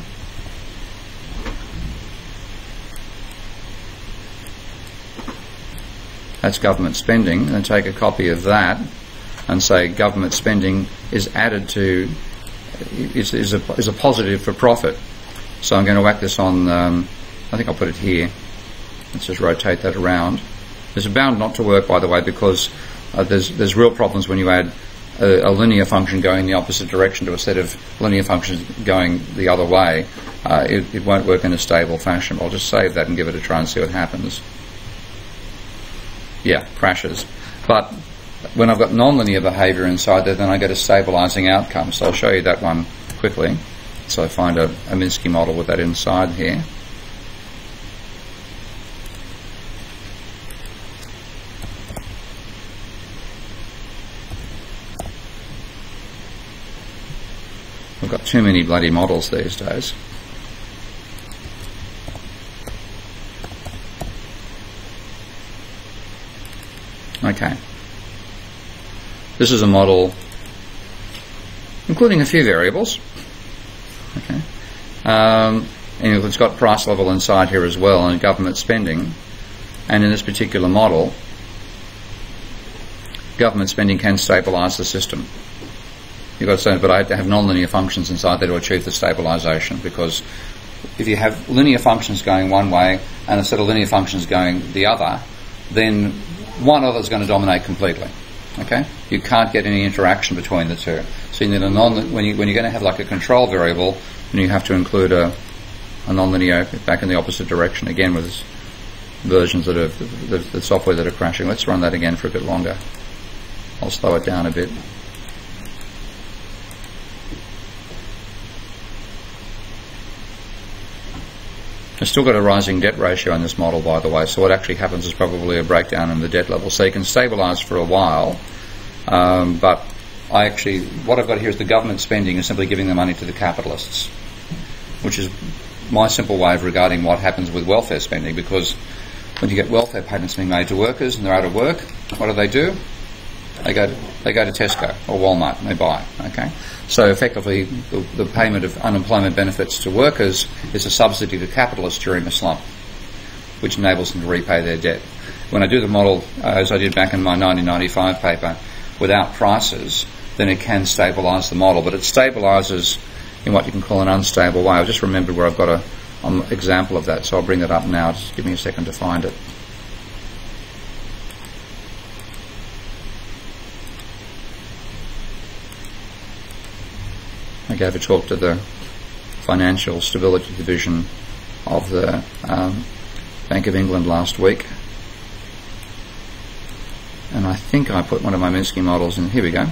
That's government spending, and take a copy of that and say government spending is added to is a positive for profit. So I'm going to whack this on. I think I'll put it here. Let's just rotate that around. This is bound not to work, by the way, because there's real problems when you add a linear function going the opposite direction to a set of linear functions going the other way. It won't work in a stable fashion. I'll just save that and give it a try and see what happens. Yeah, crashes. But when I've got non-linear behaviour inside there, then I get a stabilising outcome. So I'll show you that one quickly. So I find a Minsky model with that inside here. We've got too many bloody models these days. Okay. This is a model including a few variables. Okay. And it's got price level inside here as well, and government spending. And in this particular model, government spending can stabilise the system. You've got to say, but I have to have non-linear functions inside there to achieve the stabilisation, because if you have linear functions going one way and a set of linear functions going the other, then one other is going to dominate completely. Okay, you can't get any interaction between the two. So you need a when you're going to have like a control variable, then you have to include a non-linear back in the opposite direction. Again, with versions that are the software that are crashing. Let's run that again for a bit longer. I'll slow it down a bit. I've still got a rising debt ratio in this model, by the way, so what actually happens is probably a breakdown in the debt level. So you can stabilise for a while, but what I've got here is the government spending is simply giving the money to the capitalists, which is my simple way of regarding what happens with welfare spending, because when you get welfare payments being made to workers and they're out of work, what do? They go to Tesco or Walmart and they buy. Okay, so effectively the payment of unemployment benefits to workers is a subsidy to capitalists during a slump, which enables them to repay their debt. When I do the model, as I did back in my 1995 paper, without prices, then it can stabilise the model, but it stabilises in what you can call an unstable way. I've just remembered where I've got an example of that, so I'll bring it up now. Just give me a second to find it. gave a talk to the Financial Stability Division of the Bank of England last week, and I think I put one of my Minsky models in. Here we go.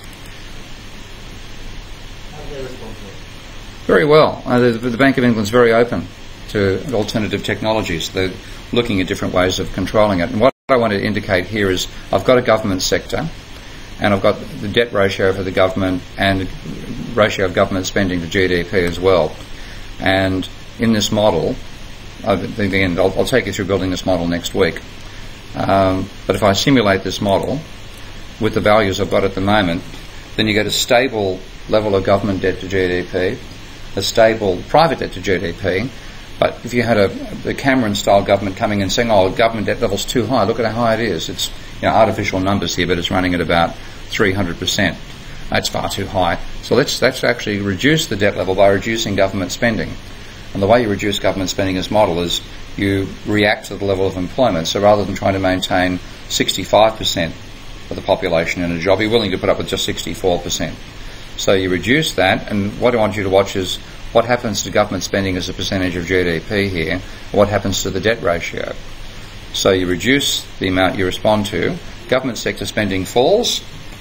Very well. The Bank of England's very open to alternative technologies. They're looking at different ways of controlling it. And what I want to indicate here is I've got a government sector, and I've got the debt ratio for the government and ratio of government spending to GDP as well. And in this model, again, I'll take you through building this model next week. But if I simulate this model with the values I've got at the moment, then you get a stable level of government debt to GDP, a stable private debt to GDP. But if you had a Cameron-style government coming in saying, "Oh, government debt level's too high. Look at how high it is. It's artificial numbers here, but it's running at about 300%. That's far too high. So let's actually reduce the debt level by reducing government spending." And the way you reduce government spending as model is you react to the level of employment. So rather than trying to maintain 65% of the population in a job, you're willing to put up with just 64%. So you reduce that, and what I want you to watch is what happens to government spending as a percentage of GDP here, what happens to the debt ratio. So you reduce the amount you respond to, government sector spending falls,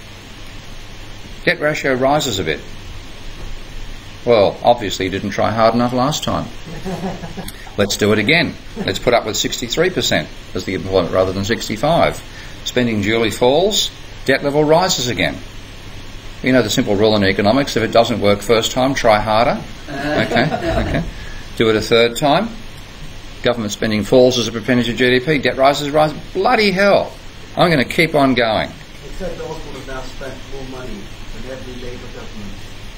debt ratio rises a bit. Well, obviously you didn't try hard enough last time. Let's do it again. Let's put up with 63% as the employment rather than 65. Spending duly falls, debt level rises again. You know the simple rule in economics, if it doesn't work first time, try harder. Okay. Do it a third time. Government spending falls as a percentage of GDP, debt rises. Bloody hell. I'm going to keep on going. Except that Osborne has now spent more money than every Labour government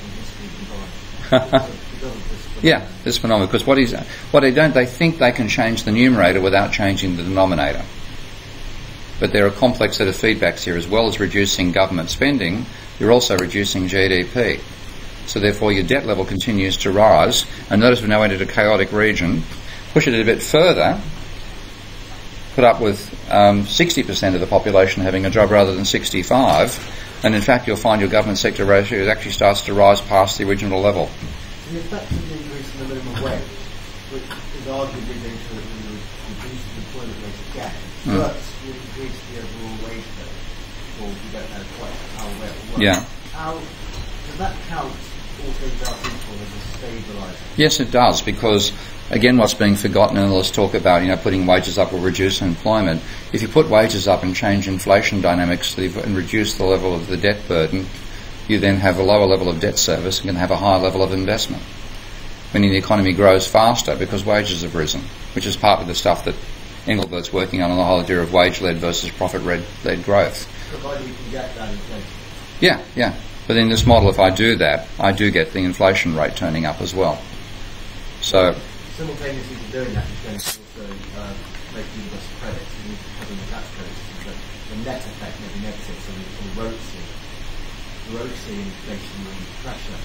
in history combined. Yeah, this phenomenon, because they think they can change the numerator without changing the denominator. But there are a complex set of feedbacks here. As well as reducing government spending, you're also reducing GDP. So therefore your debt level continues to rise. And notice we've now entered a chaotic region. Push it a bit further, put up with 60% of the population having a job rather than 65, and in fact you'll find your government sector ratio actually starts to rise past the original level. The effect of the increase in the minimum wage, which is arguably going to reduce the employment rate again, but will increase the overall wage rate, or we don't know quite how well it works. Yeah. How does that count, all things else equal, as a stabiliser? Yes, it does, because again, what's being forgotten, and let's talk about, putting wages up will reduce employment. If you put wages up and change inflation dynamics and reduce the level of the debt burden, you then have a lower level of debt service and can have a higher level of investment. Meaning the economy grows faster because wages have risen, which is partly the stuff that Engelbert's working on the whole idea of wage-led versus profit-led growth. Provided you can get that inflation. Yeah. But in this model, if I do that, I do get the inflation rate turning up as well. So simultaneously to doing that, you're going to also make universal credits, you need to cover the tax credits, but the net effect may be negative, so we're seeing inflationary pressure.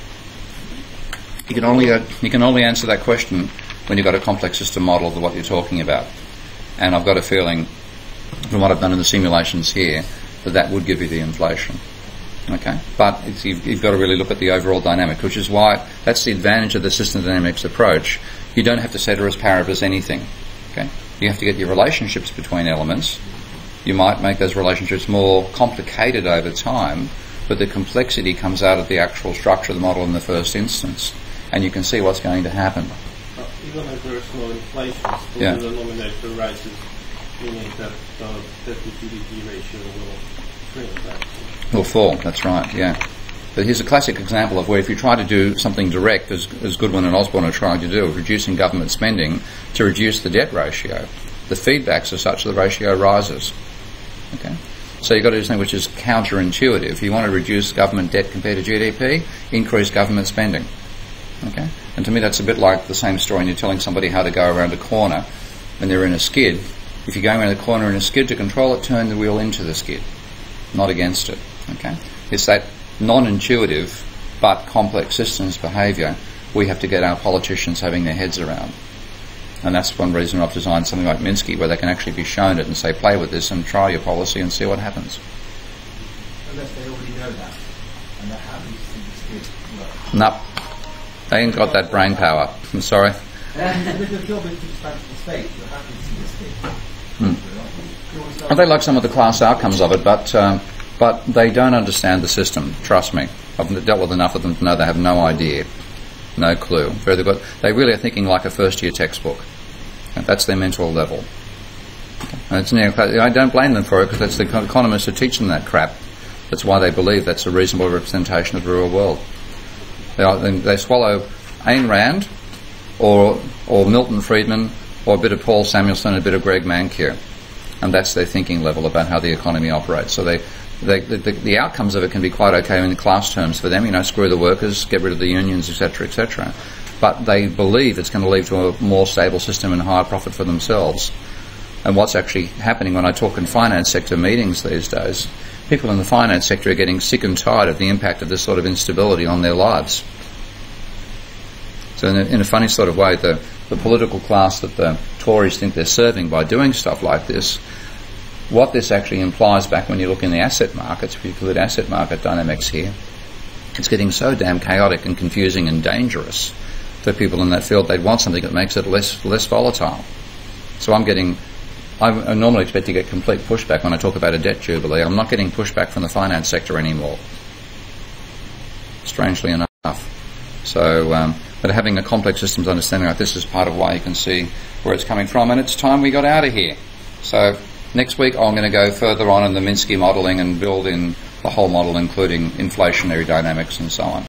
You can only answer that question when you've got a complex system model of what you're talking about. And I've got a feeling, from what I've done in the simulations here, that would give you the inflation. Okay, but you've got to really look at the overall dynamic, which is why that's the advantage of the system dynamics approach. You don't have to ceteris paribus anything. Okay, you have to get your relationships between elements. You might make those relationships more complicated over time, but the complexity comes out of the actual structure of the model in the first instance, and you can see what's going to happen. Even if there is no inflation, still the denominator rises, meaning that the GDP ratio will shrink. Will fall, that's right, yeah. But here's a classic example of where if you try to do something direct, as Goodwin and Osborne are trying to do, of reducing government spending to reduce the debt ratio, the feedbacks are such that the ratio rises. Okay? So you've got to do something which is counterintuitive. If you want to reduce government debt compared to GDP, increase government spending. Okay? And to me that's a bit like the same story when you're telling somebody how to go around a corner when they're in a skid. If you're going around the corner in a skid, to control it, turn the wheel into the skid, not against it. Okay? It's that non-intuitive but complex systems behaviour we have to get our politicians having their heads around. And that's one reason I've designed something like Minsky, where they can actually be shown it and say, play with this and try your policy and see what happens. Unless they already know that, and they're happy to see the skid work. Nope. They ain't got that brain power. I'm sorry. And if your job is to expand the state, you're happy to see the state. I think like some of the class outcomes of it, but they don't understand the system. Trust me. I've dealt with enough of them to know they have no idea, no clue. They really are thinking like a first-year textbook. And that's their mental level. And it's I don't blame them for it, because that's the economists who teach them that crap. That's why they believe that's a reasonable representation of the real world. They swallow Ayn Rand or Milton Friedman or a bit of Paul Samuelson and a bit of Greg Mankiw. And that's their thinking level about how the economy operates. So the outcomes of it can be quite okay in class terms for them. Screw the workers, get rid of the unions, etc., etc. But they believe it's going to lead to a more stable system and higher profit for themselves. And what's actually happening when I talk in finance sector meetings these days, people in the finance sector are getting sick and tired of the impact of this sort of instability on their lives. So in a funny sort of way, the political class that the Tories think they're serving by doing stuff like this, what this actually implies back when you look in the asset markets, if you include asset market dynamics here, it's getting so damn chaotic and confusing and dangerous for people in that field. They'd want something that makes it less volatile. So I normally expect to get complete pushback when I talk about a debt jubilee. I'm not getting pushback from the finance sector anymore, strangely enough. So, but having a complex systems understanding like this is part of why you can see where it's coming from, and it's time we got out of here. So next week I'm going to go further on in the Minsky modelling and build in the whole model, including inflationary dynamics and so on.